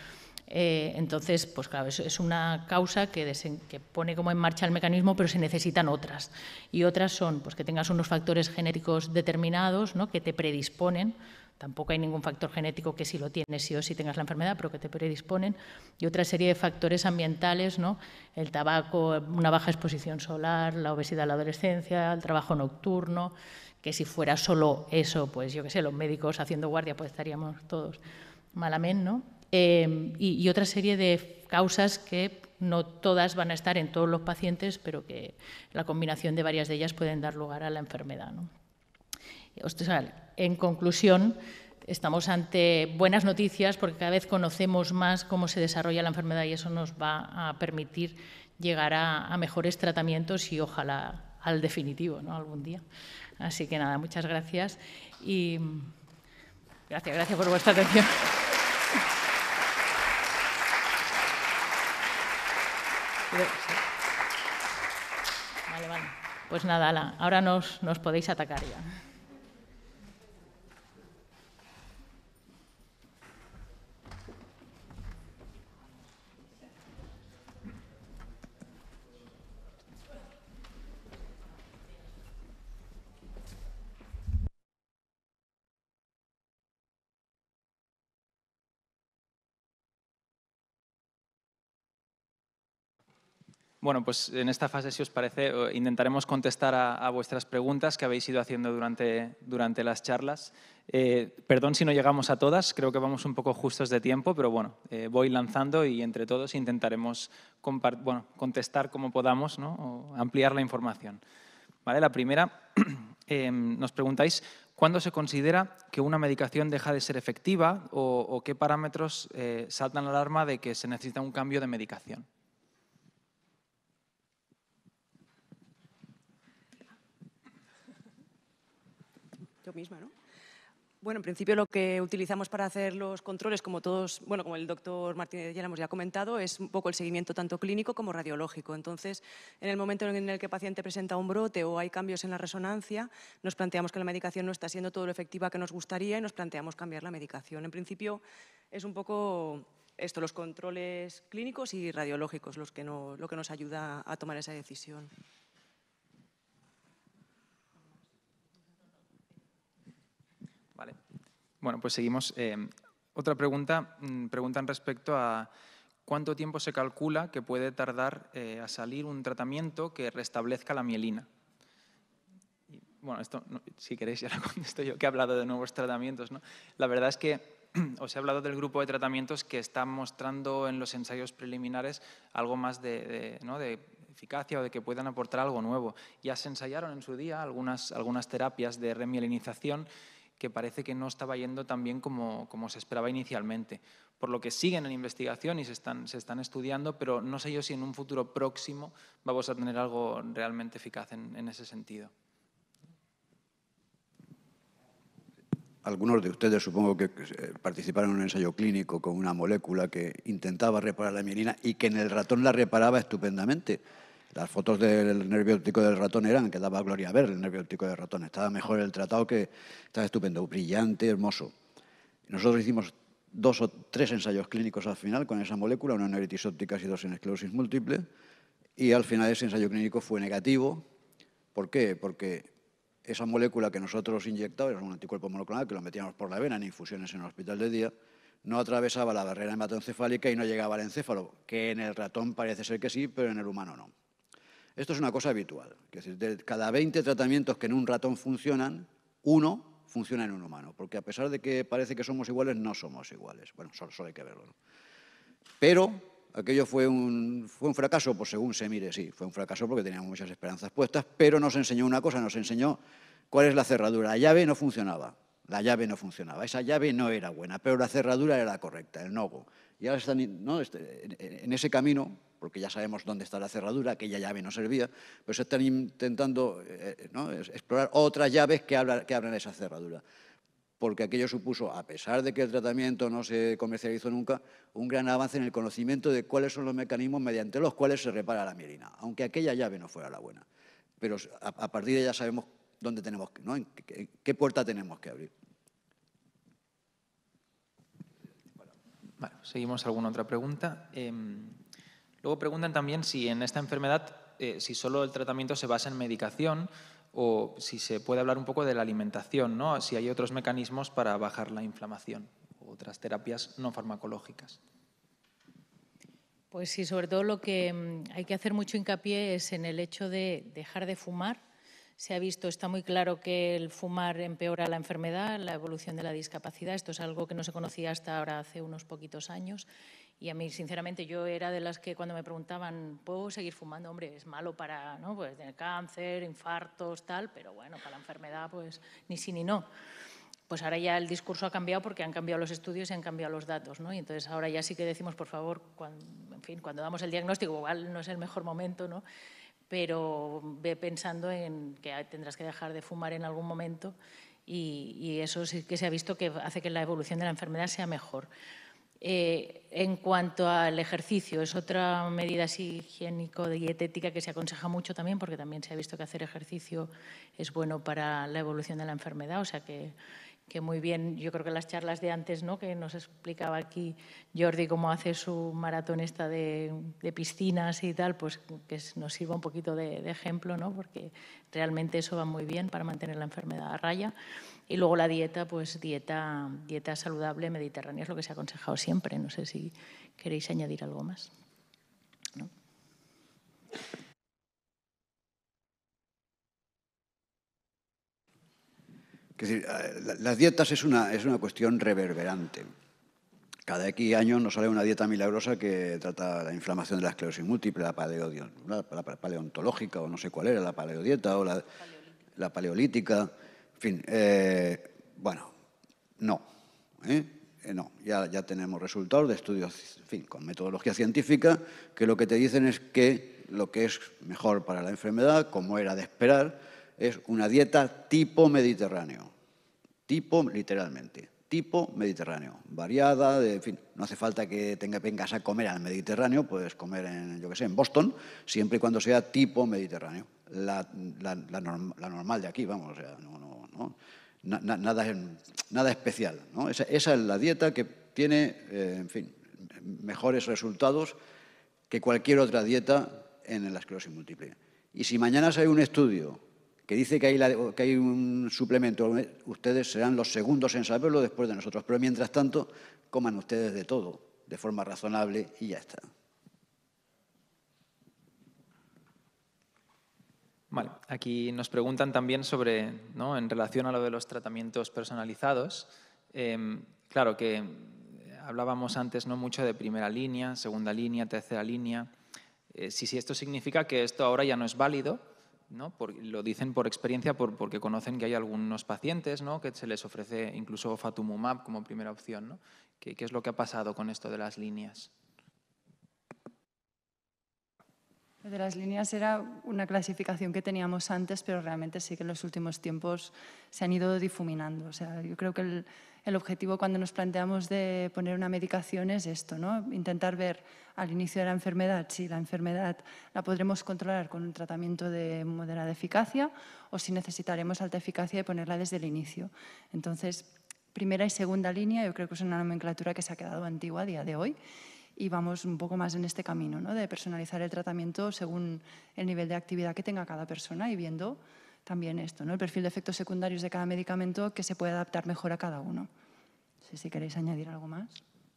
Eh, entonces, pues claro, es, es una causa que, desen, que pone como en marcha el mecanismo, pero se necesitan otras. Y otras son pues, que tengas unos factores genéticos determinados, ¿no?, que te predisponen. Tampoco hay ningún factor genético que si lo tienes sí o sí tengas la enfermedad, pero que te predisponen. Y otra serie de factores ambientales, ¿no?, el tabaco, una baja exposición solar, la obesidad en la adolescencia, el trabajo nocturno, que si fuera solo eso, pues yo qué sé, los médicos haciendo guardia, pues estaríamos todos malamente, ¿no? Eh, y, y otra serie de causas que no todas van a estar en todos los pacientes, pero que la combinación de varias de ellas pueden dar lugar a la enfermedad, ¿no? O sea, en conclusión, estamos ante buenas noticias porque cada vez conocemos más cómo se desarrolla la enfermedad y eso nos va a permitir llegar a, a mejores tratamientos y ojalá al definitivo, ¿no?, algún día. Así que nada, muchas gracias y gracias, gracias por vuestra atención. Vale, vale. Pues nada, ala, ahora nos, nos podéis atacar ya. Bueno, pues en esta fase, si os parece, intentaremos contestar a, a vuestras preguntas que habéis ido haciendo durante, durante las charlas. Eh, perdón si no llegamos a todas, creo que vamos un poco justos de tiempo, pero bueno, eh, voy lanzando y entre todos intentaremos bueno, contestar como podamos, ¿no?, o ampliar la información. ¿Vale? La primera, eh, nos preguntáis cuándo se considera que una medicación deja de ser efectiva o, o qué parámetros eh, saltan la alarma de que se necesita un cambio de medicación. Yo misma, ¿no? Bueno, en principio lo que utilizamos para hacer los controles, como todos, bueno, como el doctor Martínez ya lo hemos ya comentado, es un poco el seguimiento tanto clínico como radiológico. Entonces, en el momento en el que el paciente presenta un brote o hay cambios en la resonancia, nos planteamos que la medicación no está siendo todo lo efectiva que nos gustaría y nos planteamos cambiar la medicación. En principio, es un poco esto, los controles clínicos y radiológicos los que no, lo que nos ayuda a tomar esa decisión. Vale. Bueno, pues seguimos. Eh, otra pregunta, mmm, preguntan respecto a cuánto tiempo se calcula que puede tardar eh, a salir un tratamiento que restablezca la mielina. Y, bueno, esto, no, si queréis ya lo contesto yo, que he hablado de nuevos tratamientos, ¿no? La verdad es que os he hablado del grupo de tratamientos que están mostrando en los ensayos preliminares algo más de, de, ¿no?, de eficacia o de que puedan aportar algo nuevo. Ya se ensayaron en su día algunas, algunas terapias de remielinización que parece que no estaba yendo tan bien como, como se esperaba inicialmente. Por lo que siguen en investigación y se están, se están estudiando, pero no sé yo si en un futuro próximo vamos a tener algo realmente eficaz en, en ese sentido. Algunos de ustedes supongo que participaron en un ensayo clínico con una molécula que intentaba reparar la mielina y que en el ratón la reparaba estupendamente. Las fotos del nervio óptico del ratón eran que daba gloria a ver el nervio óptico del ratón. Estaba mejor el tratado, que estaba estupendo, brillante, hermoso. Nosotros hicimos dos o tres ensayos clínicos al final con esa molécula, una en neuritis óptica y dos en esclerosis múltiple, y al final ese ensayo clínico fue negativo. ¿Por qué? Porque esa molécula que nosotros inyectábamos, era un anticuerpo monoclonal que lo metíamos por la vena en infusiones en el hospital de día, no atravesaba la barrera hematoencefálica y no llegaba al encéfalo, que en el ratón parece ser que sí, pero en el humano no. Esto es una cosa habitual. Es decir, de cada veinte tratamientos que en un ratón funcionan, uno funciona en un humano, porque a pesar de que parece que somos iguales, no somos iguales. Bueno, solo, solo hay que verlo, ¿no? Pero aquello fue un, fue un fracaso, pues según se mire, sí, fue un fracaso porque teníamos muchas esperanzas puestas, pero nos enseñó una cosa, nos enseñó cuál es la cerradura. La llave no funcionaba, la llave no funcionaba, esa llave no era buena, pero la cerradura era la correcta, el no-go. Y ahora están, ¿no?, en ese camino, porque ya sabemos dónde está la cerradura, aquella llave no servía, pero se están intentando eh, ¿no?, explorar otras llaves que, habla, que abran esa cerradura. Porque aquello supuso, a pesar de que el tratamiento no se comercializó nunca, un gran avance en el conocimiento de cuáles son los mecanismos mediante los cuales se repara la mielina, aunque aquella llave no fuera la buena. Pero a, a partir de ella sabemos dónde tenemos que, ¿no?, en qué, qué puerta tenemos que abrir. Vale, seguimos. ¿Alguna otra pregunta? Eh, luego preguntan también si en esta enfermedad, eh, si solo el tratamiento se basa en medicación o si se puede hablar un poco de la alimentación, ¿no? Si hay otros mecanismos para bajar la inflamación o otras terapias no farmacológicas. Pues sí, sobre todo lo que hay que hacer mucho hincapié es en el hecho de dejar de fumar. Se ha visto, está muy claro que el fumar empeora la enfermedad, la evolución de la discapacidad. Esto es algo que no se conocía hasta ahora, hace unos poquitos años. Y a mí, sinceramente, yo era de las que cuando me preguntaban, ¿puedo seguir fumando? Hombre, es malo para, ¿no? Pues tener cáncer, infartos, tal, pero bueno, para la enfermedad, pues ni sí ni no. Pues ahora ya el discurso ha cambiado porque han cambiado los estudios y han cambiado los datos, ¿no? Y entonces ahora ya sí que decimos, por favor, cuando, en fin, cuando damos el diagnóstico, igual no es el mejor momento, ¿no? Pero ve pensando en que tendrás que dejar de fumar en algún momento y, y eso sí que se ha visto que hace que la evolución de la enfermedad sea mejor. Eh, en cuanto al ejercicio, es otra medida así higiénico-dietética que se aconseja mucho también, porque también se ha visto que hacer ejercicio es bueno para la evolución de la enfermedad, o sea que, que muy bien, yo creo que las charlas de antes, ¿no?, que nos explicaba aquí Jordi cómo hace su maratón esta de, de piscinas y tal, pues que nos sirva un poquito de, de ejemplo, ¿no?, porque realmente eso va muy bien para mantener la enfermedad a raya. Y luego la dieta, pues dieta, dieta saludable mediterránea es lo que se ha aconsejado siempre. No sé si queréis añadir algo más, ¿no? Es decir, las dietas es una, es una cuestión reverberante. Cada X años nos sale una dieta milagrosa que trata la inflamación de la esclerosis múltiple, la, paleo, la paleontológica o no sé cuál era, la paleodieta o la, la paleolítica. En fin, eh, bueno, no. ¿eh? Eh, no, ya, ya tenemos resultados de estudios, en fin, con metodología científica, que lo que te dicen es que lo que es mejor para la enfermedad, como era de esperar, es una dieta tipo mediterráneo. Tipo, literalmente, tipo mediterráneo. Variada, de, en fin, no hace falta que tenga, vengas a comer al Mediterráneo, puedes comer en, yo qué sé, en Boston, siempre y cuando sea tipo mediterráneo. La, la, la, norm, la normal de aquí, vamos, o sea, no, no, no, na, na, nada, nada especial, ¿no? Esa, esa es la dieta que tiene, eh, en fin, mejores resultados que cualquier otra dieta en la esclerosis múltiple. Y si mañana sale un estudio que dice que hay, la, que hay un suplemento, ustedes serán los segundos en saberlo después de nosotros. Pero mientras tanto, coman ustedes de todo, de forma razonable y ya está. Vale, aquí nos preguntan también sobre, ¿no?, en relación a lo de los tratamientos personalizados. Eh, claro que hablábamos antes, ¿no?, mucho de primera línea, segunda línea, tercera línea. Eh, si, si esto significa que esto ahora ya no es válido, ¿no? Por, lo dicen por experiencia, por, porque conocen que hay algunos pacientes, ¿no?, que se les ofrece incluso ofatumumab como primera opción, ¿no? ¿Qué, ¿Qué es lo que ha pasado con esto de las líneas? Lo de las líneas era una clasificación que teníamos antes, pero realmente sí que en los últimos tiempos se han ido difuminando. O sea, yo creo que el, el objetivo cuando nos planteamos de poner una medicación es esto, ¿no? Intentar ver al inicio de la enfermedad si la enfermedad la podremos controlar con un tratamiento de moderada eficacia o si necesitaremos alta eficacia y ponerla desde el inicio. Entonces, primera y segunda línea yo creo que es una nomenclatura que se ha quedado antigua a día de hoy. Y vamos un poco más en este camino, ¿no?, de personalizar el tratamiento según el nivel de actividad que tenga cada persona y viendo también esto, ¿no?, el perfil de efectos secundarios de cada medicamento que se puede adaptar mejor a cada uno. No sé si queréis añadir algo más.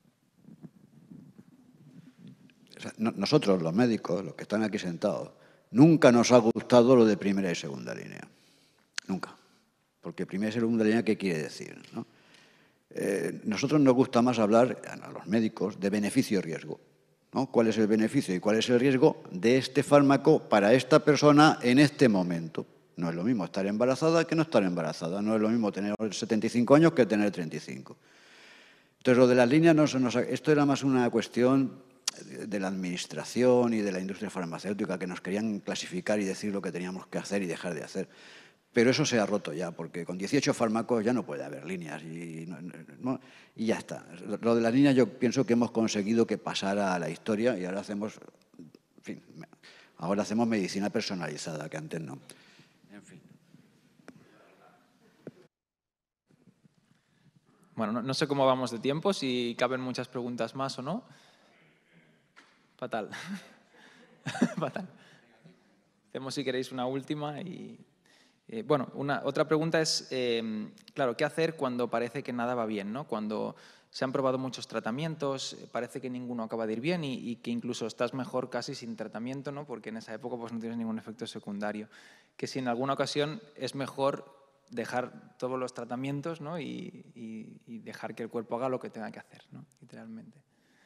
O sea, no, nosotros, los médicos, los que están aquí sentados, nunca nos ha gustado lo de primera y segunda línea. Nunca. Porque primera y segunda línea, ¿qué quiere decir, no? Eh, nosotros nos gusta más hablar, a los médicos, de beneficio y riesgo, ¿no? ¿Cuál es el beneficio y cuál es el riesgo de este fármaco para esta persona en este momento? No es lo mismo estar embarazada que no estar embarazada, no es lo mismo tener setenta y cinco años que tener treinta y cinco. Entonces, lo de las líneas, no, no, esto era más una cuestión de la administración y de la industria farmacéutica, que nos querían clasificar y decir lo que teníamos que hacer y dejar de hacer. Pero eso se ha roto ya, porque con dieciocho fármacos ya no puede haber líneas y, no, y ya está. Lo de las líneas yo pienso que hemos conseguido que pasara a la historia y ahora hacemos, en fin, ahora hacemos medicina personalizada, que antes no. En fin. Bueno, no, no sé cómo vamos de tiempo, si caben muchas preguntas más o no. Fatal. Fatal. Hacemos, si queréis, una última. Y, eh, bueno, una, otra pregunta es, eh, claro, ¿qué hacer cuando parece que nada va bien, ¿no? Cuando se han probado muchos tratamientos, parece que ninguno acaba de ir bien y, y que incluso estás mejor casi sin tratamiento, ¿no? Porque en esa época pues, no tienes ningún efecto secundario. Que si en alguna ocasión es mejor dejar todos los tratamientos, ¿no? y, y, y dejar que el cuerpo haga lo que tenga que hacer, ¿no? Literalmente.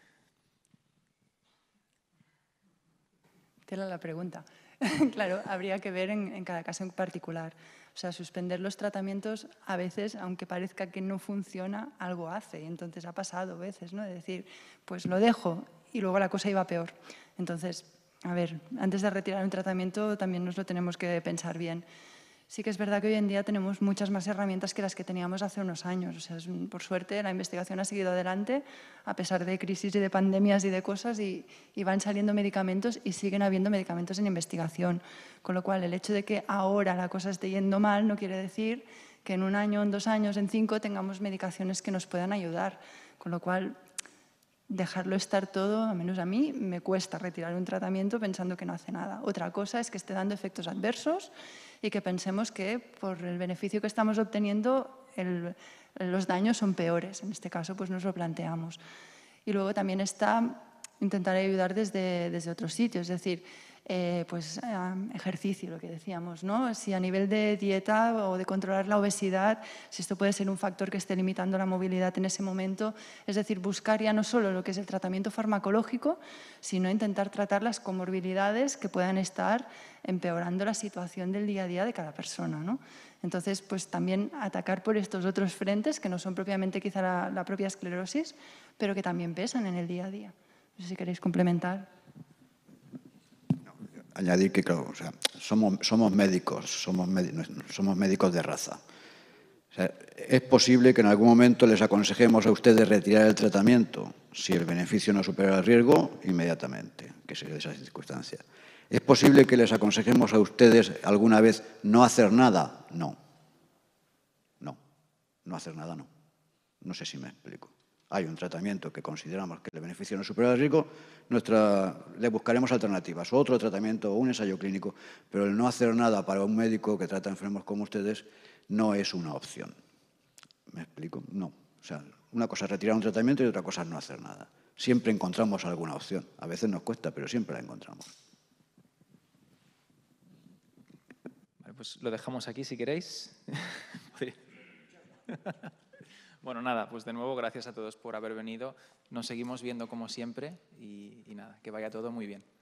Tela la pregunta. Claro, habría que ver en, en cada caso en particular. O sea, suspender los tratamientos a veces, aunque parezca que no funciona, algo hace. Y entonces ha pasado a veces, ¿no? De decir, pues lo dejo y luego la cosa iba peor. Entonces, a ver, antes de retirar un tratamiento también nos lo tenemos que pensar bien. Sí que es verdad que hoy en día tenemos muchas más herramientas que las que teníamos hace unos años. O sea, es, por suerte la investigación ha seguido adelante a pesar de crisis y de pandemias y de cosas y, y van saliendo medicamentos y siguen habiendo medicamentos en investigación. Con lo cual, el hecho de que ahora la cosa esté yendo mal no quiere decir que en un año, en dos años, en cinco tengamos medicaciones que nos puedan ayudar. Con lo cual, dejarlo estar todo, a menos a mí, me cuesta retirar un tratamiento pensando que no hace nada. Otra cosa es que esté dando efectos adversos y que pensemos que por el beneficio que estamos obteniendo el, los daños son peores. En este caso, pues nos lo planteamos. Y luego también está intentar ayudar desde, desde otros sitios, es decir, eh, pues eh, ejercicio, lo que decíamos, ¿no? Si a nivel de dieta o de controlar la obesidad, si esto puede ser un factor que esté limitando la movilidad en ese momento, es decir, buscar ya no solo lo que es el tratamiento farmacológico, sino intentar tratar las comorbilidades que puedan estar empeorando la situación del día a día de cada persona, ¿no? Entonces, pues también atacar por estos otros frentes que no son propiamente quizá la, la propia esclerosis, pero que también pesan en el día a día. No sé si queréis complementar. Añadir que, claro, o sea, somos, somos médicos, somos, somos médicos de raza. O sea, es posible que en algún momento les aconsejemos a ustedes retirar el tratamiento si el beneficio no supera el riesgo, inmediatamente, que sería esa circunstancia. ¿Es posible que les aconsejemos a ustedes alguna vez no hacer nada? No. No. No hacer nada, no. No sé si me explico. Hay un tratamiento que consideramos que el beneficio no supera el riesgo, nuestra, le buscaremos alternativas, otro tratamiento o un ensayo clínico, pero el no hacer nada para un médico que trata enfermos como ustedes no es una opción. ¿Me explico? No. O sea, una cosa es retirar un tratamiento y otra cosa es no hacer nada. Siempre encontramos alguna opción. A veces nos cuesta, pero siempre la encontramos. Vale, pues lo dejamos aquí si queréis. Bueno, nada, pues de nuevo gracias a todos por haber venido. Nos seguimos viendo como siempre y, y nada, que vaya todo muy bien.